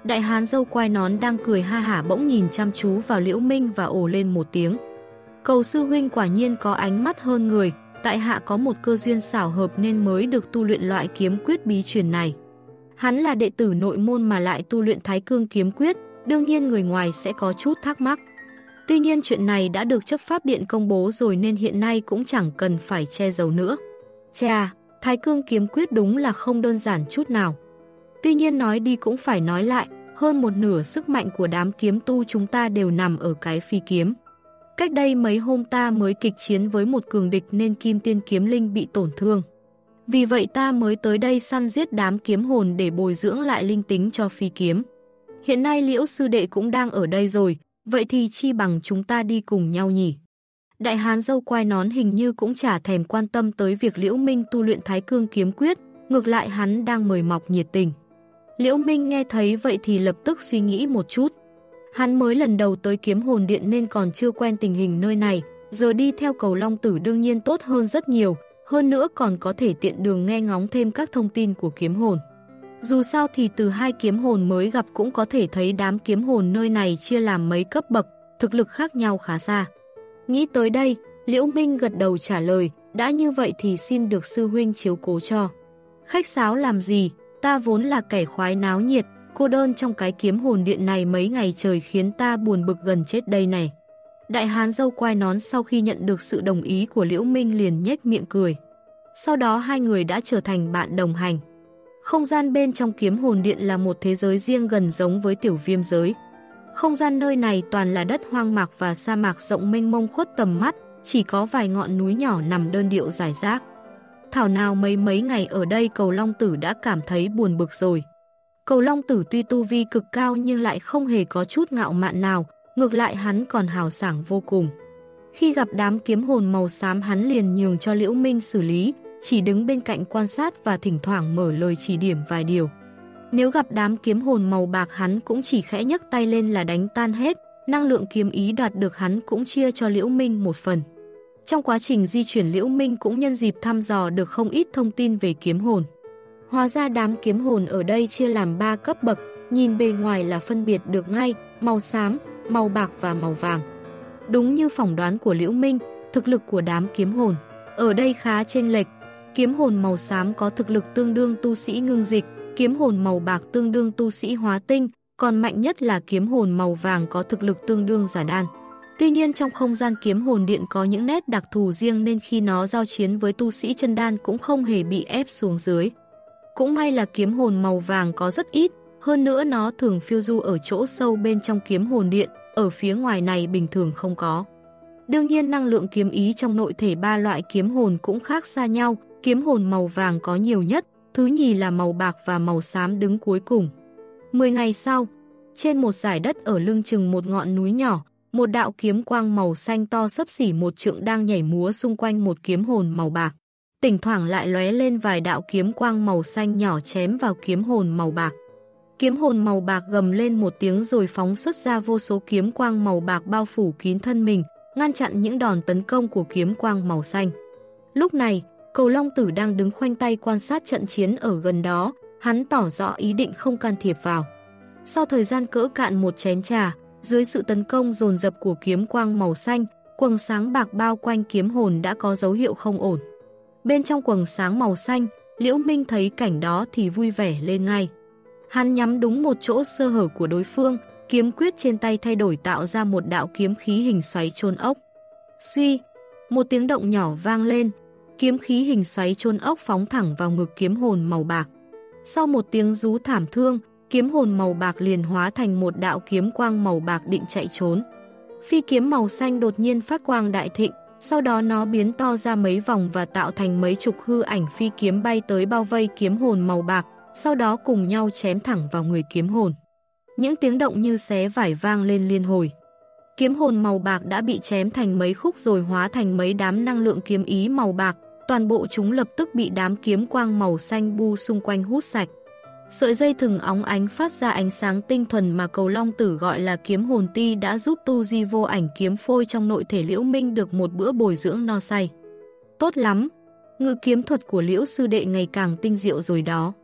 Đại hán râu quai nón đang cười ha hả bỗng nhìn chăm chú vào Liễu Minh và ồ lên một tiếng. Cầu sư huynh quả nhiên có ánh mắt hơn người, tại hạ có một cơ duyên xảo hợp nên mới được tu luyện loại kiếm quyết bí truyền này. Hắn là đệ tử nội môn mà lại tu luyện Thái Cương kiếm quyết, đương nhiên người ngoài sẽ có chút thắc mắc. Tuy nhiên chuyện này đã được chấp pháp điện công bố rồi nên hiện nay cũng chẳng cần phải che giấu nữa. Chà, Thái Cương kiếm quyết đúng là không đơn giản chút nào. Tuy nhiên nói đi cũng phải nói lại, hơn một nửa sức mạnh của đám kiếm tu chúng ta đều nằm ở cái phi kiếm. Cách đây mấy hôm ta mới kịch chiến với một cường địch nên Kim Tiên kiếm linh bị tổn thương. Vì vậy ta mới tới đây săn giết đám kiếm hồn để bồi dưỡng lại linh tính cho phi kiếm. Hiện nay Liễu sư đệ cũng đang ở đây rồi, vậy thì chi bằng chúng ta đi cùng nhau nhỉ? Đại hán râu quai nón hình như cũng chả thèm quan tâm tới việc Liễu Minh tu luyện Thái Cương kiếm quyết, ngược lại hắn đang mời mọc nhiệt tình. Liễu Minh nghe thấy vậy thì lập tức suy nghĩ một chút. Hắn mới lần đầu tới kiếm hồn điện nên còn chưa quen tình hình nơi này, giờ đi theo Cầu Long Tử đương nhiên tốt hơn rất nhiều, hơn nữa còn có thể tiện đường nghe ngóng thêm các thông tin của kiếm hồn. Dù sao thì từ hai kiếm hồn mới gặp cũng có thể thấy đám kiếm hồn nơi này chia làm mấy cấp bậc, thực lực khác nhau khá xa. Nghĩ tới đây, Liễu Minh gật đầu trả lời, đã như vậy thì xin được sư huynh chiếu cố cho. Khách sáo làm gì, ta vốn là kẻ khoái náo nhiệt, cô đơn trong cái kiếm hồn điện này mấy ngày trời khiến ta buồn bực gần chết đây này. Đại hán râu quai nón sau khi nhận được sự đồng ý của Liễu Minh liền nhếch miệng cười. Sau đó hai người đã trở thành bạn đồng hành. Không gian bên trong kiếm hồn điện là một thế giới riêng gần giống với tiểu viêm giới. Không gian nơi này toàn là đất hoang mạc và sa mạc rộng mênh mông khuất tầm mắt, chỉ có vài ngọn núi nhỏ nằm đơn điệu rải rác. Thảo nào mấy mấy ngày ở đây Cầu Long Tử đã cảm thấy buồn bực rồi. Cầu Long Tử tuy tu vi cực cao nhưng lại không hề có chút ngạo mạn nào, ngược lại hắn còn hào sảng vô cùng. Khi gặp đám kiếm hồn màu xám hắn liền nhường cho Liễu Minh xử lý, chỉ đứng bên cạnh quan sát và thỉnh thoảng mở lời chỉ điểm vài điều. Nếu gặp đám kiếm hồn màu bạc hắn cũng chỉ khẽ nhấc tay lên là đánh tan hết, năng lượng kiếm ý đoạt được hắn cũng chia cho Liễu Minh một phần. Trong quá trình di chuyển Liễu Minh cũng nhân dịp thăm dò được không ít thông tin về kiếm hồn. Hóa ra đám kiếm hồn ở đây chia làm ba cấp bậc, nhìn bề ngoài là phân biệt được ngay, màu xám, màu bạc và màu vàng. Đúng như phỏng đoán của Liễu Minh, thực lực của đám kiếm hồn ở đây khá chênh lệch. Kiếm hồn màu xám có thực lực tương đương tu sĩ ngưng dịch, kiếm hồn màu bạc tương đương tu sĩ hóa tinh, còn mạnh nhất là kiếm hồn màu vàng có thực lực tương đương giả đan. Tuy nhiên trong không gian kiếm hồn điện có những nét đặc thù riêng nên khi nó giao chiến với tu sĩ chân đan cũng không hề bị ép xuống dưới. Cũng may là kiếm hồn màu vàng có rất ít, hơn nữa nó thường phiêu du ở chỗ sâu bên trong kiếm hồn điện, ở phía ngoài này bình thường không có. Đương nhiên năng lượng kiếm ý trong nội thể ba loại kiếm hồn cũng khác xa nhau, kiếm hồn màu vàng có nhiều nhất, thứ nhì là màu bạc và màu xám đứng cuối cùng. Mười ngày sau, trên một dải đất ở lưng chừng một ngọn núi nhỏ, một đạo kiếm quang màu xanh to xấp xỉ một trượng đang nhảy múa xung quanh một kiếm hồn màu bạc. Thỉnh thoảng lại lóe lên vài đạo kiếm quang màu xanh nhỏ chém vào kiếm hồn màu bạc. Kiếm hồn màu bạc gầm lên một tiếng rồi phóng xuất ra vô số kiếm quang màu bạc bao phủ kín thân mình, ngăn chặn những đòn tấn công của kiếm quang màu xanh. Lúc này, Cầu Long Tử đang đứng khoanh tay quan sát trận chiến ở gần đó, hắn tỏ rõ ý định không can thiệp vào. Sau thời gian cỡ cạn một chén trà, dưới sự tấn công dồn dập của kiếm quang màu xanh, quầng sáng bạc bao quanh kiếm hồn đã có dấu hiệu không ổn. Bên trong quầng sáng màu xanh, Liễu Minh thấy cảnh đó thì vui vẻ lên ngay. Hắn nhắm đúng một chỗ sơ hở của đối phương, kiếm quyết trên tay thay đổi tạo ra một đạo kiếm khí hình xoáy chôn ốc. Suy, một tiếng động nhỏ vang lên, kiếm khí hình xoáy chôn ốc phóng thẳng vào ngực kiếm hồn màu bạc. Sau một tiếng rú thảm thương, kiếm hồn màu bạc liền hóa thành một đạo kiếm quang màu bạc định chạy trốn. Phi kiếm màu xanh đột nhiên phát quang đại thịnh, sau đó nó biến to ra mấy vòng và tạo thành mấy chục hư ảnh phi kiếm bay tới bao vây kiếm hồn màu bạc, sau đó cùng nhau chém thẳng vào người kiếm hồn. Những tiếng động như xé vải vang lên liên hồi. Kiếm hồn màu bạc đã bị chém thành mấy khúc rồi hóa thành mấy đám năng lượng kiếm ý màu bạc, toàn bộ chúng lập tức bị đám kiếm quang màu xanh bu xung quanh hút sạch. Sợi dây thừng óng ánh phát ra ánh sáng tinh thuần mà Cầu Long Tử gọi là kiếm hồn ti đã giúp tu di vô ảnh kiếm phôi trong nội thể Liễu Minh được một bữa bồi dưỡng no say. Tốt lắm, ngự kiếm thuật của Liễu sư đệ ngày càng tinh diệu rồi đó.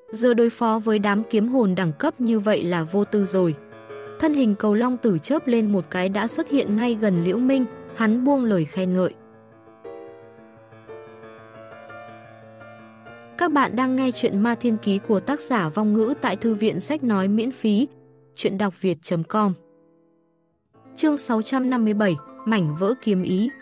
Giờ đối phó với đám kiếm hồn đẳng cấp như vậy là vô tư rồi. Thân hình cầu long tử chớp lên một cái đã xuất hiện ngay gần Liễu Minh, hắn buông lời khen ngợi. Các bạn đang nghe chuyện Ma Thiên Ký của tác giả Vong Ngữ tại Thư viện Sách Nói miễn phí. Chuyện đọc việt chấm com. Chương sáu trăm năm mươi bảy, Mảnh vỡ kiếm ý.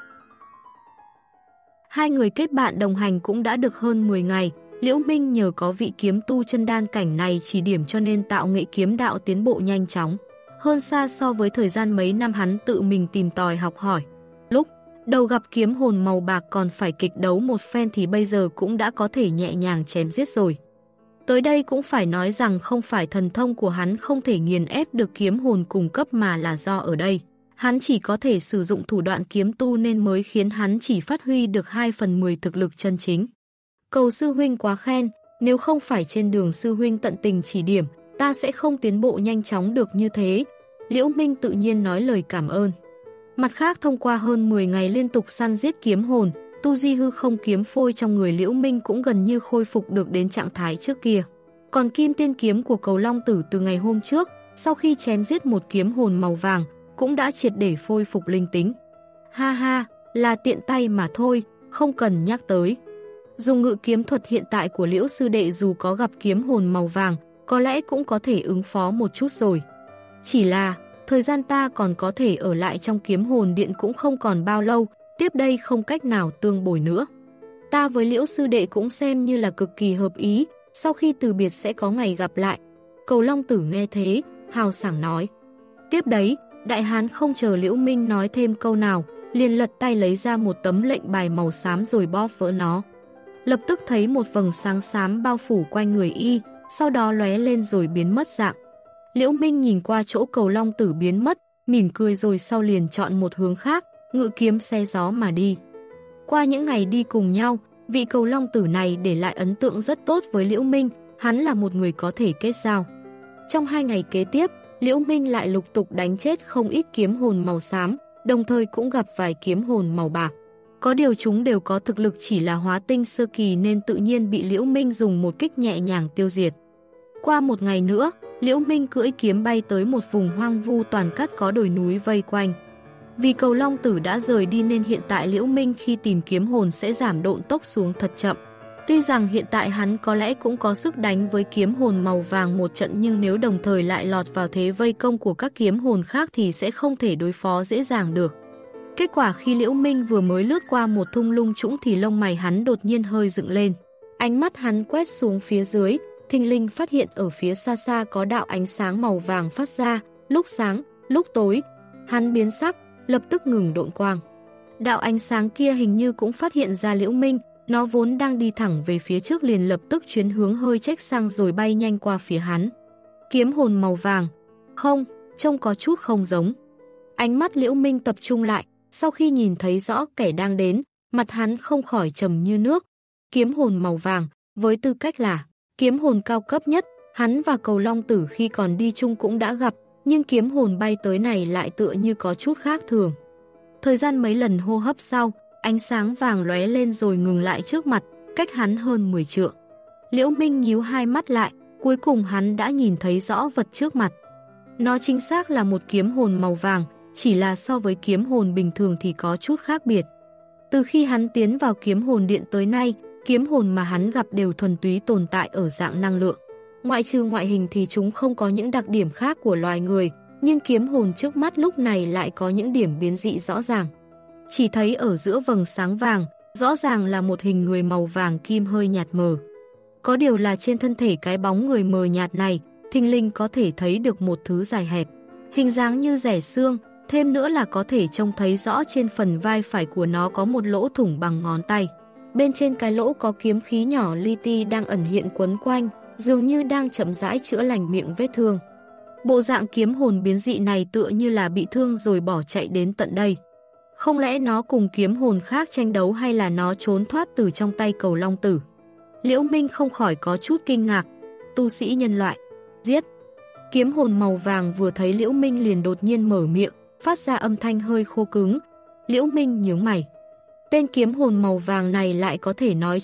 Hai người kết bạn đồng hành cũng đã được hơn mười ngày. Liễu Minh nhờ có vị kiếm tu chân đan cảnh này chỉ điểm cho nên tạo nghệ kiếm đạo tiến bộ nhanh chóng, hơn xa so với thời gian mấy năm hắn tự mình tìm tòi học hỏi. Lúc đầu gặp kiếm hồn màu bạc còn phải kịch đấu một phen thì bây giờ cũng đã có thể nhẹ nhàng chém giết rồi. Tới đây cũng phải nói rằng không phải thần thông của hắn không thể nghiền ép được kiếm hồn cùng cấp mà là do ở đây hắn chỉ có thể sử dụng thủ đoạn kiếm tu nên mới khiến hắn chỉ phát huy được hai phần mười thực lực chân chính. Cầu sư huynh quá khen, nếu không phải trên đường sư huynh tận tình chỉ điểm, ta sẽ không tiến bộ nhanh chóng được như thế. Liễu Minh tự nhiên nói lời cảm ơn. Mặt khác thông qua hơn mười ngày liên tục săn giết kiếm hồn, tu di hư không kiếm phôi trong người Liễu Minh cũng gần như khôi phục được đến trạng thái trước kia. Còn kim tiên kiếm của cầu long tử từ ngày hôm trước, sau khi chém giết một kiếm hồn màu vàng, cũng đã triệt để phôi phục linh tính. Ha ha, là tiện tay mà thôi, không cần nhắc tới. Dùng ngự kiếm thuật hiện tại của Liễu sư đệ dù có gặp kiếm hồn màu vàng, có lẽ cũng có thể ứng phó một chút rồi. Chỉ là, thời gian ta còn có thể ở lại trong kiếm hồn điện cũng không còn bao lâu, tiếp đây không cách nào tương bồi nữa. Ta với Liễu sư đệ cũng xem như là cực kỳ hợp ý, sau khi từ biệt sẽ có ngày gặp lại. Cầu long tử nghe thế, hào sảng nói. Tiếp đấy, đại hán không chờ Liễu Minh nói thêm câu nào, liền lật tay lấy ra một tấm lệnh bài màu xám rồi bóp vỡ nó. Lập tức thấy một vầng sáng xám bao phủ quanh người y, sau đó lóe lên rồi biến mất dạng. Liễu Minh nhìn qua chỗ cầu long tử biến mất, mỉm cười rồi sau liền chọn một hướng khác, ngự kiếm xe gió mà đi. Qua những ngày đi cùng nhau, vị cầu long tử này để lại ấn tượng rất tốt với Liễu Minh, hắn là một người có thể kết giao. Trong hai ngày kế tiếp, Liễu Minh lại lục tục đánh chết không ít kiếm hồn màu xám, đồng thời cũng gặp vài kiếm hồn màu bạc. Có điều chúng đều có thực lực chỉ là hóa tinh sơ kỳ nên tự nhiên bị Liễu Minh dùng một kích nhẹ nhàng tiêu diệt. Qua một ngày nữa, Liễu Minh cưỡi kiếm bay tới một vùng hoang vu toàn cát có đồi núi vây quanh. Vì cầu long tử đã rời đi nên hiện tại Liễu Minh khi tìm kiếm hồn sẽ giảm độn tốc xuống thật chậm. Tuy rằng hiện tại hắn có lẽ cũng có sức đánh với kiếm hồn màu vàng một trận nhưng nếu đồng thời lại lọt vào thế vây công của các kiếm hồn khác thì sẽ không thể đối phó dễ dàng được. Kết quả khi Liễu Minh vừa mới lướt qua một thung lũng trũng thì lông mày hắn đột nhiên hơi dựng lên. Ánh mắt hắn quét xuống phía dưới, thình lình phát hiện ở phía xa xa có đạo ánh sáng màu vàng phát ra, lúc sáng, lúc tối. Hắn biến sắc, lập tức ngừng độn quang. Đạo ánh sáng kia hình như cũng phát hiện ra Liễu Minh, nó vốn đang đi thẳng về phía trước liền lập tức chuyển hướng hơi chếch sang rồi bay nhanh qua phía hắn. Kiếm hồn màu vàng. Không, trông có chút không giống. Ánh mắt Liễu Minh tập trung lại, sau khi nhìn thấy rõ kẻ đang đến, mặt hắn không khỏi trầm như nước. Kiếm hồn màu vàng, với tư cách là kiếm hồn cao cấp nhất, hắn và cầu long tử khi còn đi chung cũng đã gặp, nhưng kiếm hồn bay tới này lại tựa như có chút khác thường. Thời gian mấy lần hô hấp sau, ánh sáng vàng lóe lên rồi ngừng lại trước mặt, cách hắn hơn mười trượng. Liễu Minh nhíu hai mắt lại, cuối cùng hắn đã nhìn thấy rõ vật trước mặt. Nó chính xác là một kiếm hồn màu vàng, chỉ là so với kiếm hồn bình thường thì có chút khác biệt. Từ khi hắn tiến vào kiếm hồn điện tới nay, kiếm hồn mà hắn gặp đều thuần túy tồn tại ở dạng năng lượng. Ngoại trừ ngoại hình thì chúng không có những đặc điểm khác của loài người, nhưng kiếm hồn trước mắt lúc này lại có những điểm biến dị rõ ràng. Chỉ thấy ở giữa vầng sáng vàng, rõ ràng là một hình người màu vàng kim hơi nhạt mờ. Có điều là trên thân thể cái bóng người mờ nhạt này, thình lình có thể thấy được một thứ dài hẹp, hình dáng như rẻ xương, thêm nữa là có thể trông thấy rõ trên phần vai phải của nó có một lỗ thủng bằng ngón tay. Bên trên cái lỗ có kiếm khí nhỏ li ti đang ẩn hiện quấn quanh, dường như đang chậm rãi chữa lành miệng vết thương. Bộ dạng kiếm hồn biến dị này tựa như là bị thương rồi bỏ chạy đến tận đây. Không lẽ nó cùng kiếm hồn khác tranh đấu hay là nó trốn thoát từ trong tay cầu long tử? Liễu Minh không khỏi có chút kinh ngạc. Tu sĩ nhân loại, giết! Kiếm hồn màu vàng vừa thấy Liễu Minh liền đột nhiên mở miệng, phát ra âm thanh hơi khô cứng. Liễu Minh nhướng mày. Tên kiếm hồn màu vàng này lại có thể nói chuyện,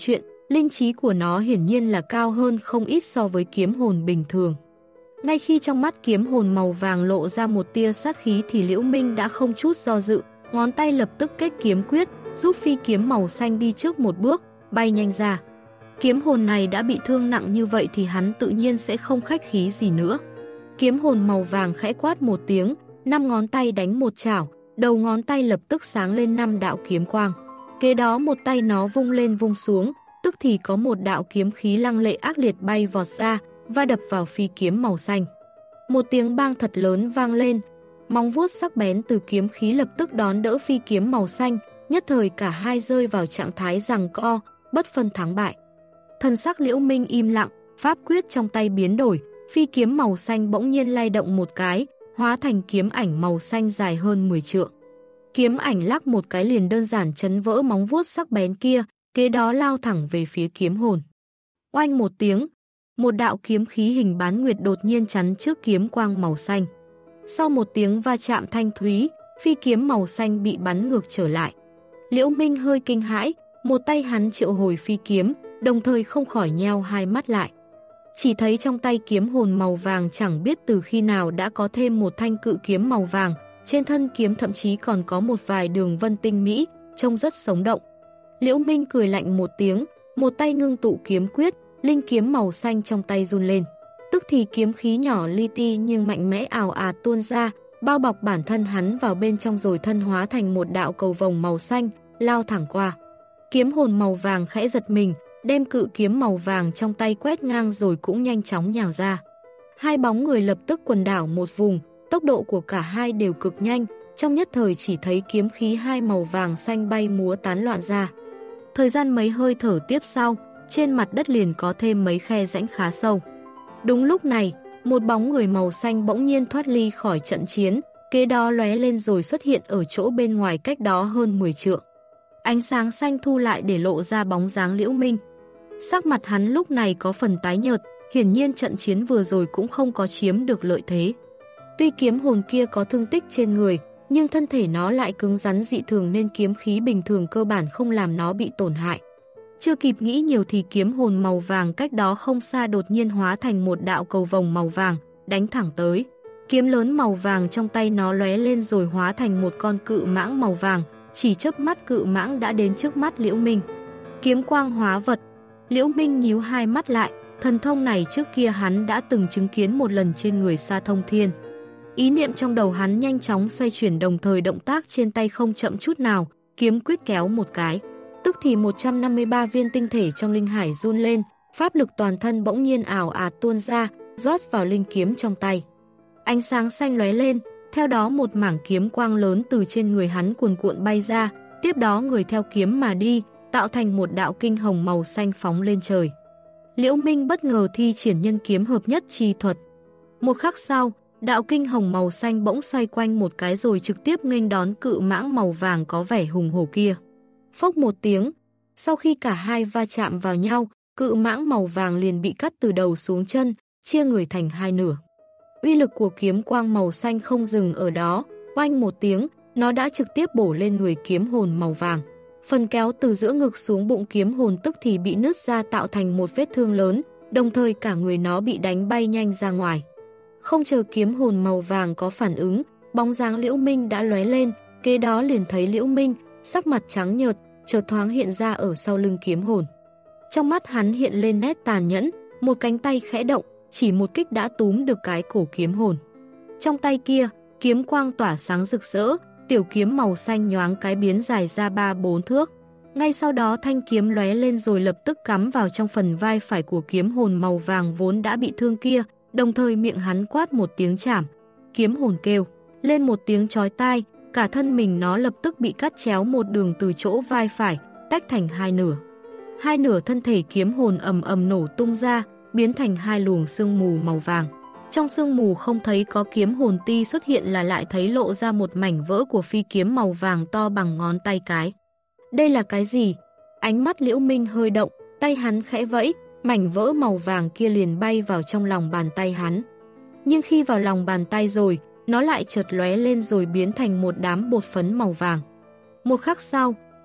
linh trí của nó hiển nhiên là cao hơn không ít so với kiếm hồn bình thường. Ngay khi trong mắt kiếm hồn màu vàng lộ ra một tia sát khí thì Liễu Minh đã không chút do dự, ngón tay lập tức kết kiếm quyết, giúp phi kiếm màu xanh đi trước một bước, bay nhanh ra. Kiếm hồn này đã bị thương nặng như vậy thì hắn tự nhiên sẽ không khách khí gì nữa. Kiếm hồn màu vàng khẽ quát một tiếng, năm ngón tay đánh một chảo, đầu ngón tay lập tức sáng lên năm đạo kiếm quang. Kế đó một tay nó vung lên vung xuống, tức thì có một đạo kiếm khí lăng lệ ác liệt bay vọt ra, va đập vào phi kiếm màu xanh. Một tiếng bang thật lớn vang lên, móng vuốt sắc bén từ kiếm khí lập tức đón đỡ phi kiếm màu xanh, nhất thời cả hai rơi vào trạng thái giằng co, bất phân thắng bại. Thần sắc Liễu Minh im lặng, pháp quyết trong tay biến đổi, phi kiếm màu xanh bỗng nhiên lay động một cái, hóa thành kiếm ảnh màu xanh dài hơn mười trượng. Kiếm ảnh lắc một cái liền đơn giản chấn vỡ móng vuốt sắc bén kia, kế đó lao thẳng về phía kiếm hồn. Oanh một tiếng, một đạo kiếm khí hình bán nguyệt đột nhiên chắn trước kiếm quang màu xanh. Sau một tiếng va chạm thanh thúy, phi kiếm màu xanh bị bắn ngược trở lại. Liễu Minh hơi kinh hãi, một tay hắn triệu hồi phi kiếm, đồng thời không khỏi nheo hai mắt lại. Chỉ thấy trong tay kiếm hồn màu vàng chẳng biết từ khi nào đã có thêm một thanh cự kiếm màu vàng, trên thân kiếm thậm chí còn có một vài đường vân tinh mỹ, trông rất sống động. Liễu Minh cười lạnh một tiếng, một tay ngưng tụ kiếm quyết, linh kiếm màu xanh trong tay run lên. Tức thì kiếm khí nhỏ li ti nhưng mạnh mẽ ào ạt tuôn ra, bao bọc bản thân hắn vào bên trong rồi thân hóa thành một đạo cầu vồng màu xanh, lao thẳng qua. Kiếm hồn màu vàng khẽ giật mình, đem cự kiếm màu vàng trong tay quét ngang rồi cũng nhanh chóng nhào ra. Hai bóng người lập tức quần đảo một vùng, tốc độ của cả hai đều cực nhanh, trong nhất thời chỉ thấy kiếm khí hai màu vàng xanh bay múa tán loạn ra. Thời gian mấy hơi thở tiếp sau, trên mặt đất liền có thêm mấy khe rãnh khá sâu. Đúng lúc này, một bóng người màu xanh bỗng nhiên thoát ly khỏi trận chiến, kế đó lóe lên rồi xuất hiện ở chỗ bên ngoài cách đó hơn mười trượng. Ánh sáng xanh thu lại để lộ ra bóng dáng Liễu Minh. Sắc mặt hắn lúc này có phần tái nhợt, hiển nhiên trận chiến vừa rồi cũng không có chiếm được lợi thế. Tuy kiếm hồn kia có thương tích trên người, nhưng thân thể nó lại cứng rắn dị thường nên kiếm khí bình thường cơ bản không làm nó bị tổn hại. Chưa kịp nghĩ nhiều thì kiếm hồn màu vàng cách đó không xa đột nhiên hóa thành một đạo cầu vồng màu vàng, đánh thẳng tới. Kiếm lớn màu vàng trong tay nó lóe lên rồi hóa thành một con cự mãng màu vàng, chỉ chớp mắt cự mãng đã đến trước mắt Liễu Minh. Kiếm quang hóa vật. Liễu Minh nhíu hai mắt lại, thần thông này trước kia hắn đã từng chứng kiến một lần trên người Sa Thông Thiên. Ý niệm trong đầu hắn nhanh chóng xoay chuyển, đồng thời động tác trên tay không chậm chút nào, kiếm quyết kéo một cái. Tức thì một trăm năm mươi ba viên tinh thể trong linh hải run lên, pháp lực toàn thân bỗng nhiên ảo ạt tuôn ra, rót vào linh kiếm trong tay. Ánh sáng xanh lóe lên, theo đó một mảng kiếm quang lớn từ trên người hắn cuồn cuộn bay ra, tiếp đó người theo kiếm mà đi, tạo thành một đạo kinh hồng màu xanh phóng lên trời. Liễu Minh bất ngờ thi triển nhân kiếm hợp nhất chi thuật. Một khắc sau, đạo kinh hồng màu xanh bỗng xoay quanh một cái rồi trực tiếp nghênh đón cự mãng màu vàng có vẻ hùng hổ kia. Phốc một tiếng, sau khi cả hai va chạm vào nhau, cự mãng màu vàng liền bị cắt từ đầu xuống chân, chia người thành hai nửa. Uy lực của kiếm quang màu xanh không dừng ở đó, oanh một tiếng, nó đã trực tiếp bổ lên người kiếm hồn màu vàng. Phần kéo từ giữa ngực xuống bụng kiếm hồn tức thì bị nứt ra tạo thành một vết thương lớn, đồng thời cả người nó bị đánh bay nhanh ra ngoài. Không chờ kiếm hồn màu vàng có phản ứng, bóng dáng Liễu Minh đã lóe lên, kế đó liền thấy Liễu Minh, sắc mặt trắng nhợt, chợt thoáng hiện ra ở sau lưng kiếm hồn. Trong mắt hắn hiện lên nét tàn nhẫn, một cánh tay khẽ động, chỉ một kích đã túm được cái cổ kiếm hồn. Trong tay kia, kiếm quang tỏa sáng rực rỡ, tiểu kiếm màu xanh nhoáng cái biến dài ra ba bốn thước. Ngay sau đó thanh kiếm lóe lên rồi lập tức cắm vào trong phần vai phải của kiếm hồn màu vàng vốn đã bị thương kia, đồng thời miệng hắn quát một tiếng chảm. Kiếm hồn kêu lên một tiếng chói tai, cả thân mình nó lập tức bị cắt chéo một đường từ chỗ vai phải, tách thành hai nửa. Hai nửa thân thể kiếm hồn ầm ầm nổ tung ra, biến thành hai luồng sương mù màu vàng. Trong sương mù không thấy có kiếm hồn ti xuất hiện là lại thấy lộ ra một mảnh vỡ của phi kiếm màu vàng to bằng ngón tay cái. Đây là cái gì? Ánh mắt Liễu Minh hơi động, tay hắn khẽ vẫy, mảnh vỡ màu vàng kia liền bay vào trong lòng bàn tay hắn. Nhưng khi vào lòng bàn tay rồi, nó lại chợt lóe lên rồi biến thành một đám bột phấn màu vàng. Một khắc sau,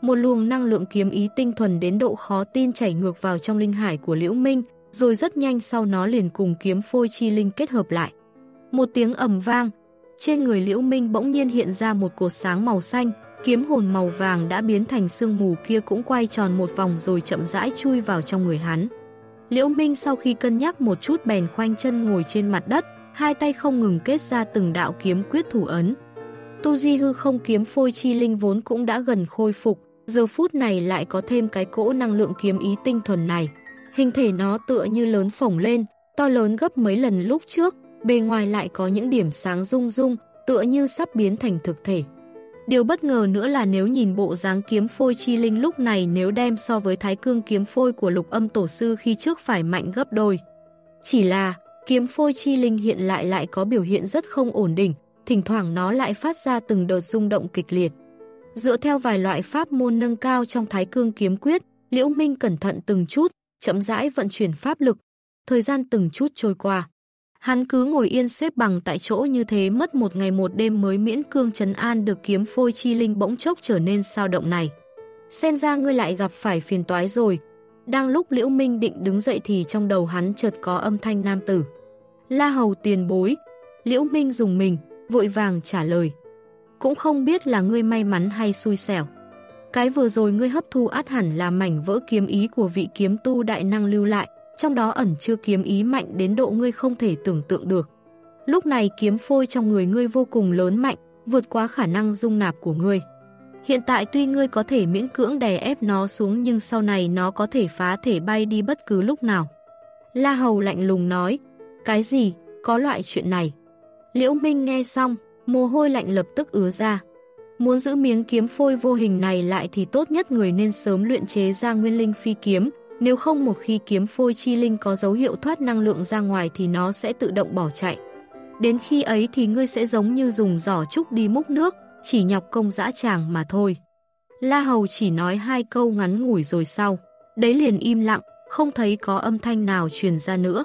Một luồng năng lượng kiếm ý tinh thuần đến độ khó tin chảy ngược vào trong linh hải của Liễu Minh, rồi rất nhanh sau nó liền cùng kiếm phôi chi linh kết hợp lại. Một tiếng ầm vang, trên người Liễu Minh bỗng nhiên hiện ra một cột sáng màu xanh, kiếm hồn màu vàng đã biến thành sương mù kia cũng quay tròn một vòng rồi chậm rãi chui vào trong người hắn. Liễu Minh sau khi cân nhắc một chút bèn khoanh chân ngồi trên mặt đất, hai tay không ngừng kết ra từng đạo kiếm quyết thủ ấn. Tu di hư không kiếm phôi chi linh vốn cũng đã gần khôi phục, giờ phút này lại có thêm cái cỗ năng lượng kiếm ý tinh thuần này. Hình thể nó tựa như lớn phồng lên, to lớn gấp mấy lần lúc trước, bề ngoài lại có những điểm sáng rung rung, tựa như sắp biến thành thực thể. Điều bất ngờ nữa là nếu nhìn bộ dáng kiếm phôi chi linh lúc này nếu đem so với thái cương kiếm phôi của Lục Âm Tổ Sư khi trước phải mạnh gấp đôi. Chỉ là, kiếm phôi chi linh hiện lại lại có biểu hiện rất không ổn định, thỉnh thoảng nó lại phát ra từng đợt rung động kịch liệt. Dựa theo vài loại pháp môn nâng cao trong thái cương kiếm quyết, Liễu Minh cẩn thận từng chút, chậm rãi vận chuyển pháp lực. Thời gian từng chút trôi qua. Hắn cứ ngồi yên xếp bằng tại chỗ như thế mất một ngày một đêm mới miễn cương trấn an được kiếm phôi chi linh bỗng chốc trở nên sao động này. Xem ra ngươi lại gặp phải phiền toái rồi. Đang lúc Liễu Minh định đứng dậy thì trong đầu hắn chợt có âm thanh nam tử. La hầu tiền bối. Liễu Minh dùng mình, vội vàng trả lời. Cũng không biết là ngươi may mắn hay xui xẻo. Cái vừa rồi ngươi hấp thu ắt hẳn là mảnh vỡ kiếm ý của vị kiếm tu đại năng lưu lại, trong đó ẩn chứa kiếm ý mạnh đến độ ngươi không thể tưởng tượng được. Lúc này kiếm phôi trong người ngươi vô cùng lớn mạnh, vượt quá khả năng dung nạp của ngươi. Hiện tại tuy ngươi có thể miễn cưỡng đè ép nó xuống nhưng sau này nó có thể phá thể bay đi bất cứ lúc nào. La hầu lạnh lùng nói, cái gì, có loại chuyện này. Liễu Minh nghe xong, mồ hôi lạnh lập tức ứa ra. Muốn giữ miếng kiếm phôi vô hình này lại thì tốt nhất người nên sớm luyện chế ra nguyên linh phi kiếm, nếu không một khi kiếm phôi chi linh có dấu hiệu thoát năng lượng ra ngoài thì nó sẽ tự động bỏ chạy. Đến khi ấy thì ngươi sẽ giống như dùng giỏ trúc đi múc nước, chỉ nhọc công dã tràng mà thôi. La hầu chỉ nói hai câu ngắn ngủi rồi sau, đấy liền im lặng, không thấy có âm thanh nào truyền ra nữa.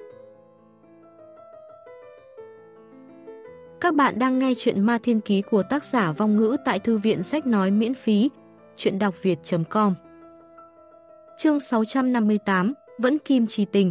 Các bạn đang nghe chuyện Ma Thiên Ký của tác giả Vong Ngữ tại thư viện sách nói miễn phí, chuyện đọc việt chấm com. Chương sáu trăm năm mươi tám, Vẫn Kim Trì Tình.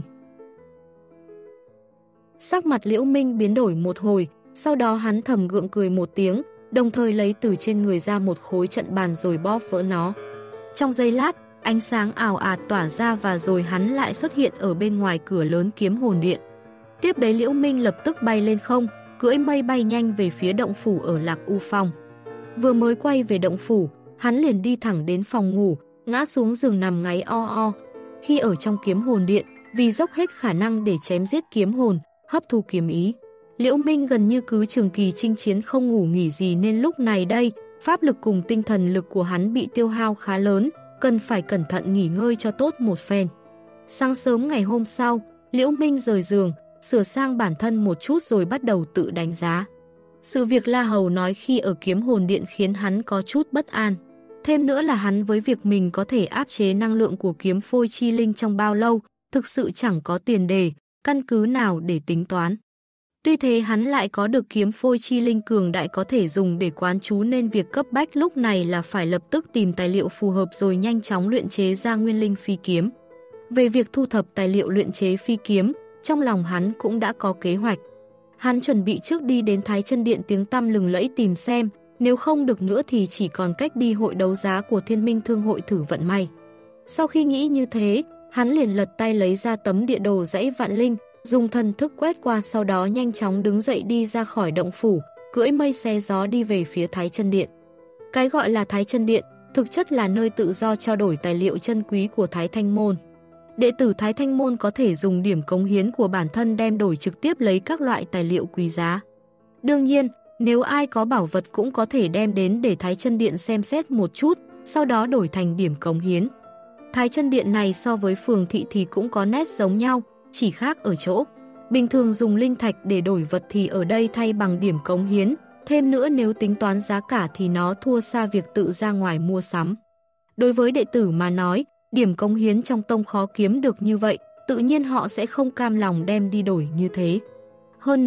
Sắc mặt Liễu Minh biến đổi một hồi, sau đó hắn thầm gượng cười một tiếng, đồng thời lấy từ trên người ra một khối trận bàn rồi bóp vỡ nó. Trong giây lát, ánh sáng ào ạt tỏa ra và rồi hắn lại xuất hiện ở bên ngoài cửa lớn kiếm hồn điện. Tiếp đấy Liễu Minh lập tức bay lên không, cưỡi mây bay nhanh về phía động phủ ở Lạc U Phong. Vừa mới quay về động phủ, hắn liền đi thẳng đến phòng ngủ, ngã xuống giường nằm ngáy o o. Khi ở trong kiếm hồn điện, vì dốc hết khả năng để chém giết kiếm hồn, hấp thu kiếm ý, Liễu Minh gần như cứ trường kỳ chinh chiến không ngủ nghỉ gì nên lúc này đây, pháp lực cùng tinh thần lực của hắn bị tiêu hao khá lớn, cần phải cẩn thận nghỉ ngơi cho tốt một phen. Sáng sớm ngày hôm sau, Liễu Minh rời giường, sửa sang bản thân một chút rồi bắt đầu tự đánh giá. Sự việc La Hầu nói khi ở kiếm hồn điện khiến hắn có chút bất an. Thêm nữa là hắn với việc mình có thể áp chế năng lượng của kiếm phôi chi linh trong bao lâu, thực sự chẳng có tiền đề, căn cứ nào để tính toán. Tuy thế hắn lại có được kiếm phôi chi linh cường đại có thể dùng để quán trú nên việc cấp bách lúc này là phải lập tức tìm tài liệu phù hợp rồi nhanh chóng luyện chế ra nguyên linh phi kiếm. Về việc thu thập tài liệu luyện chế phi kiếm, trong lòng hắn cũng đã có kế hoạch. Hắn chuẩn bị trước đi đến Thái Chân Điện tiếng tăm lừng lẫy tìm xem, nếu không được nữa thì chỉ còn cách đi hội đấu giá của Thiên Minh Thương hội thử vận may. Sau khi nghĩ như thế, hắn liền lật tay lấy ra tấm địa đồ dãy Vạn Linh, dùng thần thức quét qua sau đó nhanh chóng đứng dậy đi ra khỏi động phủ, cưỡi mây xe gió đi về phía Thái Chân Điện. Cái gọi là Thái Chân Điện, thực chất là nơi tự do trao đổi tài liệu chân quý của Thái Thanh Môn. Đệ tử Thái Thanh Môn có thể dùng điểm cống hiến của bản thân đem đổi trực tiếp lấy các loại tài liệu quý giá. Đương nhiên, nếu ai có bảo vật cũng có thể đem đến để Thái Chân Điện xem xét một chút, sau đó đổi thành điểm cống hiến. Thái Chân Điện này so với phường thị thì cũng có nét giống nhau, chỉ khác ở chỗ. Bình thường dùng linh thạch để đổi vật thì ở đây thay bằng điểm cống hiến, thêm nữa nếu tính toán giá cả thì nó thua xa việc tự ra ngoài mua sắm. Đối với đệ tử mà nói, điểm cống hiến trong tông khó kiếm được như vậy, tự nhiên họ sẽ không cam lòng đem đi đổi như thế. Hơn nữa,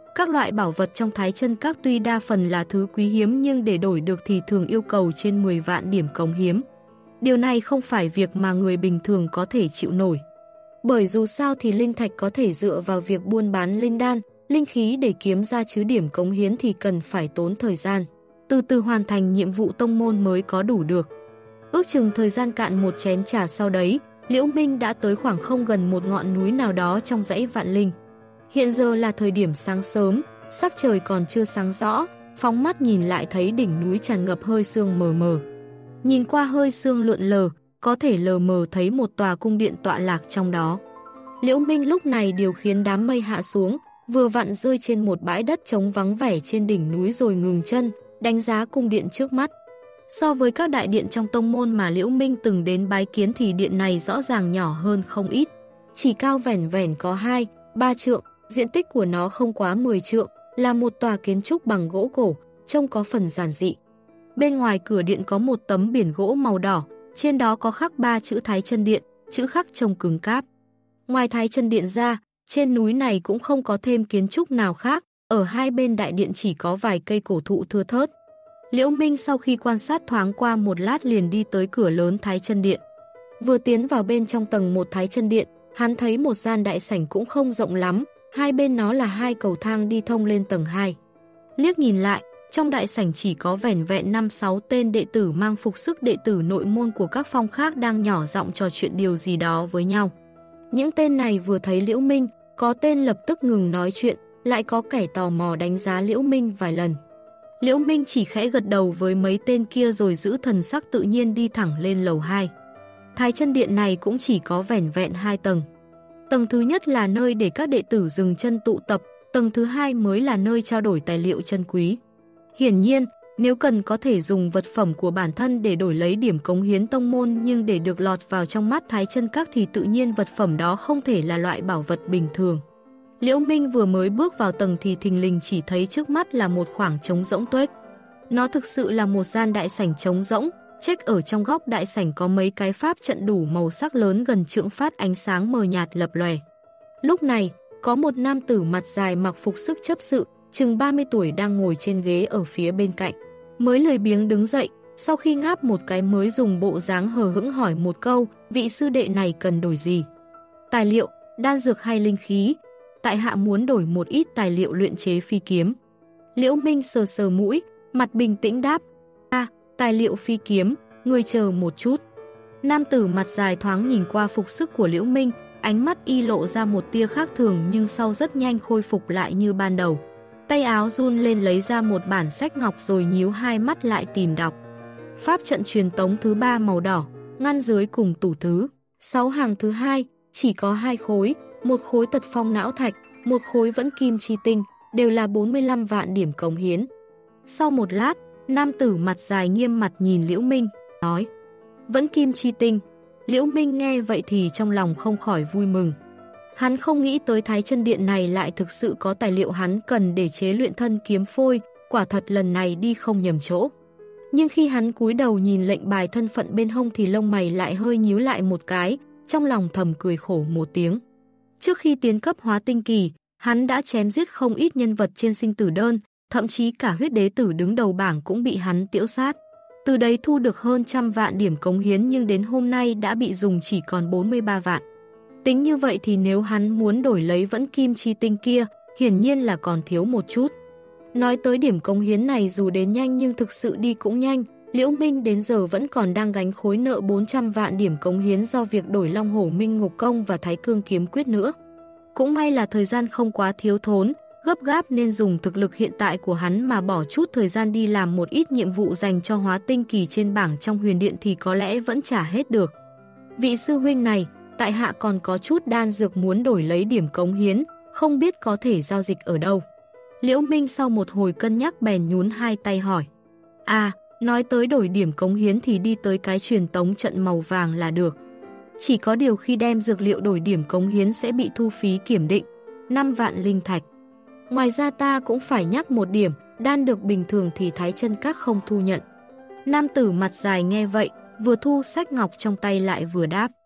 Các loại bảo vật trong Thái Chân Các tuy đa phần là thứ quý hiếm nhưng để đổi được thì thường yêu cầu trên mười vạn điểm cống hiếm. Điều này không phải việc mà người bình thường có thể chịu nổi. Bởi dù sao thì linh thạch có thể dựa vào việc buôn bán linh đan, linh khí để kiếm ra, chứ điểm cống hiến thì cần phải tốn thời gian. Từ từ hoàn thành nhiệm vụ tông môn mới có đủ được. Ước chừng thời gian cạn một chén trà sau đấy, Liễu Minh đã tới khoảng không gần một ngọn núi nào đó trong dãy Vạn Linh. Hiện giờ là thời điểm sáng sớm, sắc trời còn chưa sáng rõ, phóng mắt nhìn lại thấy đỉnh núi tràn ngập hơi sương mờ mờ. Nhìn qua hơi sương lượn lờ, có thể lờ mờ thấy một tòa cung điện tọa lạc trong đó. Liễu Minh lúc này điều khiến đám mây hạ xuống, vừa vặn rơi trên một bãi đất trống vắng vẻ trên đỉnh núi rồi ngừng chân, đánh giá cung điện trước mắt. So với các đại điện trong tông môn mà Liễu Minh từng đến bái kiến thì điện này rõ ràng nhỏ hơn không ít. Chỉ cao vẻn vẻn có hai, ba trượng, diện tích của nó không quá mười trượng, là một tòa kiến trúc bằng gỗ cổ, trông có phần giản dị. Bên ngoài cửa điện có một tấm biển gỗ màu đỏ, trên đó có khắc ba chữ Thái Chân Điện, chữ khắc trông cứng cáp. Ngoài Thái Chân Điện ra, trên núi này cũng không có thêm kiến trúc nào khác, ở hai bên đại điện chỉ có vài cây cổ thụ thưa thớt. Liễu Minh sau khi quan sát thoáng qua một lát liền đi tới cửa lớn Thái Chân Điện. Vừa tiến vào bên trong tầng một Thái Chân Điện, hắn thấy một gian đại sảnh cũng không rộng lắm, hai bên nó là hai cầu thang đi thông lên tầng hai. Liếc nhìn lại, trong đại sảnh chỉ có vẻn vẹn năm sáu tên đệ tử mang phục sức đệ tử nội môn của các phong khác đang nhỏ giọng trò chuyện điều gì đó với nhau. Những tên này vừa thấy Liễu Minh, có tên lập tức ngừng nói chuyện, lại có kẻ tò mò đánh giá Liễu Minh vài lần. Liễu Minh chỉ khẽ gật đầu với mấy tên kia rồi giữ thần sắc tự nhiên đi thẳng lên lầu hai. Thái Chân Điện này cũng chỉ có vẻn vẹn hai tầng. Tầng thứ nhất là nơi để các đệ tử dừng chân tụ tập, tầng thứ hai mới là nơi trao đổi tài liệu chân quý. Hiển nhiên, nếu cần có thể dùng vật phẩm của bản thân để đổi lấy điểm cống hiến tông môn, nhưng để được lọt vào trong mắt Thái Chân Các thì tự nhiên vật phẩm đó không thể là loại bảo vật bình thường. Liễu Minh vừa mới bước vào tầng thì thình lình chỉ thấy trước mắt là một khoảng trống rỗng tuếch. Nó thực sự là một gian đại sảnh trống rỗng, trách ở trong góc đại sảnh có mấy cái pháp trận đủ màu sắc lớn gần trượng phát ánh sáng mờ nhạt lập lòe. Lúc này, có một nam tử mặt dài mặc phục sức chấp sự, chừng ba mươi tuổi đang ngồi trên ghế ở phía bên cạnh. Mới lười biếng đứng dậy, sau khi ngáp một cái mới dùng bộ dáng hờ hững hỏi một câu, vị sư đệ này cần đổi gì? Tài liệu, đan dược hay linh khí? Tại hạ muốn đổi một ít tài liệu luyện chế phi kiếm. Liễu Minh sờ sờ mũi, mặt bình tĩnh đáp, a, à, tài liệu phi kiếm, ngươi chờ một chút. Nam tử mặt dài thoáng nhìn qua phục sức của Liễu Minh, ánh mắt y lộ ra một tia khác thường nhưng sau rất nhanh khôi phục lại như ban đầu. Tay áo run lên lấy ra một bản sách ngọc rồi nhíu hai mắt lại tìm đọc. Pháp trận truyền tống thứ ba màu đỏ, ngăn dưới cùng tủ thứ. Sáu hàng thứ hai, chỉ có hai khối, một khối tật phong não thạch, một khối vẫn kim chi tinh, đều là bốn mươi lăm vạn điểm cống hiến. Sau một lát, nam tử mặt dài nghiêm mặt nhìn Liễu Minh, nói, vẫn kim chi tinh. Liễu Minh nghe vậy thì trong lòng không khỏi vui mừng. Hắn không nghĩ tới Thái Chân Điện này lại thực sự có tài liệu hắn cần để chế luyện thân kiếm phôi, quả thật lần này đi không nhầm chỗ. Nhưng khi hắn cúi đầu nhìn lệnh bài thân phận bên hông thì lông mày lại hơi nhíu lại một cái, trong lòng thầm cười khổ một tiếng. Trước khi tiến cấp hóa tinh kỳ, hắn đã chém giết không ít nhân vật trên sinh tử đơn, thậm chí cả huyết đế tử đứng đầu bảng cũng bị hắn tiễu sát. Từ đấy thu được hơn trăm vạn điểm cống hiến nhưng đến hôm nay đã bị dùng chỉ còn bốn mươi ba vạn. Tính như vậy thì nếu hắn muốn đổi lấy vẫn kim chi tinh kia, hiển nhiên là còn thiếu một chút. Nói tới điểm cống hiến này dù đến nhanh nhưng thực sự đi cũng nhanh, Liễu Minh đến giờ vẫn còn đang gánh khối nợ bốn trăm vạn điểm cống hiến do việc đổi Long Hổ Minh Ngục Công và Thái Cương Kiếm Quyết nữa. Cũng may là thời gian không quá thiếu thốn, gấp gáp nên dùng thực lực hiện tại của hắn mà bỏ chút thời gian đi làm một ít nhiệm vụ dành cho hóa tinh kỳ trên bảng trong huyền điện thì có lẽ vẫn trả hết được. Vị sư huynh này, tại hạ còn có chút đan dược muốn đổi lấy điểm cống hiến, không biết có thể giao dịch ở đâu. Liễu Minh sau một hồi cân nhắc bèn nhún hai tay hỏi. À, nói tới đổi điểm cống hiến thì đi tới cái truyền tống trận màu vàng là được. Chỉ có điều khi đem dược liệu đổi điểm cống hiến sẽ bị thu phí kiểm định, năm vạn linh thạch. Ngoài ra ta cũng phải nhắc một điểm, đan được bình thường thì Thái Chân Các không thu nhận. Nam tử mặt dài nghe vậy, vừa thu sách ngọc trong tay lại vừa đáp.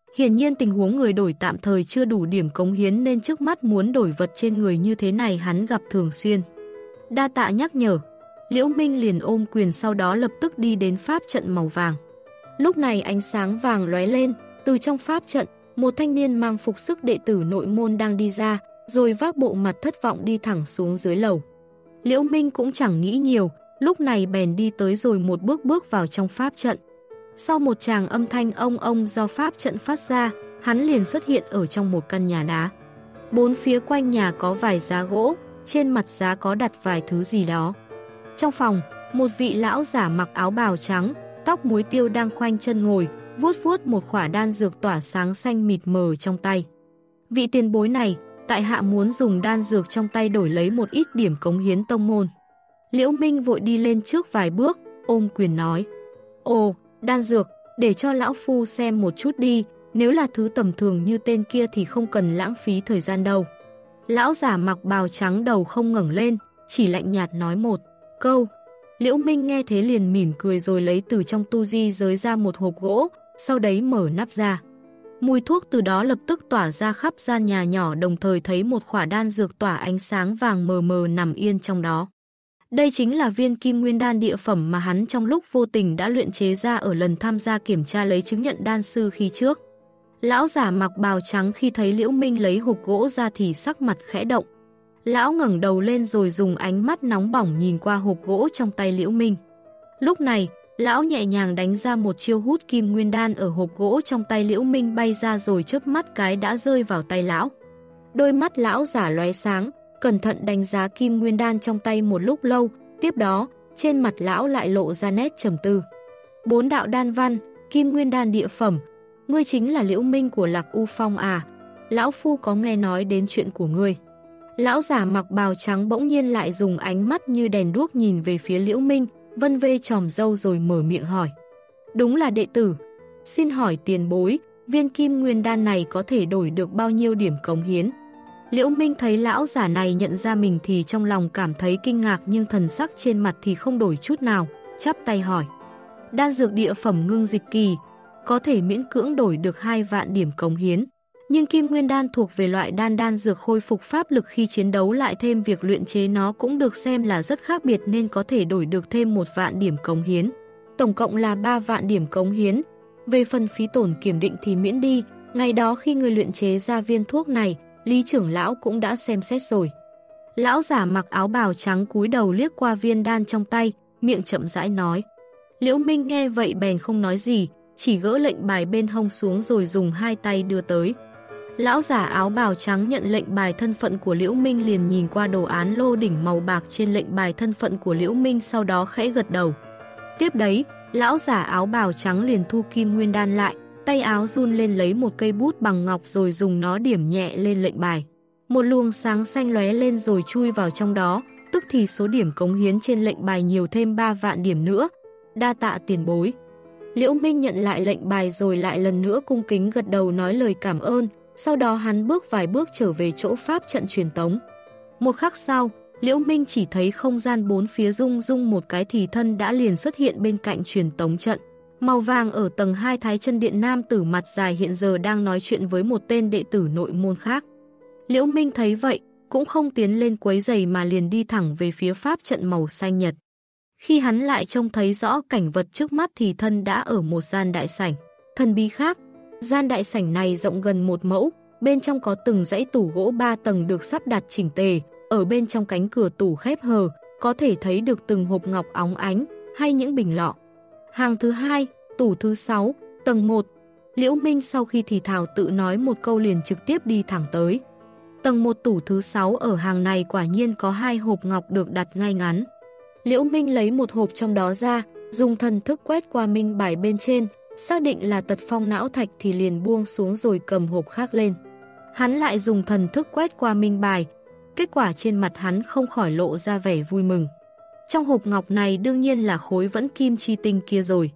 Hiển nhiên tình huống người đổi tạm thời chưa đủ điểm cống hiến nên trước mắt muốn đổi vật trên người như thế này hắn gặp thường xuyên. Đa tạ nhắc nhở. Liễu Minh liền ôm quyền sau đó lập tức đi đến pháp trận màu vàng. Lúc này ánh sáng vàng lóe lên, từ trong pháp trận, một thanh niên mang phục sức đệ tử nội môn đang đi ra, rồi vác bộ mặt thất vọng đi thẳng xuống dưới lầu. Liễu Minh cũng chẳng nghĩ nhiều, lúc này bèn đi tới rồi một bước bước vào trong pháp trận. Sau một tràng âm thanh ông ông do pháp trận phát ra, hắn liền xuất hiện ở trong một căn nhà đá. Bốn phía quanh nhà có vài giá gỗ, trên mặt giá có đặt vài thứ gì đó. Trong phòng, một vị lão giả mặc áo bào trắng, tóc muối tiêu đang khoanh chân ngồi, vuốt vuốt một khỏa đan dược tỏa sáng xanh mịt mờ trong tay. Vị tiền bối này, tại hạ muốn dùng đan dược trong tay đổi lấy một ít điểm cống hiến tông môn. Liễu Minh vội đi lên trước vài bước, ôm quyền nói. Ồ, đan dược, để cho lão phu xem một chút đi, nếu là thứ tầm thường như tên kia thì không cần lãng phí thời gian đâu. Lão giả mặc bào trắng đầu không ngẩng lên, chỉ lạnh nhạt nói một câu. Liễu Minh nghe thế liền mỉm cười rồi lấy từ trong tu di giới ra một hộp gỗ, sau đấy mở nắp ra. Mùi thuốc từ đó lập tức tỏa ra khắp gian nhà nhỏ, đồng thời thấy một khỏa đan dược tỏa ánh sáng vàng mờ mờ nằm yên trong đó. Đây chính là viên kim nguyên đan địa phẩm mà hắn trong lúc vô tình đã luyện chế ra ở lần tham gia kiểm tra lấy chứng nhận đan sư khi trước. Lão giả mặc bào trắng khi thấy Liễu Minh lấy hộp gỗ ra thì sắc mặt khẽ động. Lão ngẩng đầu lên rồi dùng ánh mắt nóng bỏng nhìn qua hộp gỗ trong tay Liễu Minh. Lúc này, lão nhẹ nhàng đánh ra một chiêu hút kim nguyên đan ở hộp gỗ trong tay Liễu Minh bay ra rồi chớp mắt cái đã rơi vào tay lão. Đôi mắt lão giả lóe sáng, cẩn thận đánh giá kim nguyên đan trong tay một lúc lâu, tiếp đó, trên mặt lão lại lộ ra nét trầm tư. Bốn đạo đan văn, kim nguyên đan địa phẩm, ngươi chính là Liễu Minh của Lạc U Phong à? Lão phu có nghe nói đến chuyện của ngươi. Lão giả mặc bào trắng bỗng nhiên lại dùng ánh mắt như đèn đuốc nhìn về phía Liễu Minh, vân vê tròm râu rồi mở miệng hỏi. Đúng là đệ tử. Xin hỏi tiền bối, viên kim nguyên đan này có thể đổi được bao nhiêu điểm cống hiến? Liễu Minh thấy lão giả này nhận ra mình thì trong lòng cảm thấy kinh ngạc, nhưng thần sắc trên mặt thì không đổi chút nào, chắp tay hỏi. Đan dược địa phẩm ngưng dịch kỳ, có thể miễn cưỡng đổi được hai vạn điểm cống hiến. Nhưng kim nguyên đan thuộc về loại đan đan dược khôi phục pháp lực khi chiến đấu, lại thêm việc luyện chế nó cũng được xem là rất khác biệt nên có thể đổi được thêm một vạn điểm cống hiến. Tổng cộng là ba vạn điểm cống hiến. Về phần phí tổn kiểm định thì miễn đi, ngày đó khi người luyện chế ra viên thuốc này, Lý trưởng lão cũng đã xem xét rồi. Lão giả mặc áo bào trắng cúi đầu liếc qua viên đan trong tay, miệng chậm rãi nói. Liễu Minh nghe vậy bèn không nói gì, chỉ gỡ lệnh bài bên hông xuống rồi dùng hai tay đưa tới. Lão giả áo bào trắng nhận lệnh bài thân phận của Liễu Minh liền nhìn qua đồ án lô đỉnh màu bạc trên lệnh bài thân phận của Liễu Minh, sau đó khẽ gật đầu. Tiếp đấy, lão giả áo bào trắng liền thu kim nguyên đan lại, tay áo run lên lấy một cây bút bằng ngọc rồi dùng nó điểm nhẹ lên lệnh bài. Một luồng sáng xanh lóe lên rồi chui vào trong đó, tức thì số điểm cống hiến trên lệnh bài nhiều thêm ba vạn điểm nữa. Đa tạ tiền bối. Liễu Minh nhận lại lệnh bài rồi lại lần nữa cung kính gật đầu nói lời cảm ơn, sau đó hắn bước vài bước trở về chỗ pháp trận truyền tống. Một khắc sau, Liễu Minh chỉ thấy không gian bốn phía rung rung một cái thì thân đã liền xuất hiện bên cạnh truyền tống trận. Màu vàng ở tầng hai Thái Chân Điện, nam tử mặt dài hiện giờ đang nói chuyện với một tên đệ tử nội môn khác. Liễu Minh thấy vậy, cũng không tiến lên quấy rầy mà liền đi thẳng về phía pháp trận màu xanh nhật. Khi hắn lại trông thấy rõ cảnh vật trước mắt thì thân đã ở một gian đại sảnh thần bí khác. Gian đại sảnh này rộng gần một mẫu, bên trong có từng dãy tủ gỗ ba tầng được sắp đặt chỉnh tề, ở bên trong cánh cửa tủ khép hờ, có thể thấy được từng hộp ngọc óng ánh hay những bình lọ. Hàng thứ hai, tủ thứ sáu, tầng một. Liễu Minh sau khi thì thào tự nói một câu liền trực tiếp đi thẳng tới. Tầng một tủ thứ sáu ở hàng này quả nhiên có hai hộp ngọc được đặt ngay ngắn. Liễu Minh lấy một hộp trong đó ra, dùng thần thức quét qua minh bài bên trên, xác định là tật phong não thạch thì liền buông xuống rồi cầm hộp khác lên. Hắn lại dùng thần thức quét qua minh bài, kết quả trên mặt hắn không khỏi lộ ra vẻ vui mừng. Trong hộp ngọc này đương nhiên là khối vẫn kim chi tinh kia rồi.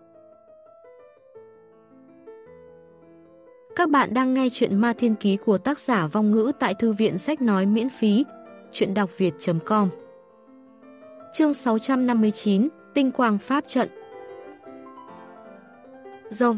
Các bạn đang nghe chuyện Ma Thiên Ký của tác giả Vong Ngữ tại thư viện sách nói miễn phí, chuyện đọc việt chấm com. Chương sáu trăm năm mươi chín, Tinh Quang Pháp Trận. Do vậy,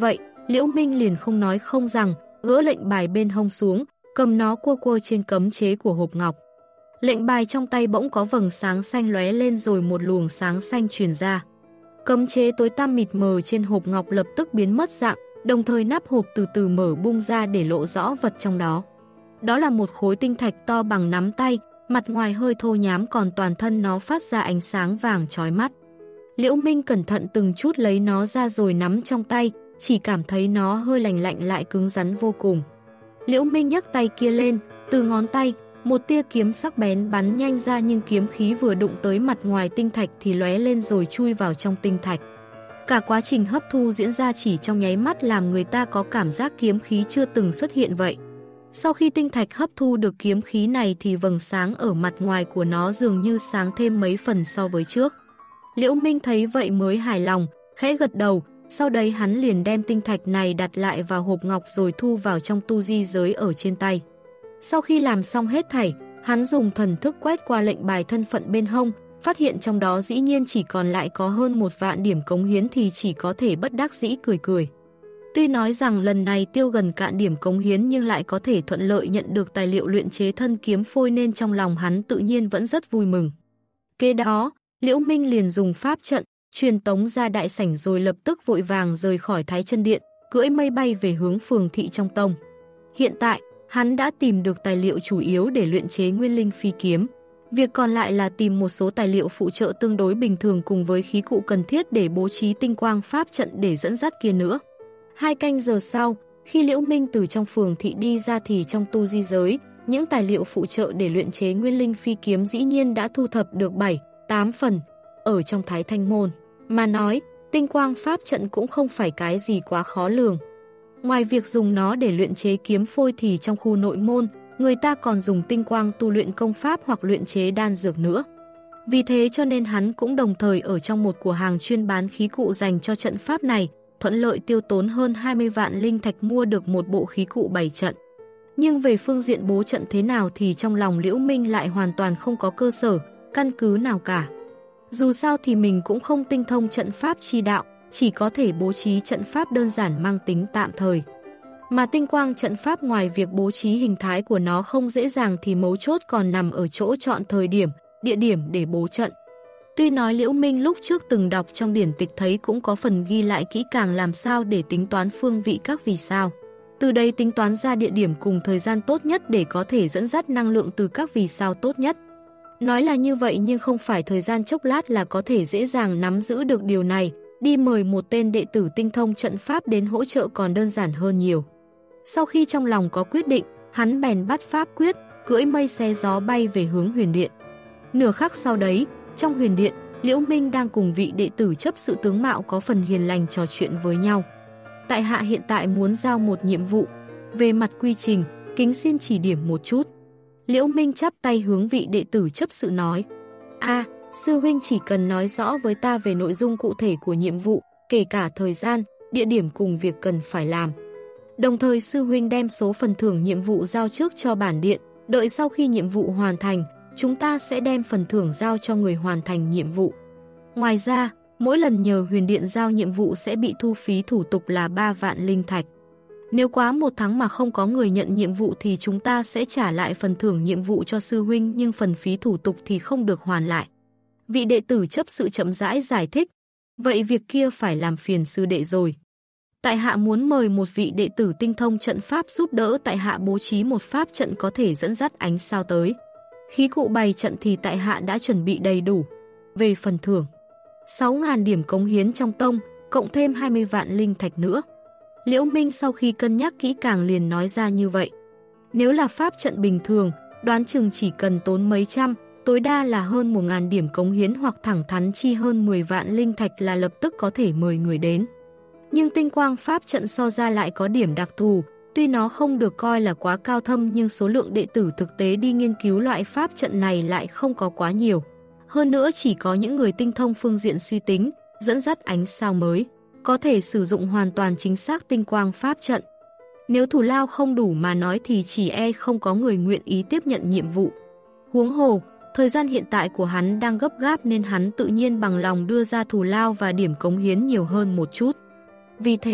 Liễu Minh liền không nói không rằng, gỡ lệnh bài bên hông xuống, cầm nó cua cua trên cấm chế của hộp ngọc. Lệnh bài trong tay bỗng có vầng sáng xanh lóe lên rồi một luồng sáng xanh truyền ra. Cấm chế tối tăm mịt mờ trên hộp ngọc lập tức biến mất dạng, đồng thời nắp hộp từ từ mở bung ra để lộ rõ vật trong đó. Đó là một khối tinh thạch to bằng nắm tay, mặt ngoài hơi thô nhám còn toàn thân nó phát ra ánh sáng vàng chói mắt. Liễu Minh cẩn thận từng chút lấy nó ra rồi nắm trong tay, chỉ cảm thấy nó hơi lành lạnh lại cứng rắn vô cùng. Liễu Minh nhấc tay kia lên, từ ngón tay, một tia kiếm sắc bén bắn nhanh ra nhưng kiếm khí vừa đụng tới mặt ngoài tinh thạch thì lóe lên rồi chui vào trong tinh thạch. Cả quá trình hấp thu diễn ra chỉ trong nháy mắt làm người ta có cảm giác kiếm khí chưa từng xuất hiện vậy. Sau khi tinh thạch hấp thu được kiếm khí này thì vầng sáng ở mặt ngoài của nó dường như sáng thêm mấy phần so với trước. Liễu Minh thấy vậy mới hài lòng, khẽ gật đầu, sau đấy hắn liền đem tinh thạch này đặt lại vào hộp ngọc rồi thu vào trong tu di giới ở trên tay. Sau khi làm xong hết thảy, hắn dùng thần thức quét qua lệnh bài thân phận bên hông, phát hiện trong đó dĩ nhiên chỉ còn lại có hơn một vạn điểm cống hiến thì chỉ có thể bất đắc dĩ cười cười. Tuy nói rằng lần này tiêu gần cạn điểm cống hiến nhưng lại có thể thuận lợi nhận được tài liệu luyện chế thân kiếm phôi nên trong lòng hắn tự nhiên vẫn rất vui mừng. Kế đó, Liễu Minh liền dùng pháp trận, truyền tống ra đại sảnh rồi lập tức vội vàng rời khỏi Thái Chân Điện, cưỡi mây bay về hướng phường thị trong tông. Hiện tại, hắn đã tìm được tài liệu chủ yếu để luyện chế nguyên linh phi kiếm. Việc còn lại là tìm một số tài liệu phụ trợ tương đối bình thường cùng với khí cụ cần thiết để bố trí tinh quang pháp trận để dẫn dắt kia nữa. Hai canh giờ sau, khi Liễu Minh từ trong phường thị đi ra thì trong tu di giới, những tài liệu phụ trợ để luyện chế nguyên linh phi kiếm dĩ nhiên đã thu thập được bảy, tám phần. Ở trong Thái Thanh Môn, mà nói, tinh quang pháp trận cũng không phải cái gì quá khó lường. Ngoài việc dùng nó để luyện chế kiếm phôi thì trong khu nội môn, người ta còn dùng tinh quang tu luyện công pháp hoặc luyện chế đan dược nữa. Vì thế cho nên hắn cũng đồng thời ở trong một cửa hàng chuyên bán khí cụ dành cho trận pháp này, thuận lợi tiêu tốn hơn hai mươi vạn linh thạch mua được một bộ khí cụ bày trận. Nhưng về phương diện bố trận thế nào thì trong lòng Liễu Minh lại hoàn toàn không có cơ sở, căn cứ nào cả. Dù sao thì mình cũng không tinh thông trận pháp chi đạo, chỉ có thể bố trí trận pháp đơn giản mang tính tạm thời. Mà tinh quang trận pháp ngoài việc bố trí hình thái của nó không dễ dàng thì mấu chốt còn nằm ở chỗ chọn thời điểm, địa điểm để bố trận. Tuy nói Liễu Minh lúc trước từng đọc trong điển tịch thấy cũng có phần ghi lại kỹ càng làm sao để tính toán phương vị các vì sao. Từ đây tính toán ra địa điểm cùng thời gian tốt nhất để có thể dẫn dắt năng lượng từ các vì sao tốt nhất. Nói là như vậy nhưng không phải thời gian chốc lát là có thể dễ dàng nắm giữ được điều này, đi mời một tên đệ tử tinh thông trận pháp đến hỗ trợ còn đơn giản hơn nhiều. Sau khi trong lòng có quyết định, hắn bèn bắt pháp quyết, cưỡi mây xe gió bay về hướng huyền điện. Nửa khắc sau đấy, trong huyền điện, Liễu Minh đang cùng vị đệ tử chấp sự tướng mạo có phần hiền lành trò chuyện với nhau. Tại hạ hiện tại muốn giao một nhiệm vụ, về mặt quy trình, kính xin chỉ điểm một chút. Liễu Minh chắp tay hướng vị đệ tử chấp sự nói: A, sư huynh chỉ cần nói rõ với ta về nội dung cụ thể của nhiệm vụ, kể cả thời gian, địa điểm cùng việc cần phải làm. Đồng thời sư huynh đem số phần thưởng nhiệm vụ giao trước cho bản điện, đợi sau khi nhiệm vụ hoàn thành, chúng ta sẽ đem phần thưởng giao cho người hoàn thành nhiệm vụ. Ngoài ra, mỗi lần nhờ huyền điện giao nhiệm vụ sẽ bị thu phí thủ tục là ba vạn linh thạch. Nếu quá một tháng mà không có người nhận nhiệm vụ thì chúng ta sẽ trả lại phần thưởng nhiệm vụ cho sư huynh nhưng phần phí thủ tục thì không được hoàn lại. Vị đệ tử chấp sự chậm rãi giải thích, vậy việc kia phải làm phiền sư đệ rồi. Tại hạ muốn mời một vị đệ tử tinh thông trận pháp giúp đỡ tại hạ bố trí một pháp trận có thể dẫn dắt ánh sao tới. Khí cụ bày trận thì tại hạ đã chuẩn bị đầy đủ. Về phần thưởng, sáu nghìn điểm cống hiến trong tông, cộng thêm hai mươi vạn linh thạch nữa. Liễu Minh sau khi cân nhắc kỹ càng liền nói ra như vậy. Nếu là pháp trận bình thường, đoán chừng chỉ cần tốn mấy trăm, tối đa là hơn một nghìn điểm cống hiến hoặc thẳng thắn chi hơn mười vạn linh thạch là lập tức có thể mời người đến. Nhưng tinh quang pháp trận so ra lại có điểm đặc thù, tuy nó không được coi là quá cao thâm nhưng số lượng đệ tử thực tế đi nghiên cứu loại pháp trận này lại không có quá nhiều. Hơn nữa chỉ có những người tinh thông phương diện suy tính, dẫn dắt ánh sao mới, có thể sử dụng hoàn toàn chính xác tinh quang pháp trận. Nếu thù lao không đủ mà nói thì chỉ e không có người nguyện ý tiếp nhận nhiệm vụ. Huống hồ, thời gian hiện tại của hắn đang gấp gáp nên hắn tự nhiên bằng lòng đưa ra thù lao và điểm cống hiến nhiều hơn một chút. Vì thế,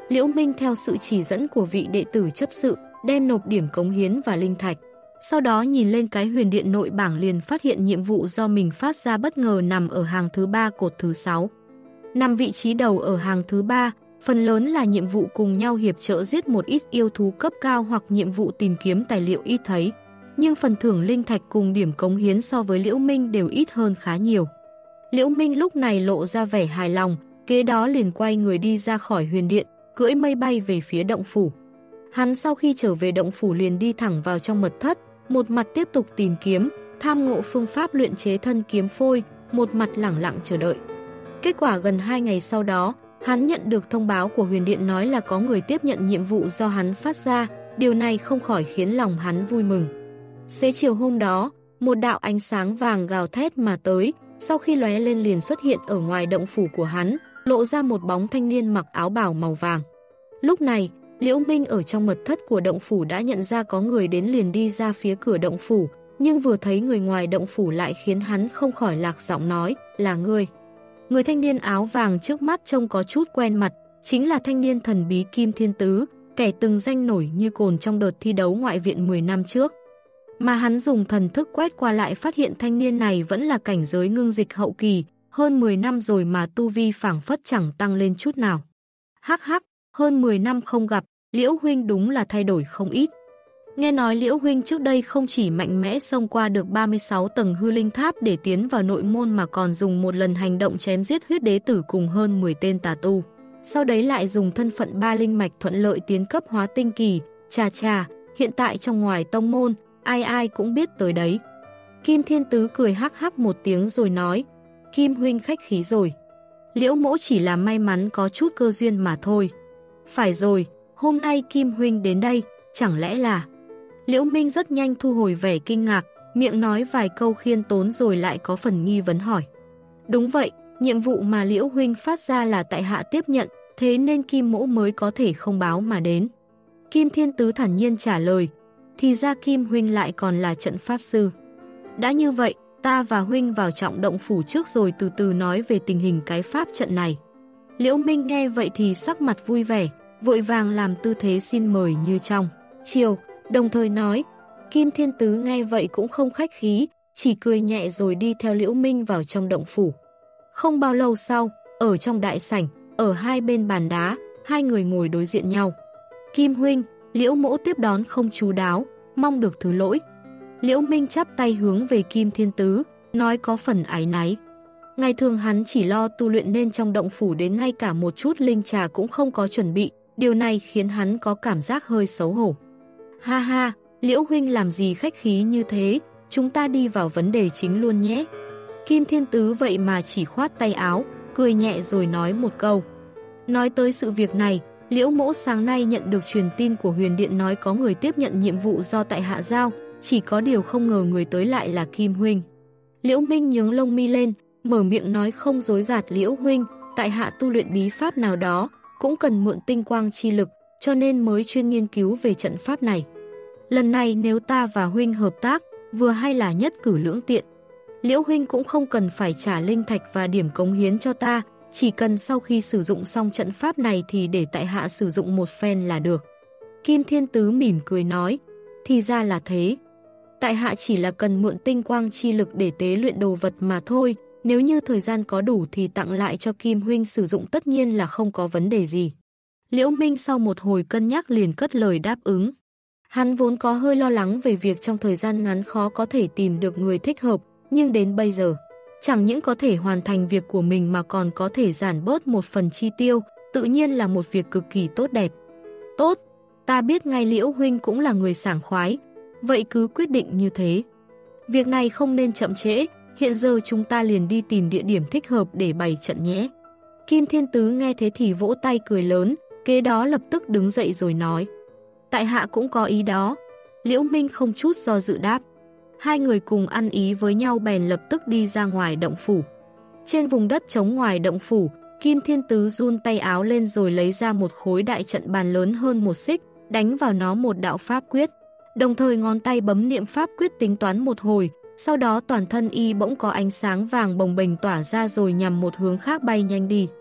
Liễu Minh theo sự chỉ dẫn của vị đệ tử chấp sự, đem nộp điểm cống hiến và linh thạch. Sau đó nhìn lên cái huyền điện nội bảng liền phát hiện nhiệm vụ do mình phát ra bất ngờ nằm ở hàng thứ ba cột thứ sáu. Nằm vị trí đầu ở hàng thứ ba, phần lớn là nhiệm vụ cùng nhau hiệp trợ giết một ít yêu thú cấp cao hoặc nhiệm vụ tìm kiếm tài liệu ít thấy. Nhưng phần thưởng linh thạch cùng điểm cống hiến so với Liễu Minh đều ít hơn khá nhiều. Liễu Minh lúc này lộ ra vẻ hài lòng, kế đó liền quay người đi ra khỏi huyền điện, cưỡi mây bay về phía động phủ. Hắn sau khi trở về động phủ liền đi thẳng vào trong mật thất, một mặt tiếp tục tìm kiếm, tham ngộ phương pháp luyện chế thân kiếm phôi, một mặt lẳng lặng chờ đợi. Kết quả gần hai ngày sau đó, hắn nhận được thông báo của huyền điện nói là có người tiếp nhận nhiệm vụ do hắn phát ra, điều này không khỏi khiến lòng hắn vui mừng. Xế chiều hôm đó, một đạo ánh sáng vàng gào thét mà tới, sau khi lóe lên liền xuất hiện ở ngoài động phủ của hắn, lộ ra một bóng thanh niên mặc áo bào màu vàng. Lúc này, Liễu Minh ở trong mật thất của động phủ đã nhận ra có người đến liền đi ra phía cửa động phủ, nhưng vừa thấy người ngoài động phủ lại khiến hắn không khỏi lạc giọng nói, là ngươi. Người thanh niên áo vàng trước mắt trông có chút quen mặt, chính là thanh niên thần bí Kim Thiên Tứ, kẻ từng danh nổi như cồn trong đợt thi đấu ngoại viện mười năm trước. Mà hắn dùng thần thức quét qua lại phát hiện thanh niên này vẫn là cảnh giới ngưng dịch hậu kỳ, hơn mười năm rồi mà tu vi phảng phất chẳng tăng lên chút nào. Hắc hắc, hơn mười năm không gặp, Liễu huynh đúng là thay đổi không ít. Nghe nói Liễu huynh trước đây không chỉ mạnh mẽ xông qua được ba mươi sáu tầng hư linh tháp để tiến vào nội môn mà còn dùng một lần hành động chém giết huyết đế tử cùng hơn mười tên tà tu. Sau đấy lại dùng thân phận ba linh mạch thuận lợi tiến cấp hóa tinh kỳ, chà chà, hiện tại trong ngoài tông môn, ai ai cũng biết tới đấy. Kim Thiên Tứ cười hắc hắc một tiếng rồi nói, Kim huynh khách khí rồi. Liễu mỗ chỉ là may mắn có chút cơ duyên mà thôi. Phải rồi, hôm nay Kim huynh đến đây, chẳng lẽ là... Liễu Minh rất nhanh thu hồi vẻ kinh ngạc, miệng nói vài câu khiêm tốn rồi lại có phần nghi vấn hỏi. Đúng vậy, nhiệm vụ mà Liễu huynh phát ra là tại hạ tiếp nhận, thế nên Kim mỗ mới có thể không báo mà đến. Kim Thiên Tứ thản nhiên trả lời, thì ra Kim huynh lại còn là trận pháp sư. Đã như vậy, ta và huynh vào trọng động phủ trước rồi từ từ nói về tình hình cái pháp trận này. Liễu Minh nghe vậy thì sắc mặt vui vẻ, vội vàng làm tư thế xin mời như trong chiều, đồng thời nói. Kim Thiên Tứ nghe vậy cũng không khách khí, chỉ cười nhẹ rồi đi theo Liễu Minh vào trong động phủ. Không bao lâu sau, ở trong đại sảnh, ở hai bên bàn đá, hai người ngồi đối diện nhau. Kim huynh, Liễu mỗ tiếp đón không chú đáo, mong được thứ lỗi. Liễu Minh chắp tay hướng về Kim Thiên Tứ, nói có phần áy náy. Ngày thường hắn chỉ lo tu luyện nên trong động phủ đến ngay cả một chút linh trà cũng không có chuẩn bị, điều này khiến hắn có cảm giác hơi xấu hổ. Ha ha, Liễu huynh làm gì khách khí như thế, chúng ta đi vào vấn đề chính luôn nhé. Kim Thiên Tứ vậy mà chỉ khoát tay áo, cười nhẹ rồi nói một câu. Nói tới sự việc này, Liễu mỗ sáng nay nhận được truyền tin của huyền điện nói có người tiếp nhận nhiệm vụ do tại hạ giao, chỉ có điều không ngờ người tới lại là Kim huynh. Liễu Minh nhướng lông mi lên, mở miệng nói không dối gạt Liễu huynh, tại hạ tu luyện bí pháp nào đó, cũng cần mượn tinh quang chi lực, cho nên mới chuyên nghiên cứu về trận pháp này. Lần này nếu ta và huynh hợp tác, vừa hay là nhất cử lưỡng tiện. Liễu huynh cũng không cần phải trả linh thạch và điểm cống hiến cho ta, chỉ cần sau khi sử dụng xong trận pháp này thì để tại hạ sử dụng một phen là được. Kim Thiên Tứ mỉm cười nói, thì ra là thế. Tại hạ chỉ là cần mượn tinh quang chi lực để tế luyện đồ vật mà thôi, nếu như thời gian có đủ thì tặng lại cho Kim huynh sử dụng tất nhiên là không có vấn đề gì. Liễu Minh sau một hồi cân nhắc liền cất lời đáp ứng. Hắn vốn có hơi lo lắng về việc trong thời gian ngắn khó có thể tìm được người thích hợp, nhưng đến bây giờ, chẳng những có thể hoàn thành việc của mình mà còn có thể giảm bớt một phần chi tiêu, tự nhiên là một việc cực kỳ tốt đẹp. Tốt, ta biết ngay Liễu huynh cũng là người sảng khoái, vậy cứ quyết định như thế. Việc này không nên chậm trễ, hiện giờ chúng ta liền đi tìm địa điểm thích hợp để bày trận nhé. Kim Thiên Tứ nghe thế thì vỗ tay cười lớn, kế đó lập tức đứng dậy rồi nói. Tại hạ cũng có ý đó. Liễu Minh không chút do dự đáp. Hai người cùng ăn ý với nhau bèn lập tức đi ra ngoài động phủ. Trên vùng đất trống ngoài động phủ, Kim Thiên Tứ run tay áo lên rồi lấy ra một khối đại trận bàn lớn hơn một xích, đánh vào nó một đạo pháp quyết. Đồng thời ngón tay bấm niệm pháp quyết tính toán một hồi, sau đó toàn thân y bỗng có ánh sáng vàng bồng bềnh tỏa ra rồi nhằm một hướng khác bay nhanh đi.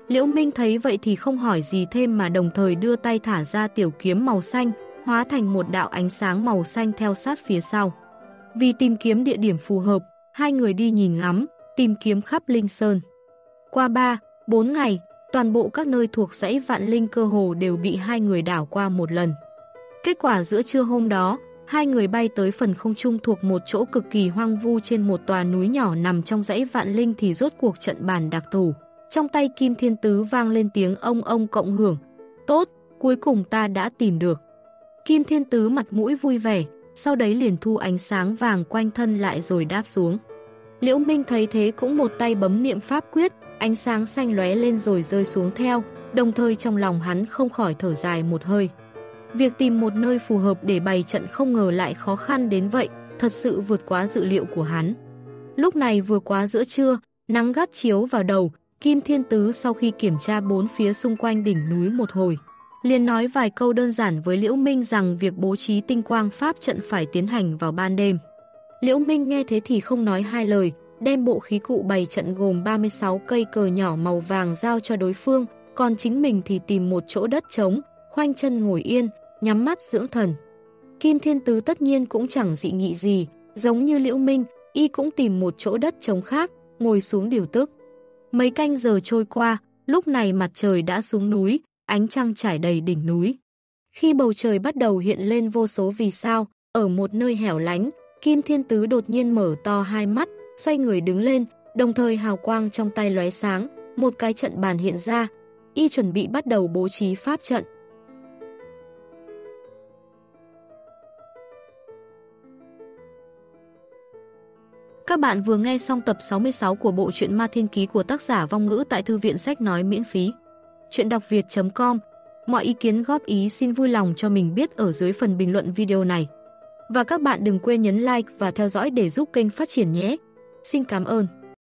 Liễu Minh thấy vậy thì không hỏi gì thêm mà đồng thời đưa tay thả ra tiểu kiếm màu xanh, hóa thành một đạo ánh sáng màu xanh theo sát phía sau. Vì tìm kiếm địa điểm phù hợp, hai người đi nhìn ngắm, tìm kiếm khắp Linh Sơn. Qua ba, bốn ngày, toàn bộ các nơi thuộc dãy Vạn Linh cơ hồ đều bị hai người đảo qua một lần. Kết quả giữa trưa hôm đó, hai người bay tới phần không trung thuộc một chỗ cực kỳ hoang vu trên một tòa núi nhỏ nằm trong dãy Vạn Linh thì rốt cuộc trận bàn đặc thù. Trong tay Kim Thiên Tứ vang lên tiếng ông ông cộng hưởng. Tốt, cuối cùng ta đã tìm được. Kim Thiên Tứ mặt mũi vui vẻ, sau đấy liền thu ánh sáng vàng quanh thân lại rồi đáp xuống. Liễu Minh thấy thế cũng một tay bấm niệm pháp quyết, ánh sáng xanh lóe lên rồi rơi xuống theo, đồng thời trong lòng hắn không khỏi thở dài một hơi. Việc tìm một nơi phù hợp để bày trận không ngờ lại khó khăn đến vậy, thật sự vượt quá dự liệu của hắn. Lúc này vừa quá giữa trưa, nắng gắt chiếu vào đầu, Kim Thiên Tứ sau khi kiểm tra bốn phía xung quanh đỉnh núi một hồi, liền nói vài câu đơn giản với Liễu Minh rằng việc bố trí tinh quang pháp trận phải tiến hành vào ban đêm. Liễu Minh nghe thế thì không nói hai lời, đem bộ khí cụ bày trận gồm ba mươi sáu cây cờ nhỏ màu vàng giao cho đối phương, còn chính mình thì tìm một chỗ đất trống, khoanh chân ngồi yên, nhắm mắt dưỡng thần. Kim Thiên Tứ tất nhiên cũng chẳng dị nghị gì, giống như Liễu Minh, y cũng tìm một chỗ đất trống khác, ngồi xuống điều tức. Mấy canh giờ trôi qua, lúc này mặt trời đã xuống núi, ánh trăng trải đầy đỉnh núi. Khi bầu trời bắt đầu hiện lên vô số vì sao, ở một nơi hẻo lánh, Kim Thiên Tứ đột nhiên mở to hai mắt, xoay người đứng lên, đồng thời hào quang trong tay lóe sáng, một cái trận bàn hiện ra, y chuẩn bị bắt đầu bố trí pháp trận. Các bạn vừa nghe xong tập sáu mươi sáu của bộ truyện Ma Thiên Ký của tác giả Vong Ngữ tại Thư viện Sách Nói miễn phí. Chuyện đọc việt chấm com. Mọi ý kiến góp ý xin vui lòng cho mình biết ở dưới phần bình luận video này. Và các bạn đừng quên nhấn like và theo dõi để giúp kênh phát triển nhé. Xin cảm ơn.